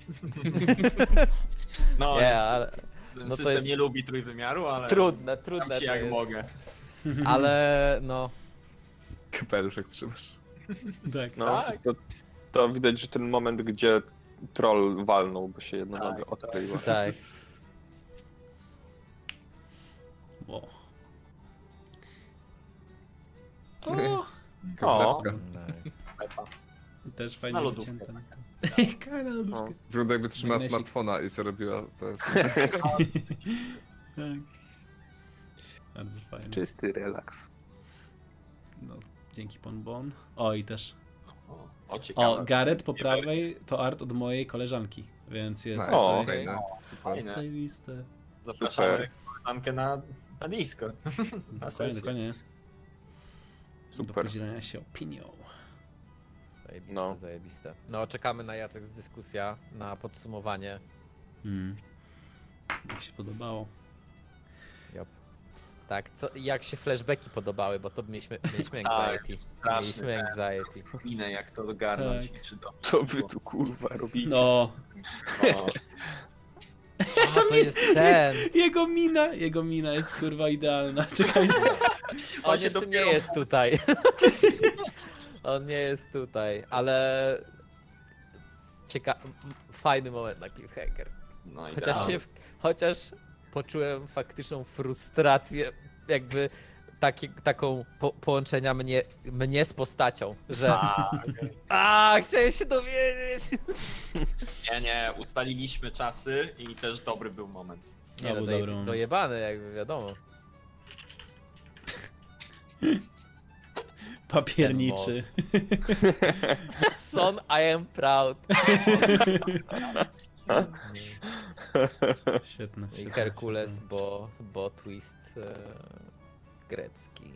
No, Nie, jest, ale ten no to system jest- nie lubi trójwymiaru, ale trudne, tam trudne się to jak jest. mogę. Ale no, Kapeluszek trzymasz. Tak. no, Tak. to, to widać, że ten moment, gdzie troll walnął, bo się jedna Tak, noga odkleiła. tak. O. Kawlepka. nice. Pepa. Też Na fajnie lodówkę. wycięte. Kara na lodówkę. No. Wygląda jakby trzymała Magnesik. smartfona i co robiła, to jest... Tak. Bardzo fajnie. Czysty relaks. No, dzięki Bon Bon. O, i też. O, o, ciekawe. O, Gareth po prawej to art od mojej koleżanki, więc jest Nice. O, tutaj- Fajne. Super. Fajne. zajebiste. Zapraszamy koleżankę na, na Discord. Na Dokładnie, sesję. dokładnie. Do Super. podzielenia się opinią. Zajebiste, No. zajebiste. No, czekamy na Jacek z dyskusja, na podsumowanie. Hmm. Jak się podobało. Jop. Tak, co, jak się flashbacki podobały, bo to mieliśmy, mieliśmy Tak, anxiety. straszny Mieliśmy ten- anxiety. Wspominę, jak to ogarnąć. Tak. Czy do... Co wy tu kurwa robicie? No, No, A, to jest ten! jego mina, jego mina jest kurwa idealna. Czekajcie. On On się jeszcze nie dopiero- jest tutaj. On nie jest tutaj, ale... Cieka... m- Fajny moment na cliffhanger. no Chociaż idealnie. się, w... chociaż poczułem faktyczną frustrację, jakby takie, taką po, połączenia mnie, mnie z postacią, że A, okej. a chciałem się dowiedzieć. Nie, nie, ustaliliśmy czasy i też dobry był moment. Nie, To no, był doje, dobry moment. dojebany, jakby wiadomo. Papierniczy. Son, I am proud. Świetne. I świetne, Herkules, świetne. bo, bo twist e, grecki.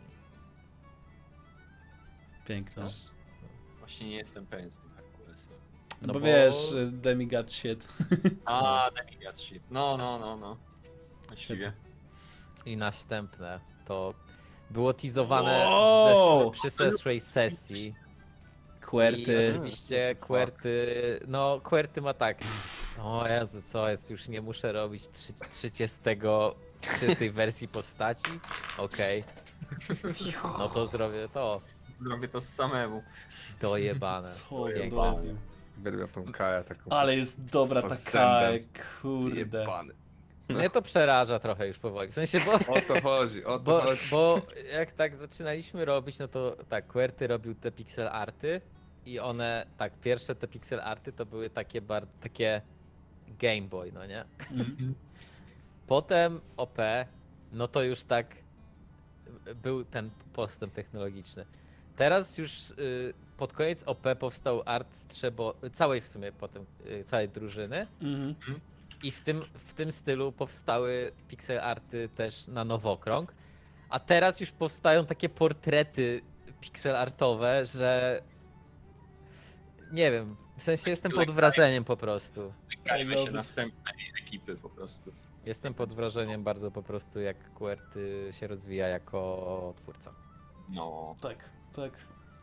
Piękne. Właśnie nie jestem pewien z tym Herkulesem. No No bo bo- wiesz, demigod shit. A, Demigod shit. No, no, no, no. Właściwie. I następne to było teasowane w Wow! zeszłe, przy zeszłej sesji. I Querty. oczywiście Querty, no Querty ma tak. O Jezu, co jest, już nie muszę robić trzy- trzydziestego, trzydziestej wersji postaci? Okej. No to zrobię to. Zrobię to samemu. Dojebane. Co Piękne. zrobił? Uwielbiam tą Kaję taką. Ale jest dobra ta Fassbender. Kaja, kurde. Jebany. Mnie to przeraża trochę już powoli. W sensie, bo, O to chodzi, o to bo, chodzi. bo jak tak zaczynaliśmy robić, no to tak, Querty robił te pixel arty i one, tak, pierwsze te pixel arty to były takie bardzo, takie Game Boy, no nie? Mhm. Potem O P, no to już tak był ten postęp technologiczny. Teraz już y, pod koniec O P powstał art strzebo, całej w sumie potem, y, całej drużyny Mhm. i w tym, w tym stylu powstały pixel arty też na nowokrąg, a teraz już powstają takie portrety pixel artowe, że nie wiem, w sensie jestem pod wrażeniem po prostu. Czekajmy się następnej ekipy po prostu. Jestem pod wrażeniem bardzo po prostu, jak Q W E R T się rozwija jako twórca. No. Tak, tak.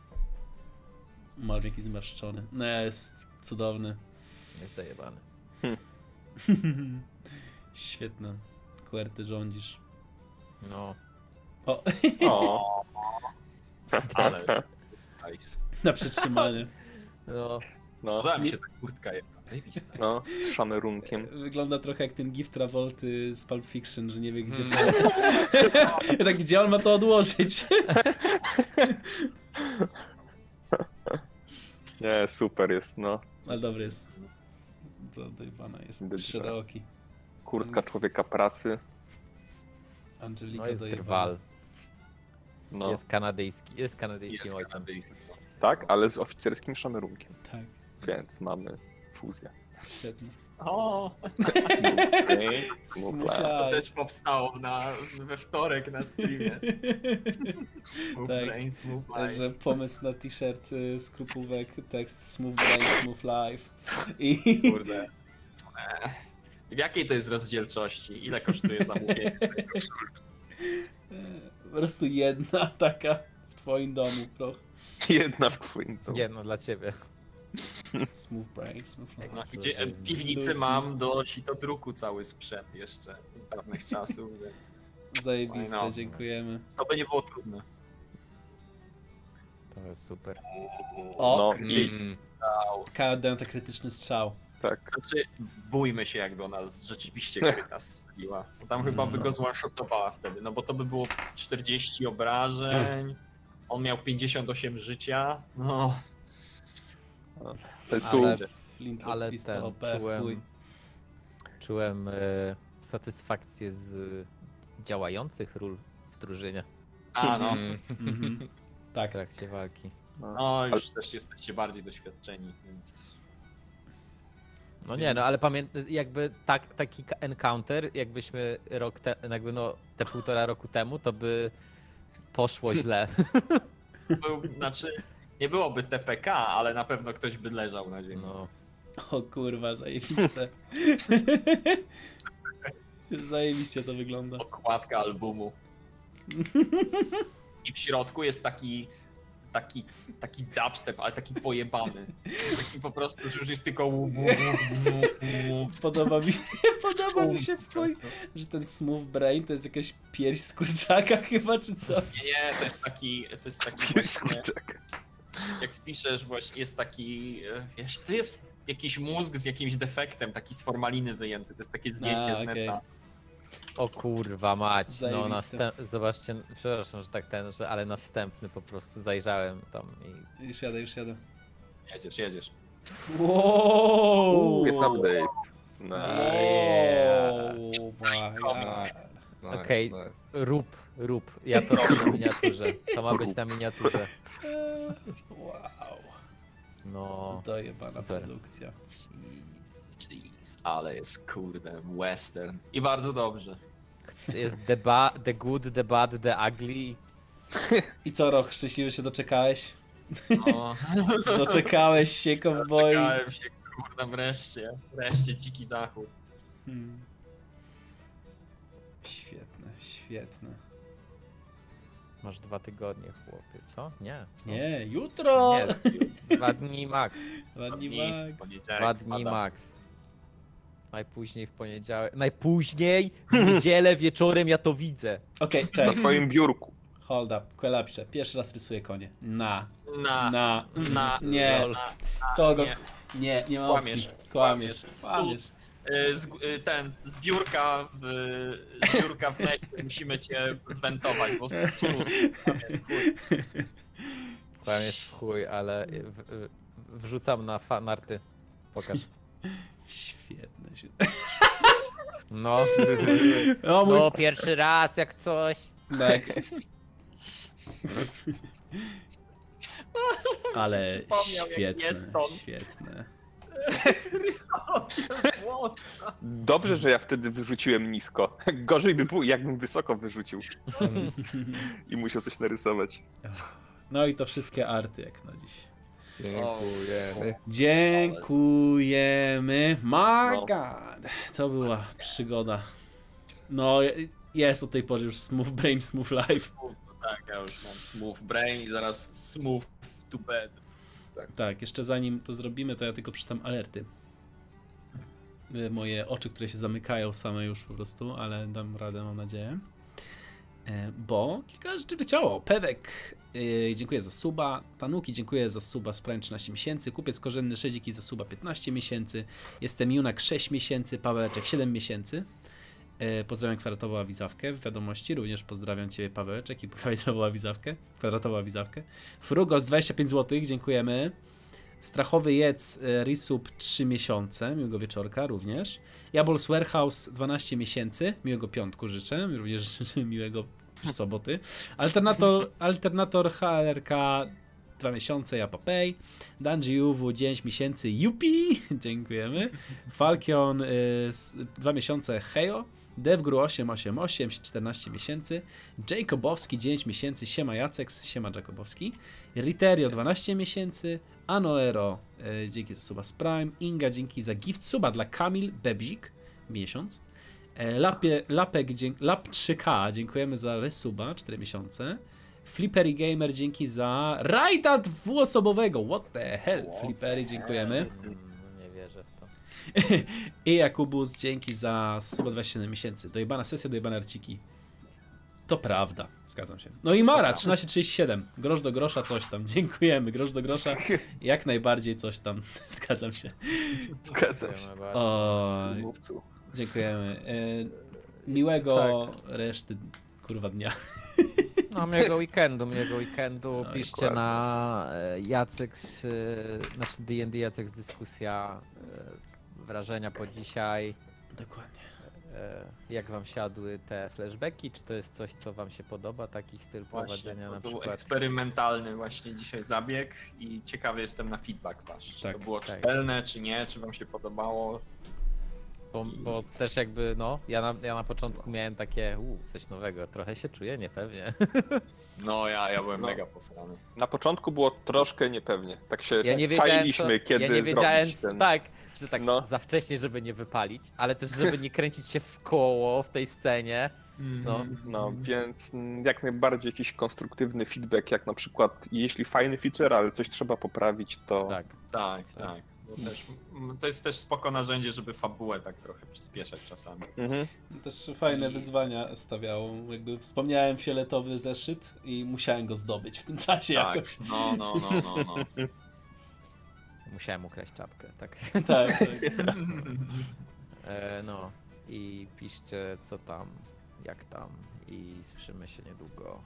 Masz jakiś zmarszczony. No jest cudowny. Jest dojebany. Świetne. Q W E R T rządzisz. No. O, O, Ale... Nice. na przetrzymanie. No. no, Podoba mi się ta kurtka jedna. Zajebista. no, z szamerunkiem. Wygląda trochę jak ten gif Travolty z Pulp Fiction, że nie wie gdzie. Mm. Ja tak, gdzie on ma to odłożyć? Nie, super jest, no. Ale dobry jest. To dojebana jest. Dobrze. Szeroki. Kurtka człowieka pracy. Angelika No jest dojebana. drwal. No, Jest kanadyjski, jest kanadyjskim Jest ojcem. kanadyjski. tak, ale z oficerskim szamerunkiem. Tak, Więc mamy fuzję. świetnie. O, Smooth brain, smooth Smooth life. to life. też powstało na, we wtorek na streamie. Smooth Tak. brain, smooth life. Także pomysł na t-shirt y, z krupówek, tekst Smooth Brain, Smooth Life. I Kurde. Eee. W jakiej to jest rozdzielczości? Ile kosztuje zamówienie? po prostu jedna taka w twoim domu, proch. Jedna w twoim domu. Jedno dla ciebie. Smooth Brain, Smooth Life. No, gdzie, w piwnicy mam do sitodruku cały sprzęt jeszcze z dawnych czasów, więc Zajebiste, No. dziękujemy. to by nie było trudne. To jest super. O, No i Mm. dająca krytyczny strzał. tak. Znaczy, bójmy się, jakby ona rzeczywiście kryta strzeliła. Bo tam chyba by go zone-shotowała wtedy, no bo to by było czterdzieści obrażeń, on miał pięćdziesiąt osiem życia, no... Tu Ale, Flint ale Lista ten, O P, chuj. czułem, czułem e, satysfakcję z działających ról w drużynie A no, Mhm. w Tak, trakcie walki. no już też jesteście bardziej doświadczeni, więc... No nie, no ale pamiętam, jakby tak, taki encounter, jakbyśmy rok te, jakby no te półtora roku temu, to by poszło źle. Był, znaczy, nie byłoby T P K, ale na pewno ktoś by leżał na ziemi. No. o kurwa, zajebiste. Zajebiście to wygląda. Okładka albumu. I w środku jest taki, taki, taki dubstep, ale taki pojebany. Taki po prostu, że już jest tylko łup, łup, łup, łup. Podoba mi się, podoba mi się w chuj, że ten Smooth Brain to jest jakaś pierś z kurczaka chyba, czy coś. Nie, to jest taki, to jest taki Pies właśnie, kurczak. jak wpiszesz właśnie, jest taki, e, wiesz, to jest jakiś mózg z jakimś defektem, taki z formaliny wyjęty, to jest takie zdjęcie A, z okej. neta. O kurwa mać, no Zajebiste. następ... zobaczcie, przepraszam, że tak ten, że ale następny po prostu zajrzałem tam i Już jadę, już jadę. Jedziesz, jedziesz. Wow! Uuu, jest update. No. Yeah. Oh my god. Nice, Okej. nice. rób, rób, ja to robię na miniaturze, to ma być na miniaturze. Eee, Wow. No, Dojebana super. produkcja. jeez. Jeez, ale jest kurde western. I bardzo dobrze. Jest the, ba the good, the bad, the ugly. I co, Roch, szczęśliwie się doczekałeś? No, Doczekałeś się, cowboy. czekałem się, kurde, wreszcie. Wreszcie dziki zachód. Hmm. Świetne, świetne. Masz dwa tygodnie, chłopie, co? Nie. Co? Nie, jutro! Nie, dwa dni max. Dwa dni Dni, max. poniedziałek Dwa dni wpada. max. Najpóźniej w poniedziałek. Najpóźniej w niedzielę wieczorem ja to widzę. Okej, Na cześć. swoim biurku. Hold up. Quella pisze. Pierwszy raz rysuję konie. Na. Na, Na. na, Nie. na, Kogo? nie. Nie, nie ma Kłamiesz, opcji. Kłamiesz. kłamiesz. Sus, y, z, y, ten, z biurka w, z biurka w necie musimy cię zwentować, bo sus. Kłamiesz, chuj. Kłamiesz w chuj, ale w, w, wrzucam na fanarty. Pokaż. Świetne. No, O mój... No, pierwszy raz jak coś. Tak. Ale Przypomniał, jak świetne, jest on. świetne. Rysownie młota. Dobrze, że ja wtedy wyrzuciłem nisko. Gorzej by było, jakbym wysoko wyrzucił. I musiał coś narysować. No i to wszystkie arty jak na dziś. Dziękujemy. Dziękujemy. My No. God. To była przygoda. No, jest o tej porze już smooth brain, smooth life. Tak, ja już mam smooth brain i zaraz smooth to bed. Tak, jeszcze zanim to zrobimy, to ja tylko przeczytam alerty. Y, Moje oczy, które się zamykają same już po prostu, ale dam radę, mam nadzieję. E, Bo kilka rzeczy leciało. Pewek, y, dziękuję za suba. Tanuki, dziękuję za suba z Prime trzynaście miesięcy. Kupiec korzenny Szedziki za suba piętnaście miesięcy. Jestem Junak sześć miesięcy. Pawełeczek siedem miesięcy. E, Pozdrawiam kwadratową awizawkę w wiadomości. Również pozdrawiam Ciebie, Pawełeczek, i kwadratową awizawkę. Kwadratową awizawkę. Frugos dwadzieścia pięć złotych, dziękujemy. Strachowy Jec, e, Risub trzy miesiące, miłego wieczorka również. Jabols Warehouse dwanaście miesięcy, miłego piątku życzę, również życzę miłego soboty. Alternator, Alternator H L K dwa miesiące, Japapay. Danji Uwu dziewięć miesięcy, Yupi, dziękujemy. Falcon dwa miesiące, Hejo. Devgru osiem osiem osiem, czternaście miesięcy. Jacobowski dziewięć miesięcy, siema Jacek, siema Jacobowski. Riterio dwanaście miesięcy. Anoero, e, dzięki za suba z Prime. Inga, dzięki za gift suba dla Kamil Bebzik, miesiąc. E, Lapie, Lapek, dzięki, Lap trzy K, dziękujemy za resuba, cztery miesiące. Flippery Gamer, dzięki za rajda dwuosobowego. What the hell, Flippery, dziękujemy. Mm, nie wierzę w to. I Jakubus, dzięki za suba dwadzieścia siedem miesięcy. Dojebana sesja, dojebane arciki. To prawda, zgadzam się. No i Mara, trzynaście trzydzieści siedem. Grosz do grosza, coś tam. Dziękujemy, grosz do grosza. Jak najbardziej coś tam. Zgadzam się. Zgadzam się. Dziękujemy bardzo. O, Mówcu. dziękujemy. E, miłego reszty, kurwa, dnia. No, miłego weekendu, miłego weekendu. No, Piszcie dokładnie. na e, Jacek, z, e, znaczy D and D Jacek z dyskusja, e, wrażenia po dzisiaj. Dokładnie. E, jak wam siadły te flashbacki? Czy to jest coś, co wam się podoba? Taki styl Właśnie, prowadzenia to na był przykład? eksperymentalny właśnie dzisiaj zabieg i ciekawy jestem na feedback wasz. Czy Tak, to było tak. czytelne, czy nie, czy wam się podobało. Bo, bo też jakby, no, ja na, ja na początku miałem takie, uuu, coś nowego, trochę się czuję niepewnie. No ja, ja byłem No. mega posrany. Na początku było troszkę niepewnie. Tak się Ja nie wiedziałem, czailiśmy, co, kiedy ja nie wiedziałem, zrobić co, ten... tak, że tak No. za wcześnie, żeby nie wypalić, ale też, żeby nie kręcić się w koło w tej scenie. No, No, więc mm, jak najbardziej jakiś konstruktywny feedback, jak na przykład jeśli fajny feature, ale coś trzeba poprawić, to tak. Tak, tak. Bo też, m, to jest też spoko narzędzie, żeby fabułę tak trochę przyspieszać czasami. Mhm. Też fajne I- wyzwania stawiało. Jakby wspomniałem fioletowy zeszyt i musiałem go zdobyć w tym czasie Tak, jakoś. no, no, no, no, no. Musiałem ukraść czapkę, tak. Tak, tak. E, no i piszcie co tam, jak tam i słyszymy się niedługo.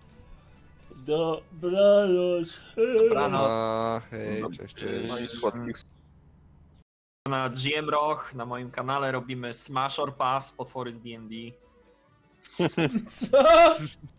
Dobranoc. Dobranoc. A, hej, No, cześć, cześć. No i słodkich Na G M Roch, na moim kanale robimy Smash or Pass, potwory z D and D. Co?